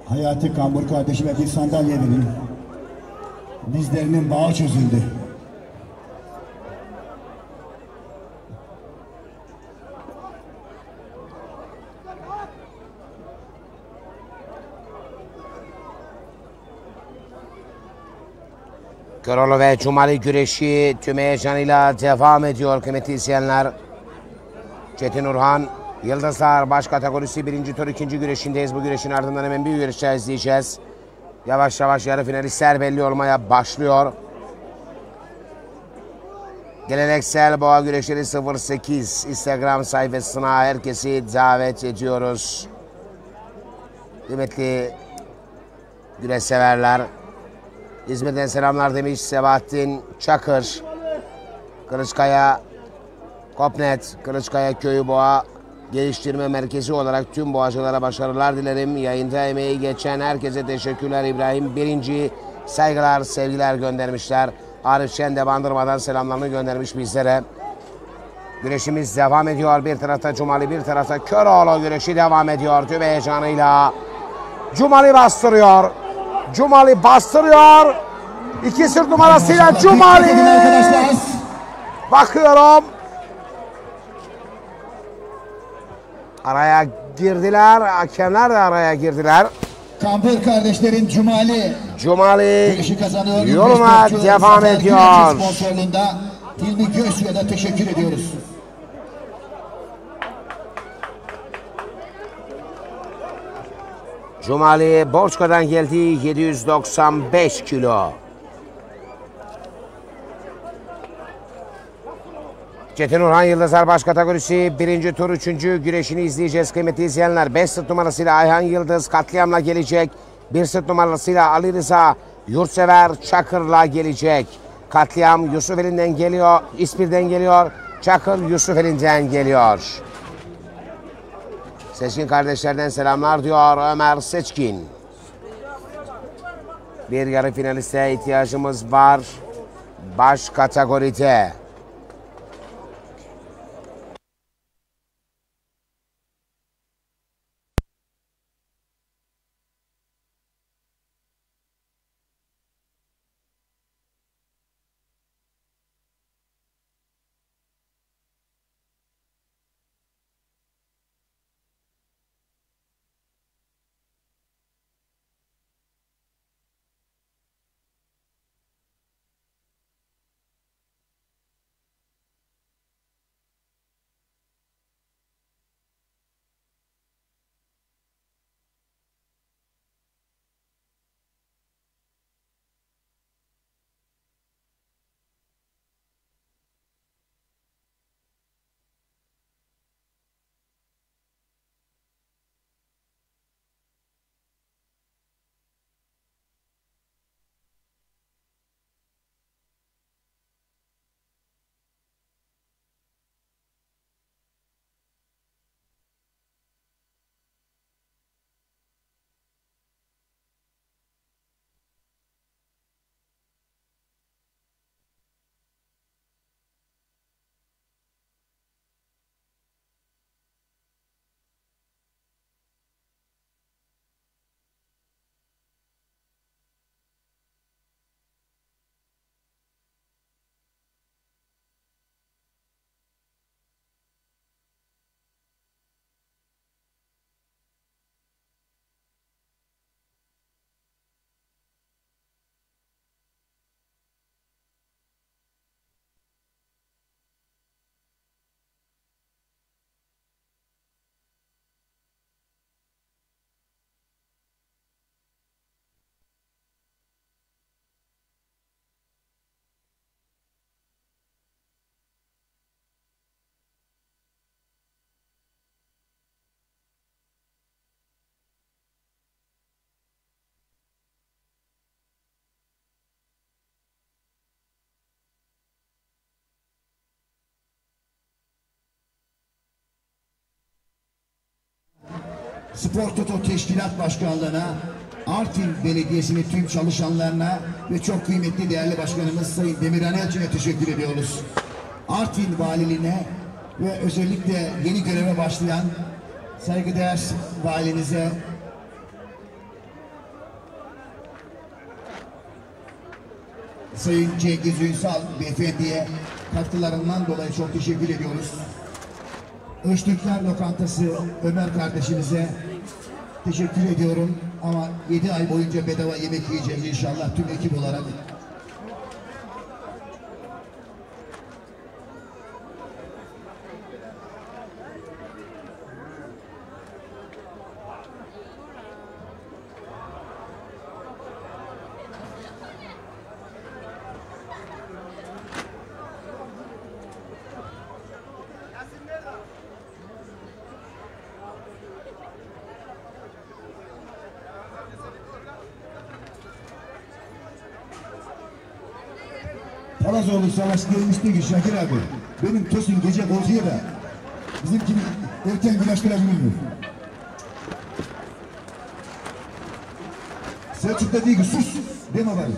Speaker 1: Hayati Kambur kardeşime bir sandalye vereyim. Dizlerinin bağı çözüldü.
Speaker 2: Köroğlu ve Cumali güreşi tüm heyecanıyla devam ediyor kıymetli izleyenler. Çetin Orhan, Yıldızlar baş kategorisi birinci tur ikinci güreşindeyiz. Bu güreşin ardından hemen bir güreş daha izleyeceğiz. Yavaş yavaş yarı finalistler belli olmaya başlıyor. Geleneksel boğa güreşleri sıfır sekiz Instagram sayfasına herkesi davet ediyoruz. Kıymetli güreş severler. İzmir'den selamlar demiş Sebahattin Çakır. Kılıçkaya Kopnet, Kılıçkaya Köyü Boğa Geliştirme Merkezi olarak tüm boğacılara başarılar dilerim. Yayında emeği geçen herkese teşekkürler. İbrahim Birinci saygılar, sevgiler göndermişler. Arif Şen de Bandırma'dan selamlarını göndermiş bizlere. Güreşimiz devam ediyor. Bir tarafta Cumali, bir tarafta Köroğlu güreşi devam ediyor. Tüm heyecanıyla. Cumali bastırıyor. Cumali bastırıyor. İki sırt numarasıyla Cumali. Bakıyorum. Araya girdiler. Hakemler de araya girdiler.
Speaker 1: Kambur kardeşlerin Cumali
Speaker 2: Cumali
Speaker 1: güreşi kazanıyor.
Speaker 2: yoluna devam ediyor.
Speaker 1: Sponsorluğunda Hilmi Göğsu'ya da teşekkür ediyoruz.
Speaker 2: Cumali Borçka'dan geldi, yedi yüz doksan beş kilo. Çetin Orhan Yıldızlar baş kategorisi birinci tur üçüncü güreşini izleyeceğiz kıymetli izleyenler. beş sırt numarasıyla Ayhan Yıldız katliamla gelecek. bir sırt numarasıyla Ali Rıza Yurtsever Çakır'la gelecek. Katliam Yusufeli'nden geliyor, İspir'den geliyor. Çakır Yusufeli'nden geliyor. Seçkin kardeşlerden selamlar diyor Ömer Seçkin. Bir yarı finaliste ihtiyacımız var baş kategoride.
Speaker 1: Spor Toto Teşkilat Başkanlığı'na, Artvin Belediyesi'nin tüm çalışanlarına ve çok kıymetli değerli başkanımız Sayın Demirhan Elçin'e teşekkür ediyoruz. Artvin Valiliğine ve özellikle yeni göreve başlayan saygıdeğer valimize Sayın Cengiz Ünsal Beyefendi'ye katkılarından dolayı çok teşekkür ediyoruz. Öztürkler Lokantası Ömer kardeşimize teşekkür ediyorum. Ama yedi ay boyunca bedava yemek yiyeceğiz inşallah tüm ekip olarak. Palazoğlu Savaş gelmişti ki Şakir abi, benim Tosun gece korkuyor da bizimkini erken güneştirebilmiyor. Selçuk da diyor ki sus deme bari.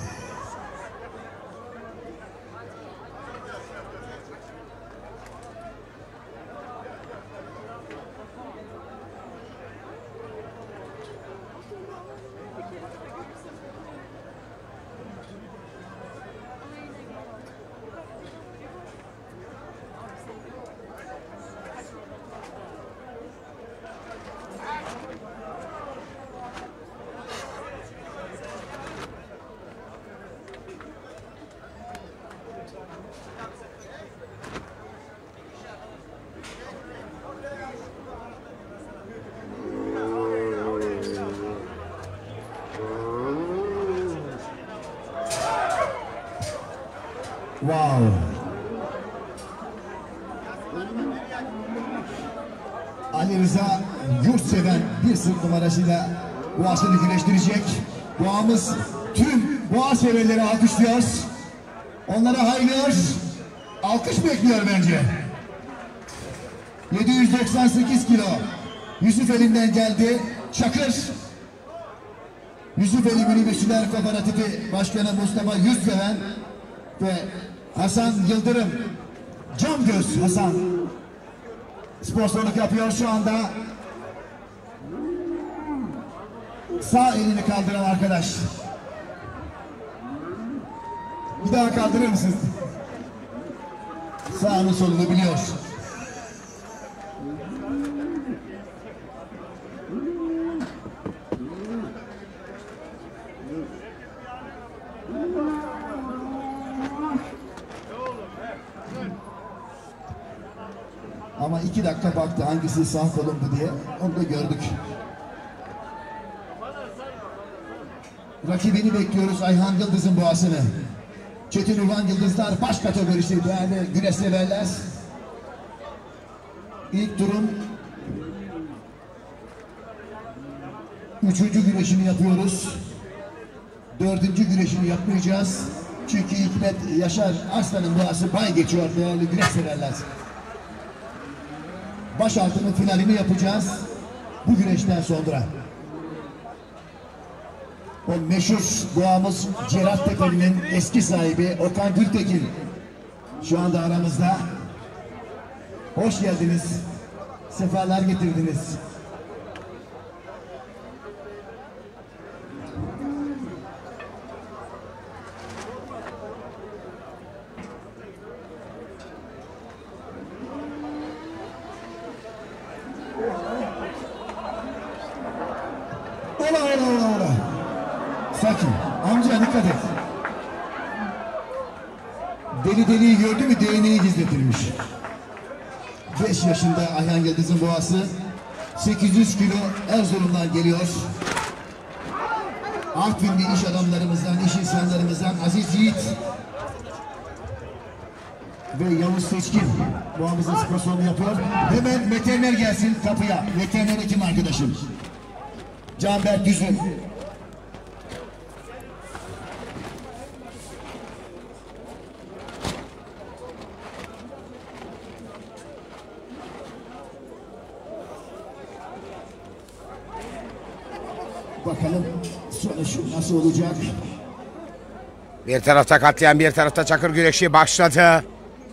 Speaker 1: Wow. Ali Rıza Yurtseven bir sırt numarasıyla boğasını güreştirecek. Boğamız tüm boğa severleri alkışlıyor. Onlara hayırlı alkış bekliyor bence. yedi yüz doksan sekiz kilo Yusuf elinden geldi. Çakır. Yusuf Eli Minibüsçüler Kooperatifi Başkanı Mustafa Yurtseven ve Hasan Yıldırım, Camgöz Hasan sponsorluk yapıyor şu anda. Sağ elini kaldıran arkadaş. Bir daha kaldırır mısınız? Sağını solunu biliyor. Ama iki dakika baktı hangisi sağ kolumdu diye, onu da gördük. Rakibini bekliyoruz Ayhan Yıldız'ın boğasını. Çetin Urhan Yıldızlar baş kategorisi değerli güreş severler. İlk turun üçüncü güreşini yapıyoruz. Dördüncü güreşini yapmayacağız. Çünkü Hikmet Yaşar Arslan'ın boğası bay geçiyor değerli güreş severler. Başaltının finalini yapacağız bu güreşten sonra. O meşhur boğamız Cerrah Tepeli'nin eski sahibi Okan Gültekin şu anda aramızda. Hoş geldiniz, sefalar getirdiniz. Ola ola ola ola. Sakin. Amca dikkat et. Deli deliyi gördü mü değneği gizletilmiş. beş yaşında Ayhan Yıldız'ın boğası. sekiz yüz kilo Erzurum'dan geliyor. Artvinli iş adamlarımızdan, iş insanlarımızdan Aziz Yiğit ve Yavuz Seçkin boğamızın sponsorunu yapıyor. Hemen veteriner gelsin kapıya. Veteriner hekim arkadaşım. Canberk Düzün. Bakalım sonuç nasıl olacak?
Speaker 2: Bir tarafta katliam, bir tarafta çakır güreşi başladı.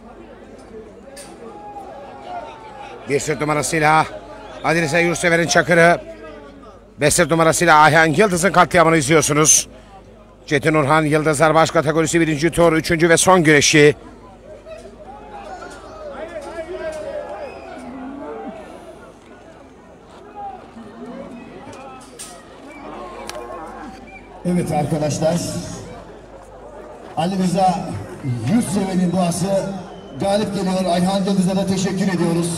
Speaker 2: Bir sırt numarasıyla Ali Rıza Yurtsever'in çakırı, beş sırt numarasıyla Ayhan Yıldız'ın katliamını izliyorsunuz. Çetin Orhan Yıldızlar baş kategorisi birinci tur, üçüncü ve son güreşi.
Speaker 1: Evet arkadaşlar. Ali Rıza Yurtseven'in duası galip geliyor. Ayhan Yıldız'a da teşekkür ediyoruz.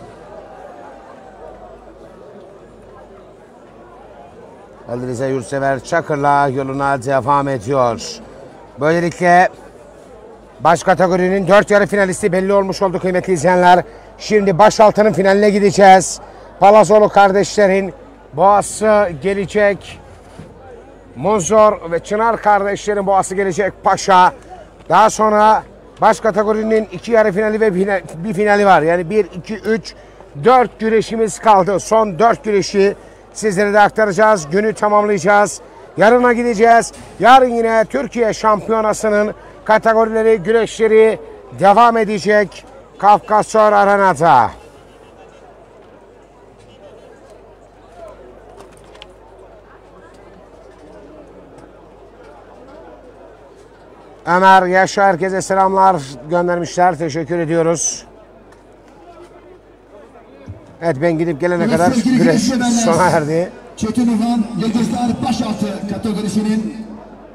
Speaker 2: Ali Rıza Yurtsever Çakır'la yoluna devam ediyor. Böylelikle baş kategorinin dört yarı finalisti belli olmuş oldu kıymetli izleyenler. Şimdi başaltının finaline gideceğiz. Palazolu kardeşlerin boğası gelecek. Monzor ve Çınar kardeşlerin boğası gelecek Paşa. Daha sonra baş kategorinin iki yarı finali ve final, bir finali var. Yani bir, iki, üç, dört güreşimiz kaldı. Son dört güreşi sizlere de aktaracağız. Günü tamamlayacağız. Yarına gideceğiz. Yarın yine Türkiye Şampiyonası'nın kategorileri, güreşleri devam edecek Kafkasor Arena'da. Ömer Yaşa herkese selamlar göndermişler. Teşekkür ediyoruz. Evet, ben gidip gelene
Speaker 1: Evet,
Speaker 2: kadar
Speaker 1: sevgili
Speaker 2: güreş
Speaker 1: güreşçiler,
Speaker 2: sona erdi.
Speaker 1: Çetin Orhan Yıldızlar başaltı kategorisinin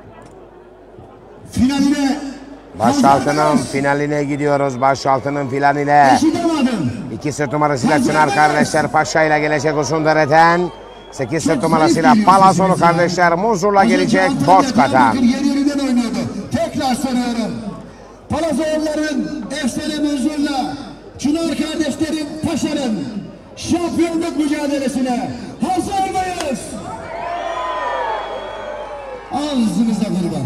Speaker 1: finaline
Speaker 2: Başaltının finaline gidiyoruz. Başaltının finaline.
Speaker 1: Eşidemedim.
Speaker 2: İki sırt numarasıyla Çınar kardeşler Paşa ile gelecek Uzundere'den. Sekiz sırt numarasıyla Palazolu kardeşler Muzur'la gelecek Bozka'dan.
Speaker 1: Yer yerinden oynuyordu. Tekrar soruyorum. Palazoğulların efsane Muzur'la Çınar kardeşlerin Paşa'nın şampiyonluk mücadelesine hazır mıyız? Ağzınıza kurban.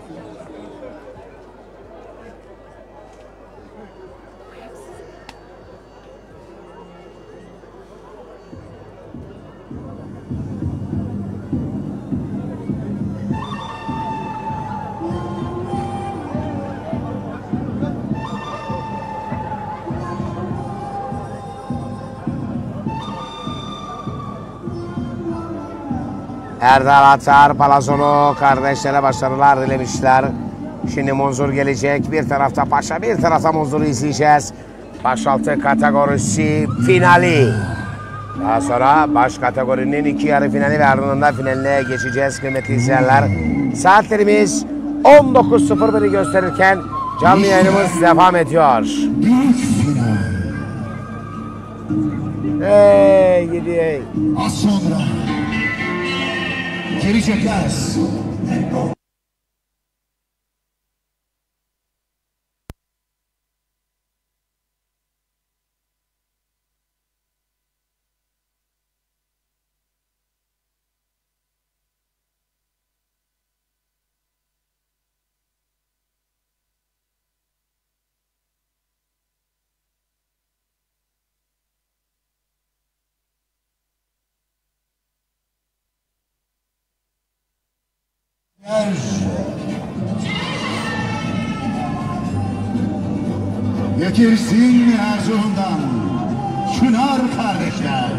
Speaker 2: Erdal Atar, Palazolu kardeşlere başarılar dilemişler. Şimdi Monzur gelecek. Bir tarafta Paşa, bir tarafta Monzur'u izleyeceğiz. Başaltı kategorisi finali. Daha sonra baş kategorinin iki yarı finali ve ardından finaline geçeceğiz kıymetli izleyenler. Saatlerimiz on dokuz sıfır biri gösterirken canlı yayınımız devam ediyor.
Speaker 1: Büyük final.
Speaker 2: Hey gidi.
Speaker 1: Az sonra gelecekler. Getirsin Erzurum'dan Çınar kardeşler.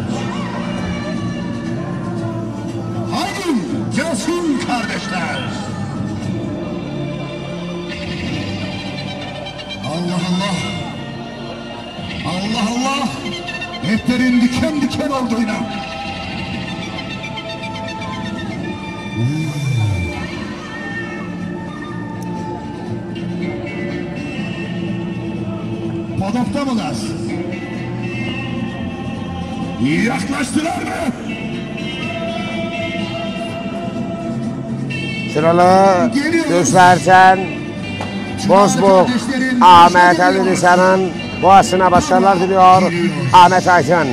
Speaker 1: Haydi gelsin kardeşler. Allah Allah. Allah Allah. Etlerin diken diken olduğuna. Padokta mılar? Yaklaştılar mı?
Speaker 2: Sıralı düzlerden Bozbuk Ahmet Ali Rıza'nın boğasına başarılar diliyor Ahmet Aydın.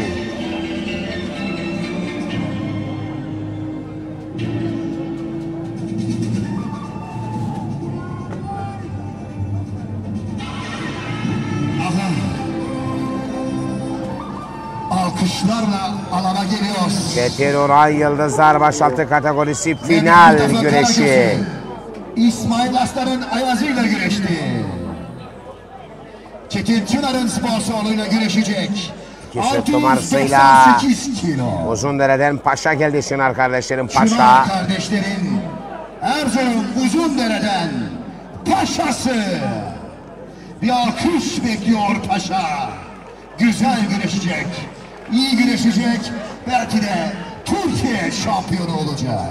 Speaker 1: Alkışlarla alana geliyor.
Speaker 2: Çetin Orhan Yıldızlar başaltı kategorisi final güreşi.
Speaker 1: İsmail Aslan'ın ayazıyla güreşti. Çetin Çınar'ın sponsorluğuyla güreşecek.
Speaker 2: İki sırt
Speaker 1: altı yüz
Speaker 2: numarasıyla
Speaker 1: doksan sekiz kilo.
Speaker 2: Uzundere'den Paşa geldi Çınar kardeşlerin Paşa.
Speaker 1: Çınar kardeşlerin Erzurum Uzundere'den paşası. Bir alkış bekliyor paşa. Güzel güreşecek, iyi güreşecek, belki de Türkiye şampiyonu olacak.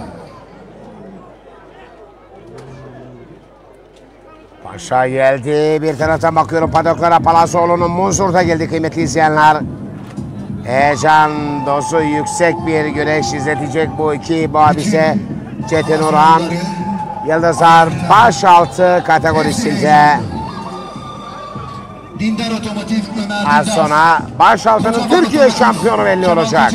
Speaker 2: Paşa geldi. Bir taraftan bakıyorum padoklara. Palasoğlu'nun Munzur da geldi kıymetli izleyenler. Heyecan dozu yüksek bir güreş izletecek bu iki abise. Çetin Orhan, Yıldızlar baş altı kategorisinde.
Speaker 1: Dindar Otomotiv Ömer
Speaker 2: Az sonra baş altının Türkiye şampiyonu belli olacak.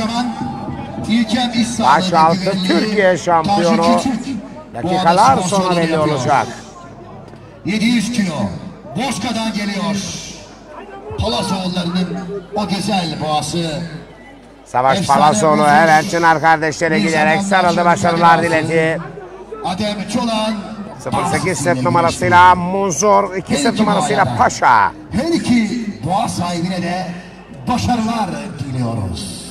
Speaker 2: Baş altı Türkiye şampiyonu dakikalar sonra belli olacak.
Speaker 1: yedi yüz kilo Bozka'dan geliyor. Palasoğullarının o güzel boğası.
Speaker 2: Savaş Palasoğlu hemen Çınar kardeşlere giderek sarıldı, başarılar diledi.
Speaker 1: Adem Çolan
Speaker 2: sıfır sekiz set numarasıyla Munzur, iki set numarasıyla Paşa.
Speaker 1: Her iki boğa sahibine de başarılar diliyoruz.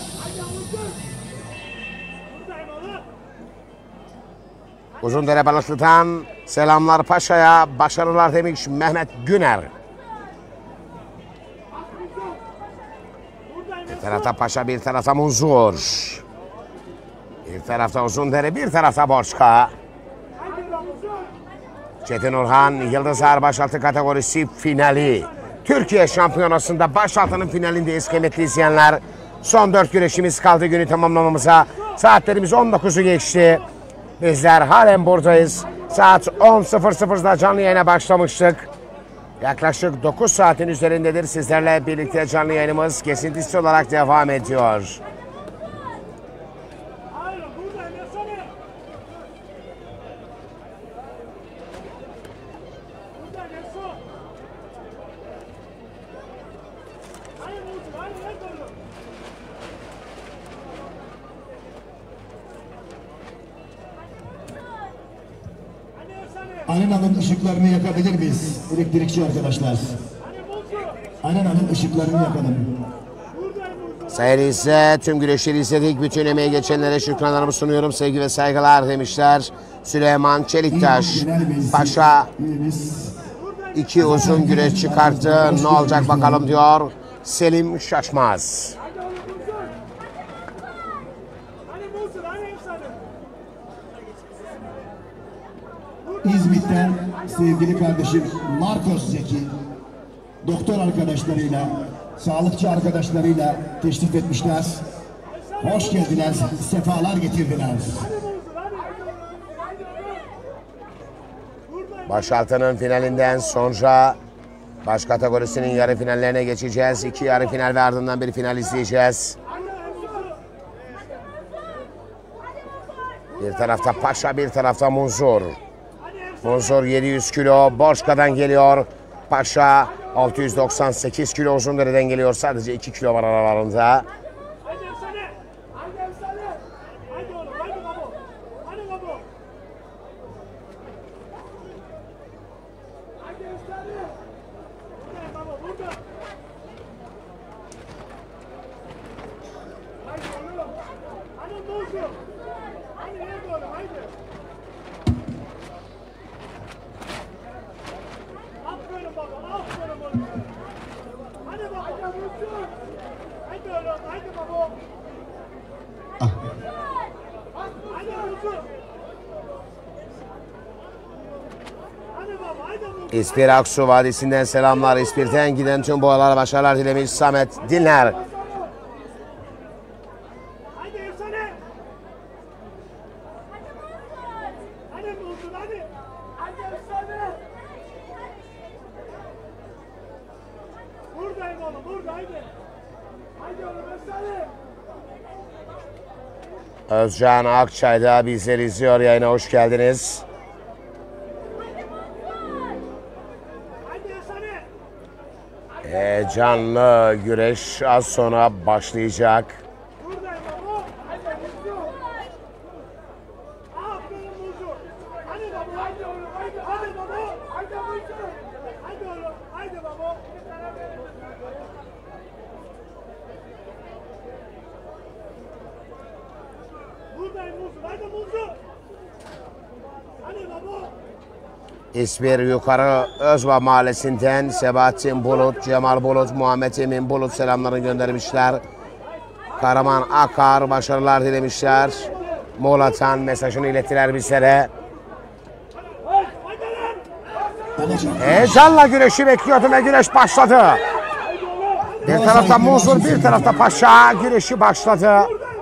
Speaker 2: Uzundere Balıklı'dan selamlar Paşa'ya, başarılar demiş Mehmet Güner. Bir tarafta Paşa, bir tarafta Munzur. Bir tarafta Uzundere, bir tarafta Borçka. Çetin Orhan, Yıldızlar başaltı kategorisi finali. Türkiye Şampiyonası'nda başaltının finalindeyiz kıymetli izleyenler. Son dört güreşimiz kaldı günü tamamlamamıza. Saatlerimiz on dokuzu geçti. Bizler halen buradayız. Saat on sıfır sıfırda canlı yayına başlamıştık. Yaklaşık dokuz saatin üzerindedir sizlerle birlikte canlı yayınımız kesintisiz olarak devam ediyor.
Speaker 1: Arenanın ışıklarını yakabilir miyiz? Elektrikçi arkadaşlar. Arenanın ışıklarını yakalım.
Speaker 2: Sayın ise tüm güreşleri izledik. Bütün emeği geçenlere şükranlarımı sunuyorum. Sevgi ve saygılar demişler. Süleyman Çeliktaş. Paşa iki uzun güreş çıkarttı. Ne olacak bakalım diyor Selim Şaşmaz.
Speaker 1: İzmit'ten sevgili kardeşim Marcos Zeki doktor arkadaşlarıyla, sağlıkçı arkadaşlarıyla teşrif etmişler. Hoş geldiler, sefalar getirdiler.
Speaker 2: Başaltının finalinden sonra baş kategorisinin yarı finallerine geçeceğiz. İki yarı final ve ardından bir final izleyeceğiz. Bir tarafta Paşa, bir tarafta Munzur. Munzur yedi yüz kilo Borçka'dan geliyor. Paşa altı yüz doksan sekiz kilo Uzundere'den geliyor. Sadece iki kilo var aralarında. İspir Aksu Vadisi'nden selamlar. İspir'den giden tüm boğalara başarılar dilemiş Samet Dinler. Özcan Akçay'da bizleri izliyor. Yayına hoş geldiniz. Heyecanlı güreş az sonra başlayacak. İzmir Yukarı Özba Mahallesi'nden Sebahattin Bulut, Cemal Bulut, Muhammed Emin Bulut selamlarını göndermişler. Karaman Akar başarılar dilemişler. Molatan mesajını ilettiler bizlere. Heyecanla güreşi bekliyordum ve güreş başladı. Bir tarafta Muzur, bir tarafta Paşa güreşi başladı.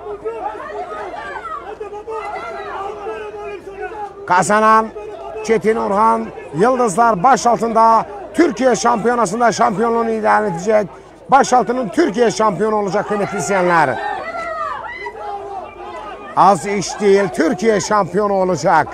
Speaker 2: Kazanan Çetin Orhan Yıldızlar Başaltı'nda Türkiye Şampiyonası'nda şampiyonluğunu ilan edecek. Başaltı'nın Türkiye şampiyonu olacak kıymetli izleyenler. Az iş değil, Türkiye şampiyonu olacak.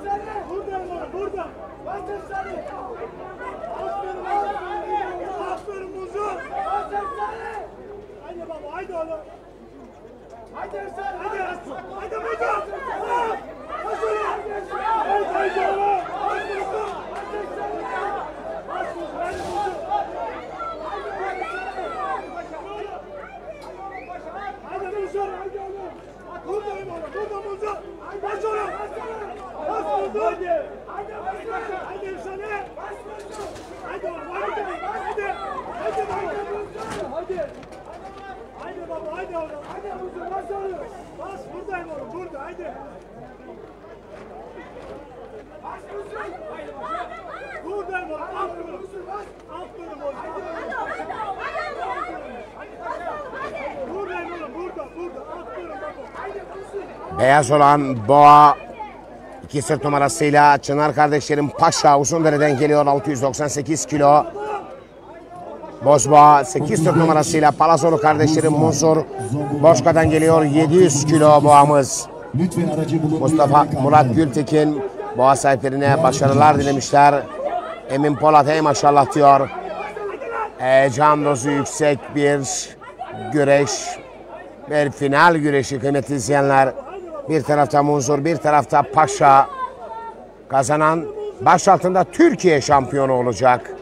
Speaker 2: Beyaz olan Boğa iki sırt numarasıyla Çınar kardeşlerim Paşa Uzundere'den geliyor, altı yüz doksan sekiz kilo. Bozboğa sekiz sırt numarasıyla Palazolu kardeşlerim Muzur Boşka'dan geliyor, yedi yüz kilo boğamız. Mustafa Murat Gültekin boğa sahiplerine başarılar dilemişler. Emin Polat ey maşallah diyor. Heyecan dozu yüksek bir güreş. Bir final güreşi kıymetli izleyenler. Bir tarafta Munzur, bir tarafta Paşa. Kazanan Başaltı'nda Türkiye şampiyonu olacak.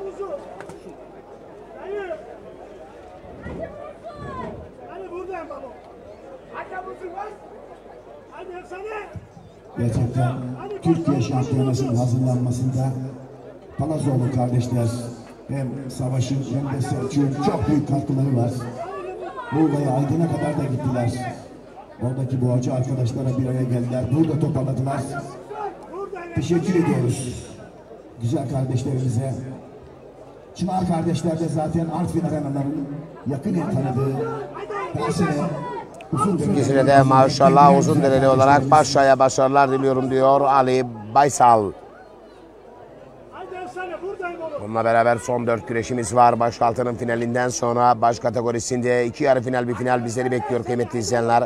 Speaker 1: Gerçekten Türkiye Şampiyonası'nın hazırlanmasında Palazoğlu kardeşler hem Savaş'ın hem de Selçuk'un çok büyük katkıları var. Muğla'ya, Aydın'a kadar da gittiler. Oradaki boğacı arkadaşlara bir araya geldiler. Burada toparladılar. Teşekkür ediyoruz güzel kardeşlerimize. Çınar kardeşler de zaten Artvin arenaların yakın el tanıdığı. Her sene
Speaker 2: İkisine de maşallah Uzundereli olarak Paşa'ya başarılar diliyorum diyor Ali Baysal. Bununla beraber son dört güreşimiz var. Başaltı'nın finalinden sonra baş kategorisinde iki yarı final bir final bizleri bekliyor kıymetli izleyenler.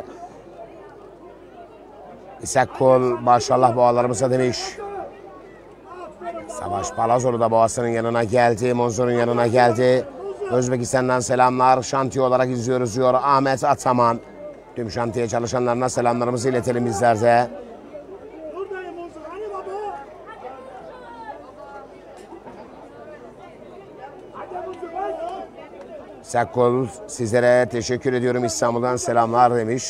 Speaker 2: İshak Kol maşallah boğalarımıza demiş. Savaş Palazolu da boğasının yanına geldi. Monzor'un yanına geldi. Özbekistan'dan selamlar. Şantiye olarak izliyoruz diyor Ahmet Ataman. Tüm şantiye çalışanlarına selamlarımızı iletelim bizler de. Sakkol sizlere teşekkür ediyorum, İstanbul'dan selamlar demiş.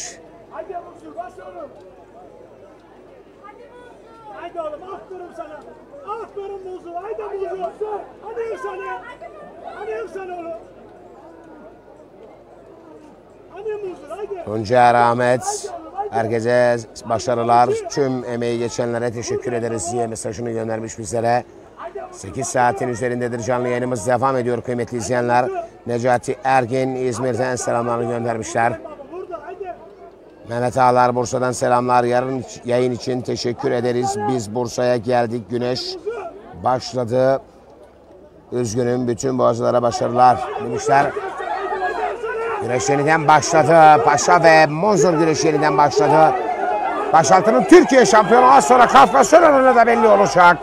Speaker 2: Tuncer Ahmet, herkese başarılar, tüm emeği geçenlere teşekkür ederiz diye mesajını göndermiş bizlere. sekiz saatin üzerindedir canlı yayınımız devam ediyor kıymetli izleyenler. Necati Ergin İzmir'den selamlarını göndermişler. Mehmet Ağlar Bursa'dan selamlar. Yarın yayın için teşekkür ederiz. Biz Bursa'ya geldik. Güneş başladı. Üzgünüm, bütün boğazlara başarılar demişler. Güreş yeniden başladı. Paşa ve Monzor güreşi yeniden başladı. Başaltı'nın Türkiye şampiyonu az sonra Kafkas önünde de belli olacak.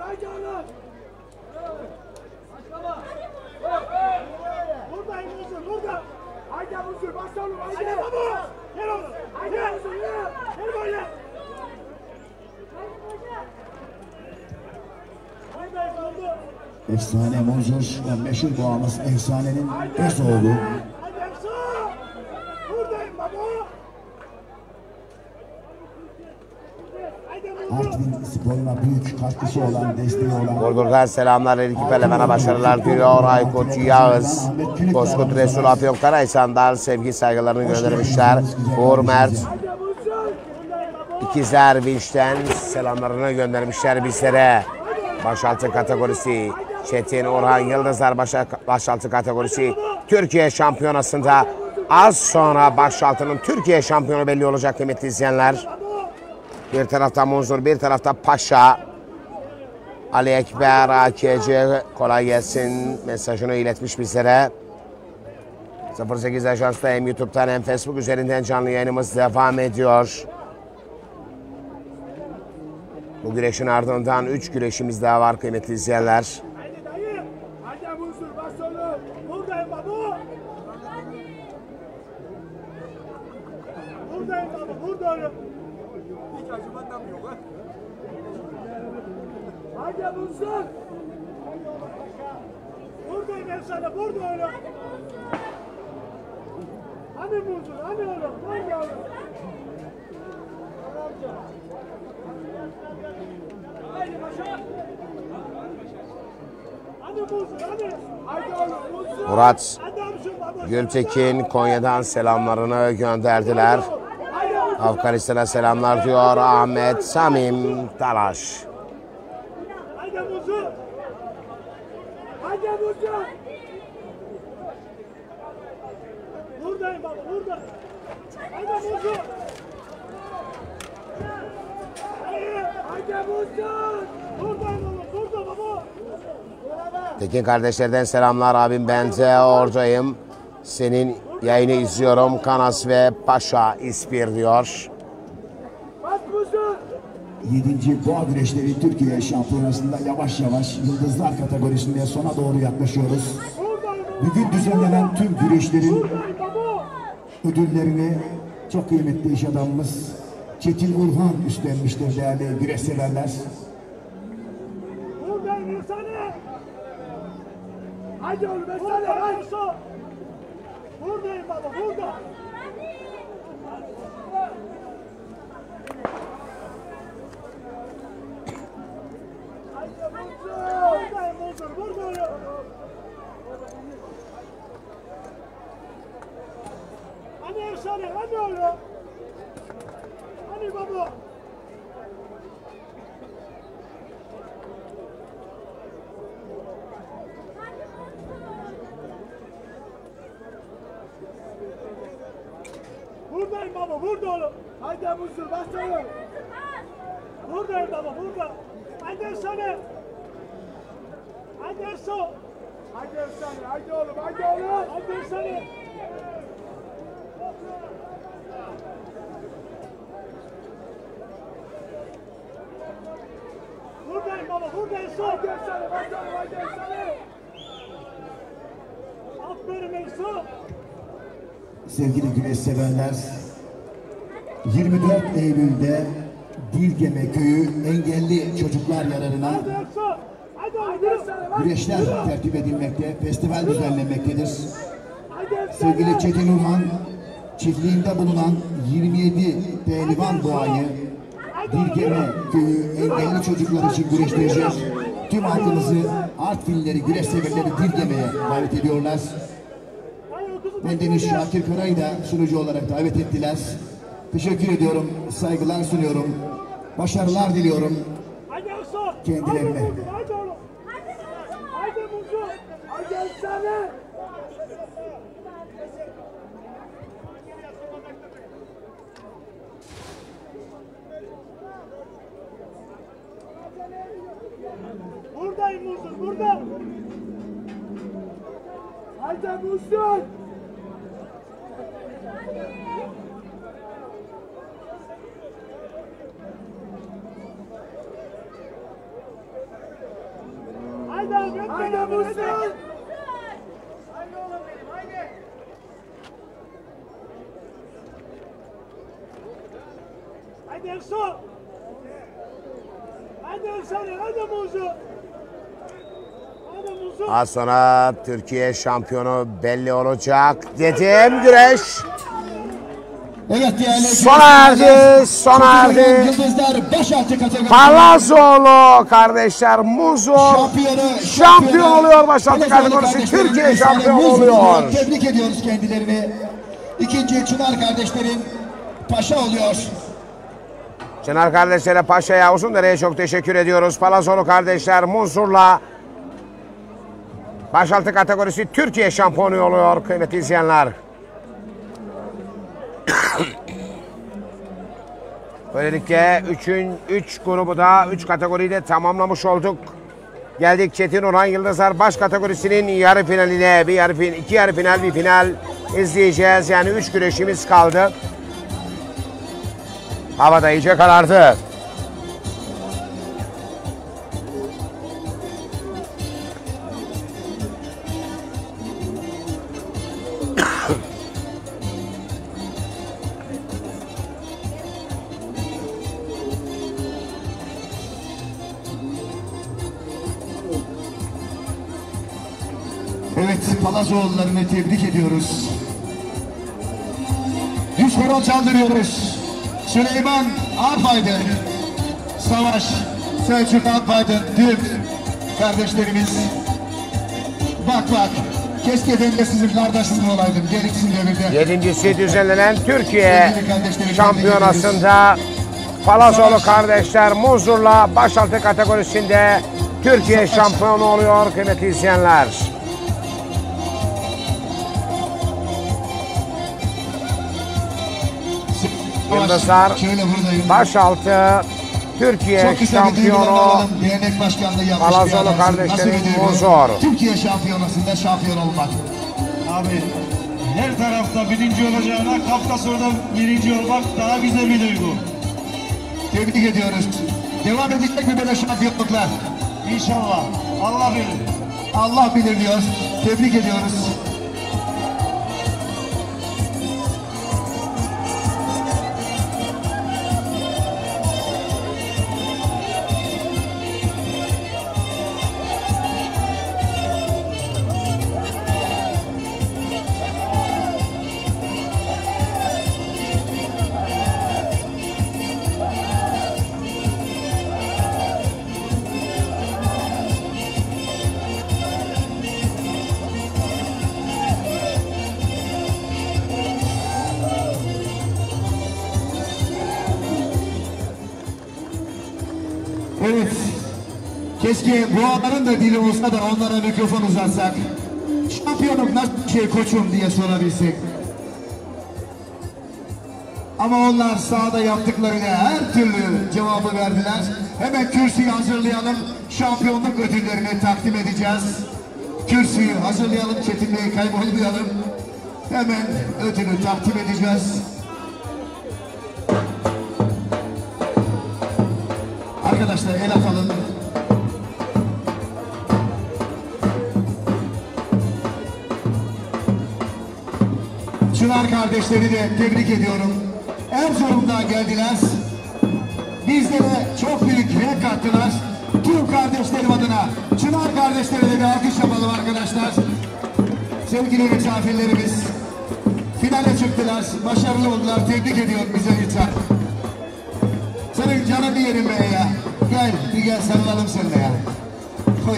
Speaker 7: haydi oğlum. Buradayım Muzur, burada. Haydi Muzur, başla oğlum, haydi. Haydi baba. Gel oğlum. Haydi Muzur, gel. Gel böyle. Buradayım oldu.
Speaker 1: Efsane Monzur ve meşhur boğamız Efsane'nin öz oğlu.
Speaker 7: Haydi Efsa. Buradayım baba. Haydi Muzur.
Speaker 1: Artvin sporuna büyük katkısı olan, desteği olan
Speaker 2: Gurgur'dan selamlar. Her iki pelevana başarılar diliyor. Aykut Yağız, Bozkurt Resul Afyon Karaysan'dan sevgi saygılarını göndermişler. Uğur Mert, İkizler Vinç'ten selamlarını göndermişler bizlere. Başaltı kategorisi Çetin Orhan Yıldızlar başa, başaltı kategorisi Türkiye Şampiyonası'nda az sonra başaltının Türkiye şampiyonu belli olacak kıymetli izleyenler. Bir tarafta Munzur, bir tarafta Paşa. Ali Ekber A K C kolay gelsin mesajını iletmiş bizlere. sıfır sekiz Ajans'ta hem YouTube'dan hem Facebook üzerinden canlı yayınımız devam ediyor. Bu güreşin ardından üç güreşimiz daha var kıymetli izleyenler.
Speaker 7: Haydi dayı. Haydi Muzur, başla oğlum. Buradayım baba. Buradayım baba, burada oğlum. Hiç acımadan yok ha. Haydi Muzur. Buradayım Efsane, burada oğlum. Hani Muzur, hani oğlum, burada oğlum. Haydi Paşa. Hani Muzur, hani. Haydi oğlum, Muzur.
Speaker 2: Murat
Speaker 7: Adamsın baba.
Speaker 2: Gültekin Konya'dan selamlarını gönderdiler. Afganistan'a selamlar diyor Ahmet Samim Talaş.
Speaker 7: Haydi Muzur. Haydi Muzur. Buradayım baba, burada. Haydi Muzur. Haydi, haydi Muzur. Buradayım baba, burada baba.
Speaker 2: Tekin kardeşlerden selamlar abim, ben de oradayım. Senin yayını izliyorum. Kanas ve Paşa İspir diyor.
Speaker 7: Bas Muzur.
Speaker 1: yedinci Boğa Güreşleri Türkiye Şampiyonası'nda yavaş yavaş Yıldızlar kategorisinde sona doğru yaklaşıyoruz.
Speaker 7: Buradayım baba.
Speaker 1: Bugün düzenlenen tüm güreşlerin
Speaker 7: Buradayım baba.
Speaker 1: ödüllerini çok kıymetli iş adamımız Çetin Urhan üstlenmiştir değerli güreş severler.
Speaker 7: Buradayım Efsane. Haydi oğlum Efsane, haydi. Buradayım baba, burada. Haydi Muzur. Buradayım Muzur, buradayım. Hani Efsane, hani oğlum. Hani baba. Buradayım baba, burada oğlum. Haydi Muzur, başlayalım. Buradayım baba, burada. Haydi Efsane. Haydi Efsane. Haydi Efsane, haydi oğlum, haydi oğlum. Haydi Efsane. Buradayım baba, buradayım. Haydi Efsane, başlayalım, haydi Efsane. Aferin Efsane.
Speaker 1: Sevgili güreş severler, yirmi dört Eylül'de Dilgeme Köyü engelli çocuklar yararına
Speaker 7: Haydi Efsane. Haydi oğlum.
Speaker 1: güreşler tertip edilmekte, festival düzenlenmektedir.
Speaker 7: Haydi Efsane.
Speaker 1: Sevgili Çetin Urhan, çiftliğinde bulunan yirmi yedi pehlivan boğayı Dilgeme Köyü engelli çocuklar için güreşleyecek. Tüm halkımızı, Artvinleri, güreş severleri Dilgeme'ye davet ediyorlar. Bendeniz Şakir Kara'yı da sunucu olarak davet ettiler. Teşekkür ediyorum, saygılar sunuyorum. Başarılar diliyorum
Speaker 7: Haydi Efsane.
Speaker 1: kendilerine.
Speaker 7: Haydi Muzur, haydi oğlum. Haydi Muzur. Haydi Efsane. Buradayım Muzur, burada. Haydi Muzur. oğlum yap. Haydi Musul. Haydi oğlum benim haydi. Haydi Erso. Haydi Erso. Haydi Musul. Haydi Musul.
Speaker 2: Az sonra Türkiye şampiyonu belli olacak dedim. Güreş
Speaker 1: Evet değerli
Speaker 2: sona erdi, sona erdi.
Speaker 1: Yıldızlar başaltı kategorisi.
Speaker 2: Palazoğlu kardeşler Muzur
Speaker 1: Şampiyonu,
Speaker 2: şampiyon oluyor başaltı
Speaker 1: Palazoğlu
Speaker 2: kategorisi.
Speaker 1: kardeşlerin
Speaker 2: Türkiye
Speaker 1: efsane
Speaker 2: şampiyon
Speaker 1: Muzur
Speaker 2: oluyor.
Speaker 1: olarak Tebrik ediyoruz kendilerini. İkinci Çınar kardeşlerin paşa oluyor.
Speaker 2: Çınar kardeşlere Paşa'ya Uzundere'ye çok teşekkür ediyoruz. Palazoğlu kardeşler Muzur'la başaltı kategorisi Türkiye şampiyonu oluyor kıymetli izleyenler. Böylelikle üçün üç grubu da üç kategoriyi de tamamlamış olduk. Geldik Çetin Orhan Yıldızlar baş kategorisinin yarı finaline. Bir yarı fin, iki yarı final, bir final izleyeceğiz. Yani üç güreşimiz kaldı. Hava da iyice karardı.
Speaker 1: Evet, Palazoğullarını tebrik ediyoruz. Yüz horon çaldırıyoruz. Süleyman Alpaydın, Savaş, Selçuk Alpaydın, Türk kardeşlerimiz. Bak bak, keşke ben de sizin kardeşiniz olaydım, gereksiz devirde.
Speaker 2: Yedincisi düzenlenen Türkiye şampiyonasında Palazoğlu kardeşler Muzur'la başaltı kategorisinde Türkiye şampiyonu oluyor kıymetli izleyenler. Yıldızlar başaltı Türkiye şampiyonu
Speaker 1: dernek başkanlığı yapmış
Speaker 2: Palazoğlu
Speaker 1: bir adamsın.
Speaker 2: kardeşlerin
Speaker 1: Nasıl bir duygu?
Speaker 2: Muzur.
Speaker 1: Türkiye şampiyonasında şampiyon olmak.
Speaker 8: Abi her tarafta birinci olacağına Kafkasor'da birinci olmak daha güzel bir duygu.
Speaker 1: Tebrik ediyoruz. Devam edecek mi böyle şampiyonluklar?
Speaker 8: İnşallah. Allah bilir.
Speaker 1: Allah bilir diyor. Tebrik ediyoruz. Evet. Keşke boğaların da dili olsa da onlara mikrofon uzatsak. Şampiyonluk nasıl bir şey koçum diye sorabilsek. Ama onlar sahada yaptıklarıyla her türlü cevabı verdiler. Hemen kürsüyü hazırlayalım. Şampiyonluk ödüllerini takdim edeceğiz. Kürsüyü hazırlayalım. Çetin Bey'i kaybolmayalım. Hemen ödülü takdim edeceğiz. Arkadaşlar el atalım. Çınar kardeşleri de tebrik ediyorum. Erzurum'dan geldiler. Bizlere çok büyük renk kattılar. Tüm kardeşlerim adına Çınar kardeşlere de bir alkış yapalım arkadaşlar. Sevgili misafirlerimiz finale çıktılar. Başarılı oldular. Tebrik ediyorum bize lütfen. Senin canını yerim be ya. Gel, bir gel sarılalım seninle ya. Koy.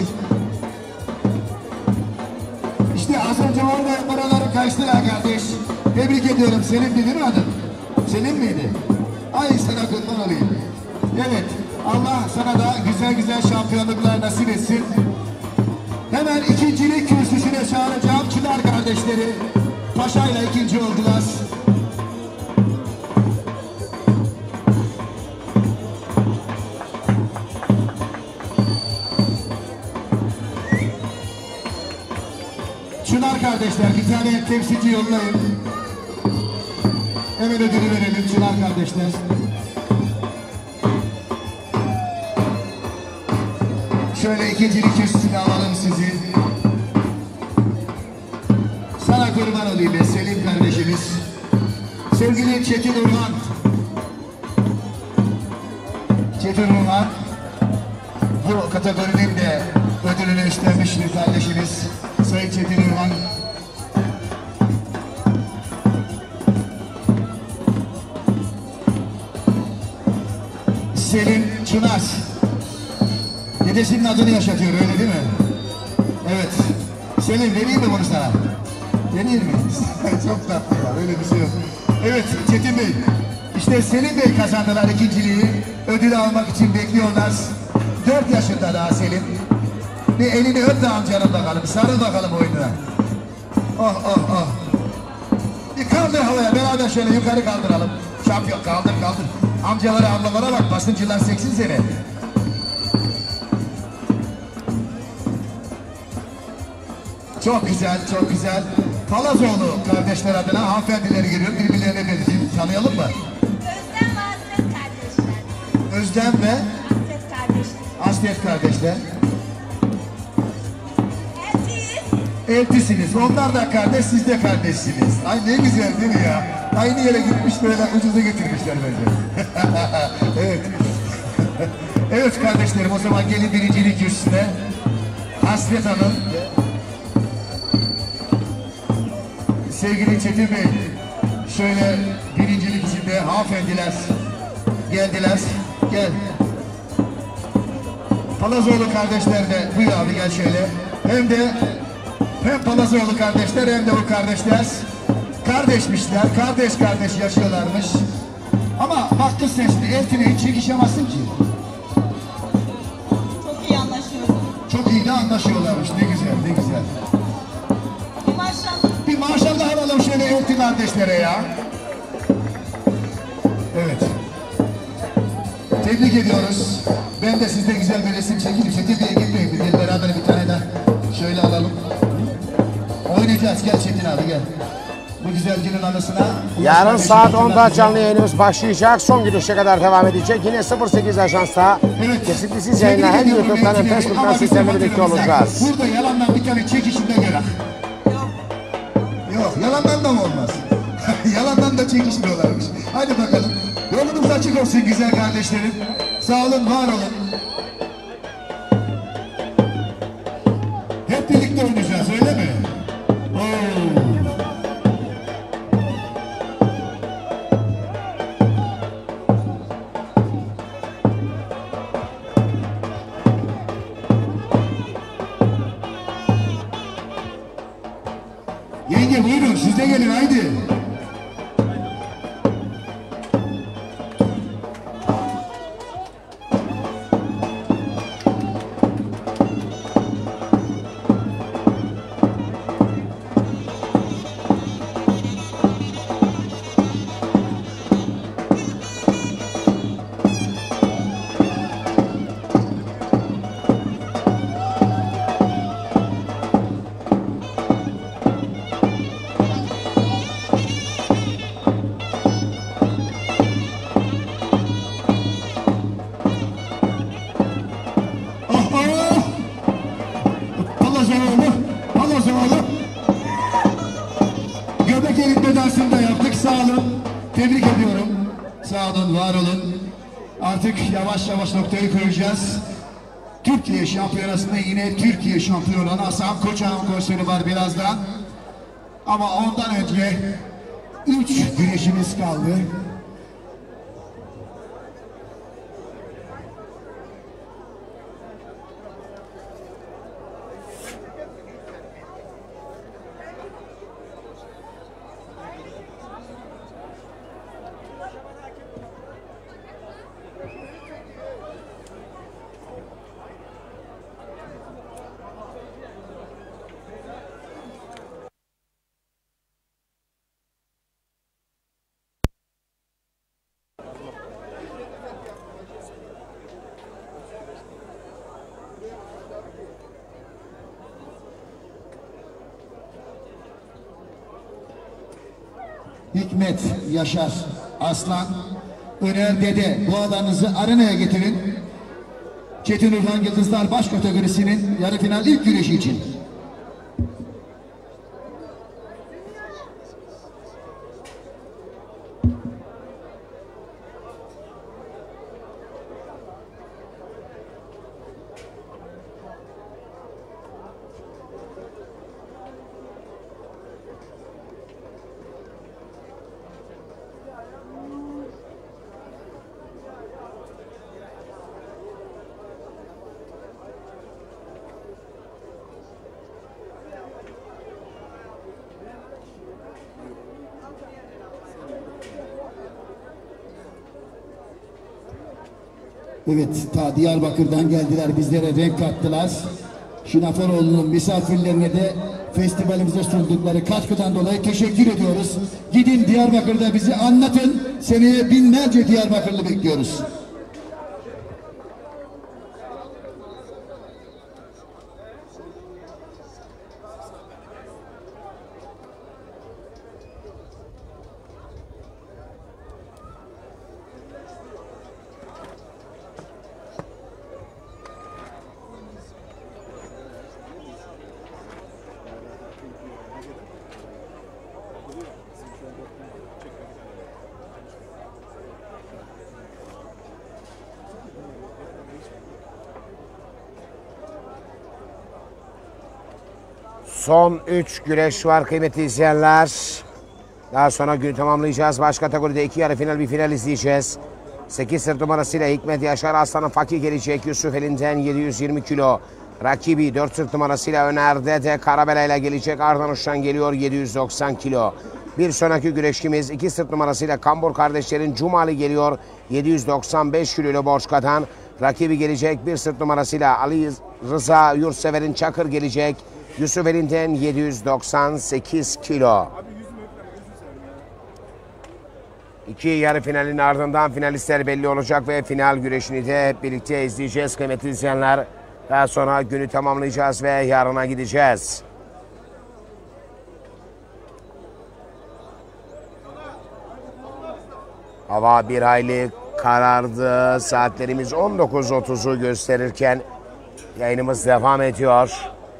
Speaker 1: İşte az önce orada oraları kaçtılar kardeş. Tebrik ediyorum. Senin değil mi adın? Senin miydi? Ay sana kurban olayım. Evet. Allah sana da güzel güzel şampiyonluklar nasip etsin. Hemen ikincilik kürsüsüne çağıracağım Çınar kardeşleri. Paşa'yla ikinci oldular. Çınar kardeşler bir tane temsilci yollayın. Hemen ödülü verelim Çınar kardeşler. Şöyle ikincilik kürsüsüne alalım sizi. Sana kurban olayım be Selim kardeşimiz. Sevgili Çetin Urhan. Çetin Urhan. Bu kategorinin de ödülünü üstlenmiş bir kardeşimiz. Sayın Çetin Urhan. Selim Çınar. Dedesinin adını yaşatıyor öyle değil mi? Evet. Selim vereyim mi bunu sana? Vereyim mi? Çok tatlı ya öyle bir şey yok. Evet Çetin Bey. İşte Selim Bey kazandılar ikinciliği. Ödülü almak için bekliyorlar. Dört yaşında daha Selim. Bir elini öp de amcanım bakalım. Sarıl bakalım oyununa. Oh oh oh. Bir kaldır havaya beraber şöyle yukarı kaldıralım. Şampiyon kaldır kaldır. Amcalara ablalara bak basıncılar seksin seni. Çok güzel çok güzel. Palazoğlu kardeşler adına hanımefendileri geliyor. Birbirlerine belirteyim. Tanıyalım mı?
Speaker 9: Özlem ve Hasret kardeşler.
Speaker 1: Özlem ve
Speaker 9: Hasret kardeşler.
Speaker 1: Aslet kardeşler.
Speaker 9: Eltiyiz.
Speaker 1: Eltisiniz. Onlar da kardeş, siz de kardeşsiniz. Ay ne güzel değil mi ya? Aynı yere gitmiş böyle ucuza getirmişler bence. Evet. Evet kardeşlerim o zaman gelin birincilik kürsüsüne. Hasret Hanım. Sevgili Çetin Bey. Şöyle birincilik içinde hanımefendiler geldiler. Gel. Palazoğlu kardeşler de buyur abi gel şöyle. Hem de hem Palazoğlu kardeşler hem de bu kardeşler kardeşmişler. Kardeş kardeş yaşıyorlarmış. Ama bak kız sesli eltine hiç çekişemezsin ki.
Speaker 9: Çok iyi anlaşıyoruz.
Speaker 1: Çok iyi de anlaşıyorlarmış. Ne güzel ne güzel.
Speaker 9: Bir maşallah.
Speaker 1: Bir maşallah alalım şöyle elti kardeşlere ya. Evet. Tebrik ediyoruz. Ben de sizde güzel bir resim çekeyim. Çetin Bey'e gitmeyin. Bir gel beraber bir tane daha şöyle alalım. Oynayacağız. Gel Çetin abi gel. Bu güzel günün anısına.
Speaker 2: Yarın saat onda canlı yayınımız başlayacak. Son gidişe kadar devam edecek. Yine sıfır sekiz Ajans'ta
Speaker 1: Evet.
Speaker 2: kesintisiz yayınla hem YouTube'dan hem Facebook'tan sizlerle birlikte olacağız.
Speaker 1: Burada yalandan bir tane çekişinde göre. Yok yalandan da mı olmaz? Yalandan da çekişmiyorlarmış. Hadi bakalım. Yolunuz açık olsun güzel kardeşlerim. Sağ olun, var olun. Hep birlikte oynayacağız öyle mi? Oo. Yenge buyurun siz de gelin haydi. Tebrik ediyorum. Sağ olun, var olun. Artık yavaş yavaş noktayı koyacağız. Türkiye Şampiyonası'nda yine Türkiye şampiyonu Hasan Koçan'ın konseri var birazdan. Ama ondan önce üç güreşimiz kaldı. Hikmet Yaşar Aslan, Öner Dede, bu adamınızı arenaya getirin. Çetin Urhan Yıldızlar baş kategorisinin yarı final ilk güreşi için. Evet, ta Diyarbakır'dan geldiler, bizlere renk kattılar. Şinafaroğlu'nun misafirlerine de festivalimize sundukları katkıdan dolayı teşekkür ediyoruz. Gidin Diyarbakır'da bizi anlatın. Seneye binlerce Diyarbakırlı bekliyoruz.
Speaker 2: Son üç güreş var kıymetli izleyenler. Daha sonra günü tamamlayacağız. Baş kategoride iki yarı final bir final izleyeceğiz. sekiz sırt numarasıyla Hikmet Yaşar Aslan'ın Fakir gelecek. Yusuf elinden yedi yüz yirmi kilo. Rakibi dört sırt numarasıyla Öner'de de Karabela ile gelecek. Ardan Uç'tan geliyor yedi yüz doksan kilo. Bir sonraki güreşimiz iki sırt numarasıyla Kambur kardeşlerin Cumali geliyor. yedi yüz doksan beş kilo ile Borçka'dan. Rakibi gelecek bir sırt numarasıyla Ali Rıza Yurtsever'in Çakır gelecek. Yusuf elinden yedi yüz doksan sekiz kilo. İki yarı finalin ardından finalistler belli olacak ve final güreşini de hep birlikte izleyeceğiz kıymetli izleyenler. Daha sonra günü tamamlayacağız ve yarına gideceğiz. Hava bir hayli karardı. Saatlerimiz on dokuz otuzu gösterirken yayınımız devam ediyor.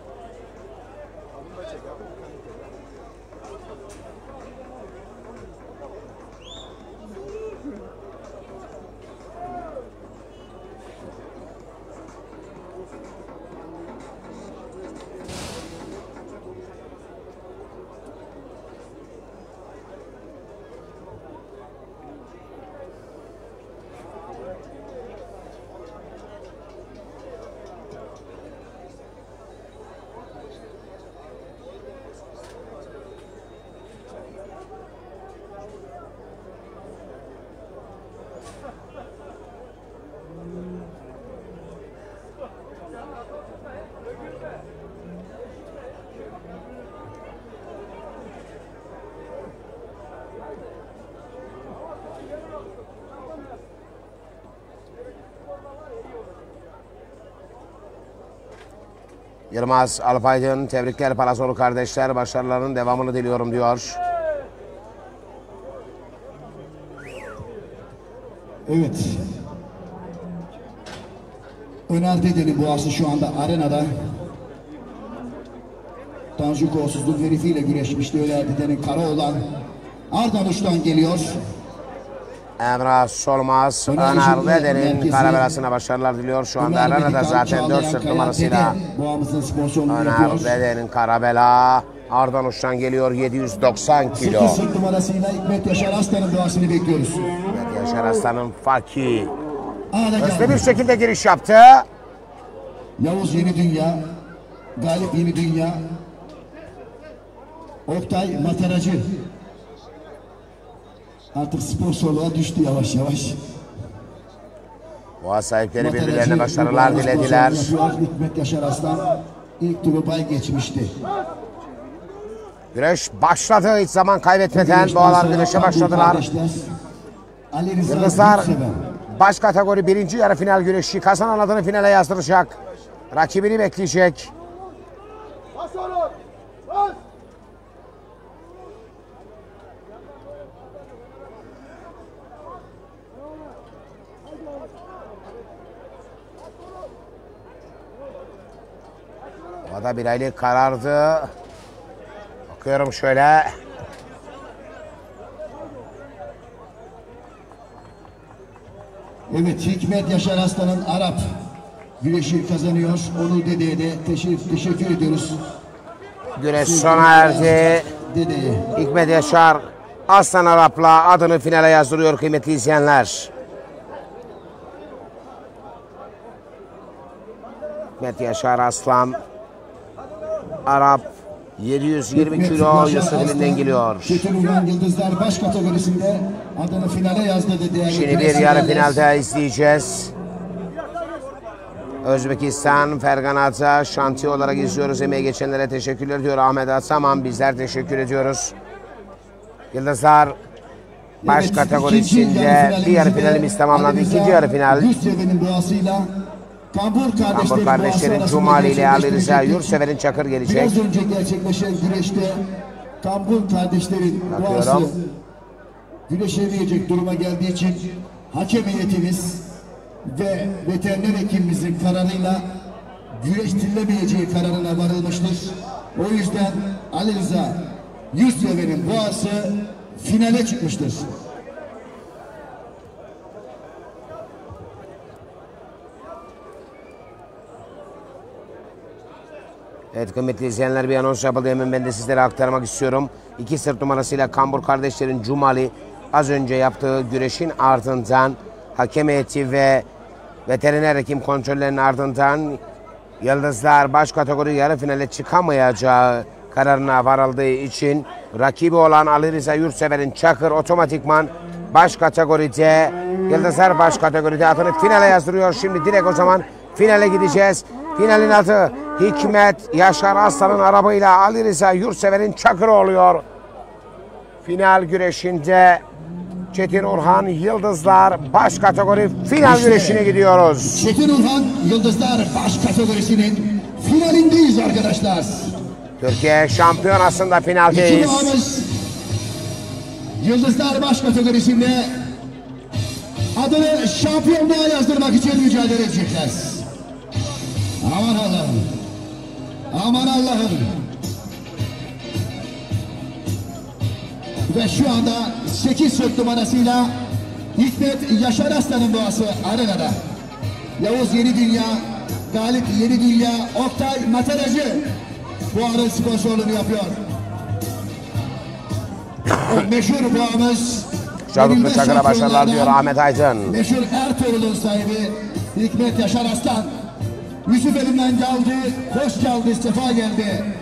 Speaker 2: Yılmaz Alpaydın, tebrikler Palasoğlu kardeşler, başarılarının devamını diliyorum diyor.
Speaker 1: Evet. Öner Dede'nin boğası şu anda arenada. Tanju Kolsuzluk herifiyle güreşmişti. Öner Dede'nin kara olan Ardan Uç'tan geliyor.
Speaker 2: Emrah Solmaz, Öner Dede'nin karabelasına başarılar diliyor. Şu anda arenada zaten dört sırt numarasıyla Öner Dede'nin karabela. Ardan Uç'tan geliyor yedi yüz doksan kilo.
Speaker 1: sekiz sırt numarasıyla Hikmet Yaşar Aslan'ın boğasını bekliyoruz.
Speaker 2: Hikmet Yaşar Aslan'ın Fakir.
Speaker 1: Hızlı
Speaker 2: Hızlı bir şekilde giriş yaptı.
Speaker 1: Yavuz Yeni Dünya, Galip Yeni Dünya, Oktay Mataracı. Artık sponsorluğa düştü yavaş yavaş.
Speaker 2: Boğa sahipleri birbirlerine başarılar dilediler.
Speaker 1: Hikmet Yaşar Aslan ilk turu bay geçmişti.
Speaker 2: Güreş başladı, hiç zaman kaybetmeden boğalar güreşe başladılar. Yıldızlar baş kategori birinci yarı final güreşi, kazanan adını finale yazdıracak. Rakibini bekleyecek. Havada bir aylık karardı. Bakıyorum şöyle.
Speaker 1: Evet, Hikmet Yaşar Aslan'ın Arap güreşi kazanıyor. Onur Dede'ye de teşekkür, teşekkür ediyoruz.
Speaker 2: Güreş sona erdi.
Speaker 1: Dede'ye.
Speaker 2: Hikmet Yaşar Aslan Arap'la adını finale yazdırıyor kıymetli izleyenler. Hikmet Yaşar Aslan Arap yedi yüz yirmi
Speaker 1: Hikmet
Speaker 2: kilo
Speaker 1: Yaşar
Speaker 2: Yusuf'un
Speaker 1: Aslan,
Speaker 2: geliyor.
Speaker 1: Çetin Ulan Yıldızlar baş kategorisinde adını finale yazdı dedi.
Speaker 2: Şimdi bir yarı finalde izleyeceğiz. Özbekistan Ferganat'a şantiye olarak izliyoruz. Emeği geçenlere teşekkürler diyor Ahmet Atsaman. Bizler teşekkür ediyoruz. Yıldızlar baş
Speaker 1: Evet,
Speaker 2: kategorisinde
Speaker 1: ikinci yarı
Speaker 2: bir yarı
Speaker 1: finalimizde
Speaker 2: finalimiz tamamlandı.
Speaker 1: Ali Rıza
Speaker 2: İkinci yarı final.
Speaker 1: Yurtseven'in duasıyla Kambur kardeşlerin,
Speaker 2: Kambur kardeşlerin
Speaker 1: duası
Speaker 2: Cumali
Speaker 1: arasında
Speaker 2: ile Ali Rıza
Speaker 1: gerçekleşecek.
Speaker 2: Yurtsever'in Çakır gelecek.
Speaker 1: Biraz önce gerçekleşen güreşte Kambur kardeşlerin
Speaker 2: Bakıyorum.
Speaker 1: duası güreşemeyecek duruma geldiği için hakem heyetimiz ve veteriner hekimimizin kararıyla güreştirilemeyeceği kararına varılmıştır. O yüzden Ali Rıza Yurtsever'in duası finale çıkmıştır.
Speaker 2: Evet kıymetli izleyenler, bir anons yapıldı. Hemen ben de sizlere aktarmak istiyorum. İki sırt numarasıyla Kambur kardeşlerin Cumali az önce yaptığı güreşin ardından hakem heyeti ve veteriner hekim kontrollerinin ardından Yıldızlar baş kategori yarı finale çıkamayacağı kararına varıldığı için rakibi olan Ali Rıza Yurtsever'in Çakır otomatikman baş kategoride, Yıldızlar baş kategoride adını finale yazdırıyor. Şimdi direkt o zaman finale gideceğiz. Finalin adı Hikmet Yaşar Aslan'ın arabıyla Ali Rıza Yurtsever'in Çakır'ı oluyor. Final güreşinde Çetin Orhan Yıldızlar baş kategori final
Speaker 1: İşte,
Speaker 2: güreşine gidiyoruz.
Speaker 1: Çetin Orhan Yıldızlar baş kategorisinin finalindeyiz arkadaşlar.
Speaker 2: Türkiye Şampiyonası'nda
Speaker 1: İki
Speaker 2: finaldeyiz.
Speaker 1: bağımız Yıldızlar baş kategorisinde adını şampiyonluğa yazdırmak için mücadele edecekler. Aman Allah'ım. Aman Allah'ım. Ve şu anda sekiz sırt numarasıyla Hikmet Yaşar Aslan'ın doğası arenada. Yavuz Yeni Dünya, Galip Yeni Dünya, Oktay Mataracı bu arın sponsorluğunu yapıyor. O meşhur boğamız
Speaker 2: Çarlıklı Çakır'a başarılar diyor Ahmet Aydın.
Speaker 1: meşhur Ertuğrul'un sahibi Hikmet Yaşar Aslan. Yusuf elimden geldi, hoş geldi, sefa geldi.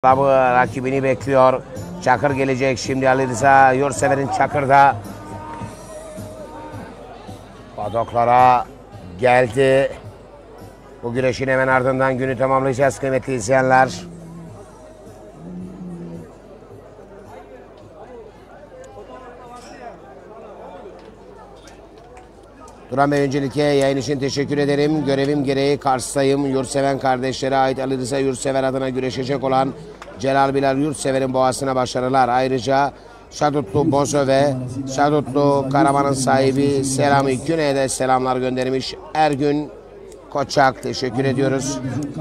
Speaker 2: Arabı rakibini bekliyor. Çakır gelecek şimdi, Ali Rıza Yurtsever'in Çakır'da. Padoklara geldi. Bu güreşin hemen ardından günü tamamlayacağız kıymetli izleyenler. Duran Bey, öncelikle yayın için teşekkür ederim. Görevim gereği Kars'tayım. Yurtseven kardeşlere ait Ali Rıza Yurtsever adına güreşecek olan Celal Bilal Yurtsever'in boğasına başarılar. Ayrıca Şadutlu Bozo ve Şadutlu Karaman'ın sahibi Selami Güney'e de selamlar göndermiş. Ergün Koçak, teşekkür ediyoruz.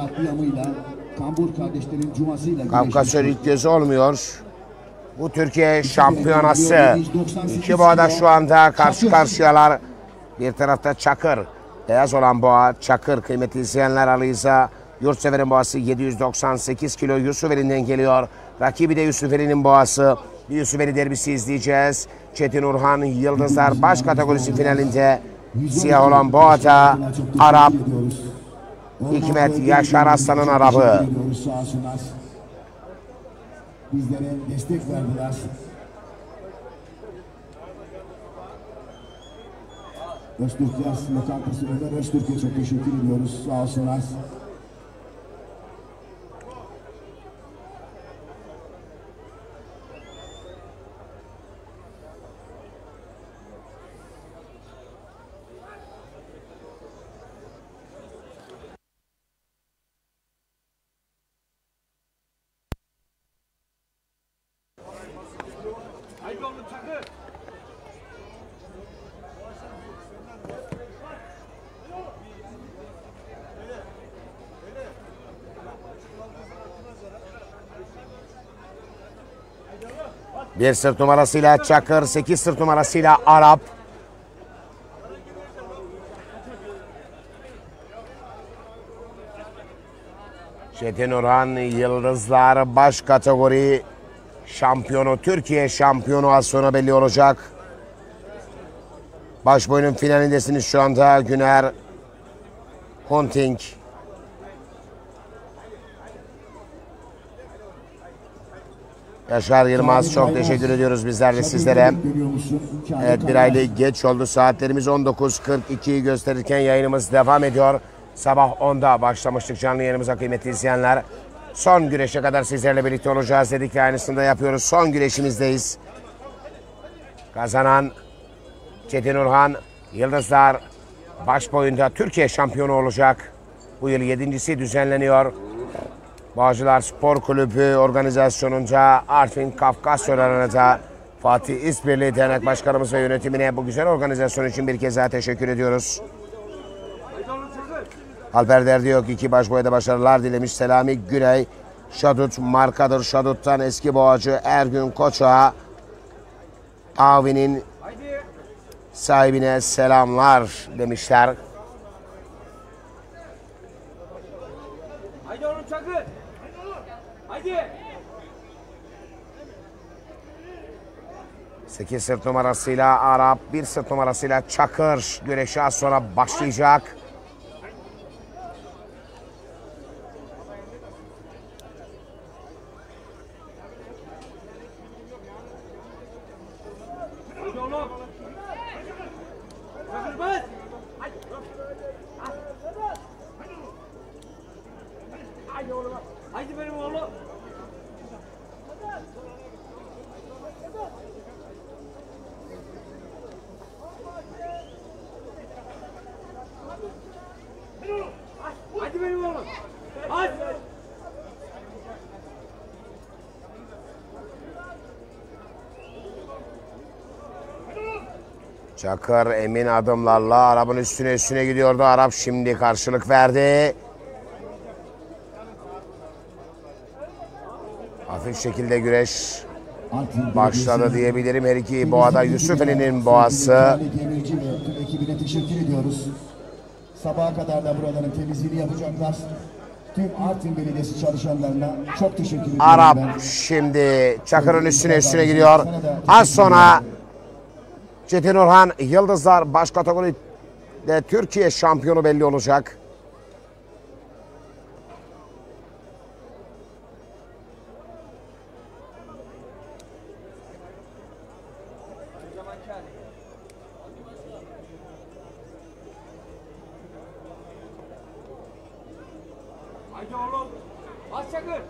Speaker 2: Kafkasör ilk gözü olmuyor. Bu Türkiye şampiyonası. İki boğada şu anda karşı karşıyalar. Bir tarafta Çakır. Beyaz olan boğa Çakır. Kıymetli izleyenler, Ali Rıza Yurtsever'in boğası yedi yüz doksan sekiz kilo Yusufeli'nden geliyor. Rakibi de Yusufeli'nin boğası. Bir Yusufeli derbisi izleyeceğiz. Çetin Urhan Yıldızlar baş kategorisi finalinde siyah olan boğada Arap Hikmet Yaşar Aslan'ın Arabı.
Speaker 1: Bizlere destek verdiler. Öztürk Yaz lokantası Ömer Öztürk'e çok teşekkür ediyoruz. Sağ olsunlar.
Speaker 7: Haydi oğlum Çakır.
Speaker 2: Bir sırt numarasıyla Çakır, sekiz sırt numarasıyla Arap. Çetin Orhan Yıldızlar baş kategori şampiyonu, Türkiye şampiyonu az sonra belli olacak. Baş boyunun finalindesiniz şu anda. Güner Hunting. Yaşar Yılmaz, çok teşekkür ediyoruz bizler de sizlere. Evet, bir aylık geç oldu. Saatlerimiz on dokuz kırk ikiyi gösterirken yayınımız devam ediyor. Sabah onda başlamıştık canlı yayınımıza kıymetli izleyenler. Son güreşe kadar sizlerle birlikte olacağız dedik ve aynısını da yapıyoruz. Son güreşimizdeyiz. Kazanan Çetin Urhan Yıldızlar baş boyunda Türkiye şampiyonu olacak. Bu yıl yedincisi düzenleniyor. Bağcılar Spor Kulübü organizasyonunca Artvin Kafkasya Arena'da Fatih İzbirli Dernek Başkanımız ve yönetimine bu güzel organizasyon için bir kez daha teşekkür ediyoruz. Alper Derdiyok iki baş boyada başarılar dilemiş. Selami Güney Şadut markadır. Şadut'tan eski boğacı Ergün Koçak'a Avi'nin sahibine selamlar demişler.
Speaker 7: Haydi oğlum Çakır. Haydi.
Speaker 2: sekiz sırt numarasıyla Arap, bir sırt numarasıyla Çakır güreşi az sonra başlayacak.
Speaker 7: Haydi oğlum. Çakır bas. Haydi oğlum. Haydi benim oğlum. Hadi benim oğlum. Hadi.
Speaker 2: Çakır emin adımlarla Arap'ın üstüne üstüne gidiyordu. Arap şimdi karşılık verdi. Hafif şekilde güreş başladı diyebilirim. Her iki boğada Yusufeli'nin boğası.
Speaker 1: Ekibine teşekkür ediyoruz. Sabaha kadar da buraların temizliğini yapacaklar. Tüm Artvin Belediyesi çalışanlarına çok teşekkür ediyorum.
Speaker 2: Arap
Speaker 1: ben.
Speaker 2: şimdi Çakır'ın üstüne üstüne gidiyor. Az sonra Çetin Orhan Yıldızlar baş kategoride Türkiye şampiyonu belli olacak.
Speaker 3: Haydi oğlum. Bas Çakır.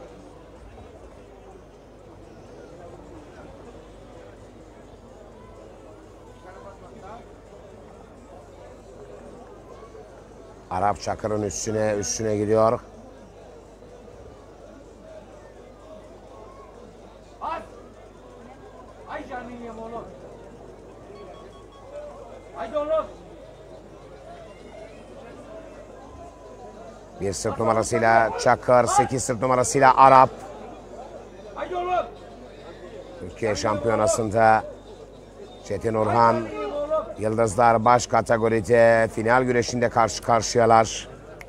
Speaker 2: Arap Çakır'ın üstüne üstüne gidiyor.
Speaker 3: Bas. Ay canım yiyeyim oğlum. Haydi oğlum.
Speaker 2: Bir sırt numarasıyla Çakır, sekiz sırt numarasıyla Arap.
Speaker 3: Haydi oğlum.
Speaker 2: Türkiye Şampiyonası'nda Çetin Orhan, Yıldızlar baş kategoride final güreşinde karşı karşıyalar.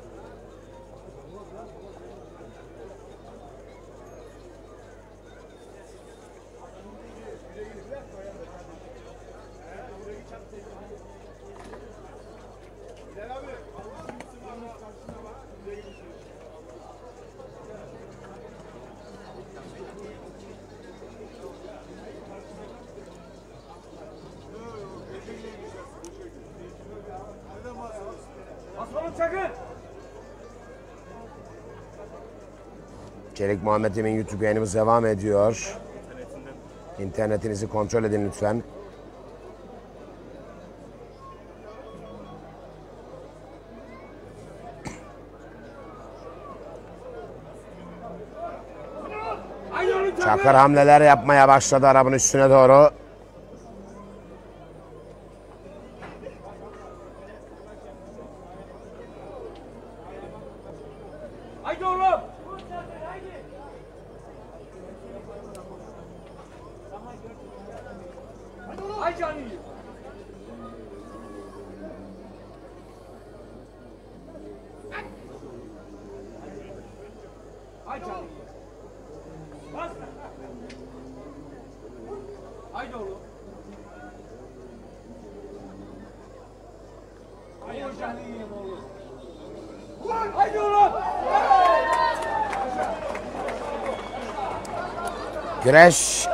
Speaker 3: Bas oğlum Çakır.
Speaker 2: Çelik Muhammed Emin YouTube yayınımız devam ediyor. İnternetinizi kontrol edin lütfen.
Speaker 3: Haydi oğlum Çakır.
Speaker 2: Çakır hamleler yapmaya başladı Arap'ın üstüne doğru.
Speaker 3: Haydi oğlum. Ay canım yiyeyim. Ay canım yiyeyim. Bas. Haydi oğlum. Ay canım yiyeyim oğlum. Haydi oğlum.
Speaker 2: Güreş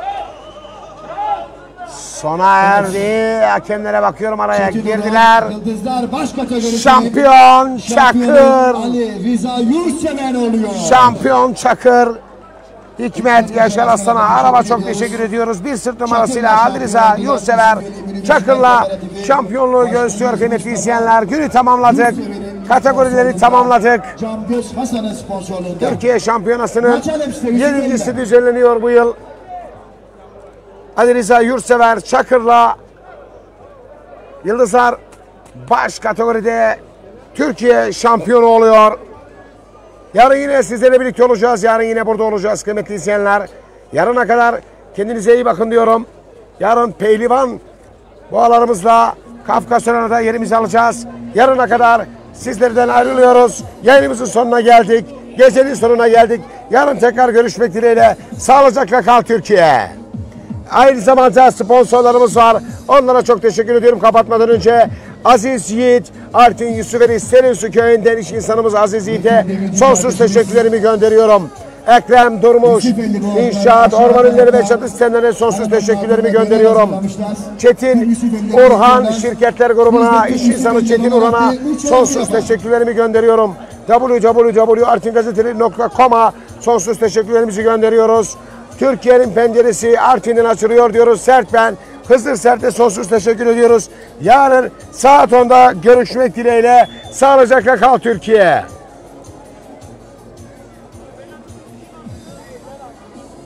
Speaker 2: sona erdi. Hakemlere bakıyorum, araya
Speaker 1: Çetin
Speaker 2: girdiler.
Speaker 1: Orhan, Yıldızlar baş kategoride
Speaker 2: Şampiyon Çakır.
Speaker 1: Ali Rıza Yurtseven oluyor.
Speaker 2: Şampiyon Çakır. Hikmet Yaşar Aslan'a Araba çok teşekkür ediyoruz. Bir sırt numarasıyla Ali Rıza Yurtsever Çakır'la şampiyonluğu göğüslüyor kıymetli izleyenler. Günü tamamladık. Kategorileri tamamladık.
Speaker 1: Cam Göz Hasan'ın sponsorluğunda.
Speaker 2: Türkiye Şampiyonası'nın yedincisi düzenleniyor bu yıl. Ali Rıza Yurtsever Çakır'la Yıldızlar baş kategoride Türkiye şampiyonu oluyor. Yarın yine sizlerle birlikte olacağız. Yarın yine burada olacağız kıymetli izleyenler. Yarına kadar kendinize iyi bakın diyorum. Yarın pehlivan boğalarımızla Kafkasyon'a yerimizi alacağız. Yarına kadar sizlerden ayrılıyoruz. Yayınımızın sonuna geldik. Gecenin sonuna geldik. Yarın tekrar görüşmek dileğiyle. Sağlıcakla kal Türkiye. Aynı zamanda sponsorlarımız var. Onlara çok teşekkür ediyorum kapatmadan önce. Aziz Yiğit, Artin Yusufeli Selinsu köyünden iş insanımız Aziz Yiğit'e sonsuz teşekkürlerimi gönderiyorum. Ekrem Durmuş, İnşaat, Orman Ürünleri ve Çatı Sistemlerine sonsuz teşekkürlerimi gönderiyorum. Çetin Orhan Şirketler Grubu'na, iş insanı Çetin Orhan'a sonsuz teşekkürlerimi gönderiyorum. w w w nokta artin gazeteleri nokta com'a sonsuz teşekkürlerimizi gönderiyoruz. Türkiye'nin penceresi Artin'den açılıyor diyoruz. Sert ben, Hızır Sert'e sonsuz teşekkür ediyoruz. Yarın saat onda görüşmek dileğiyle. Sağlıcakla kal Türkiye.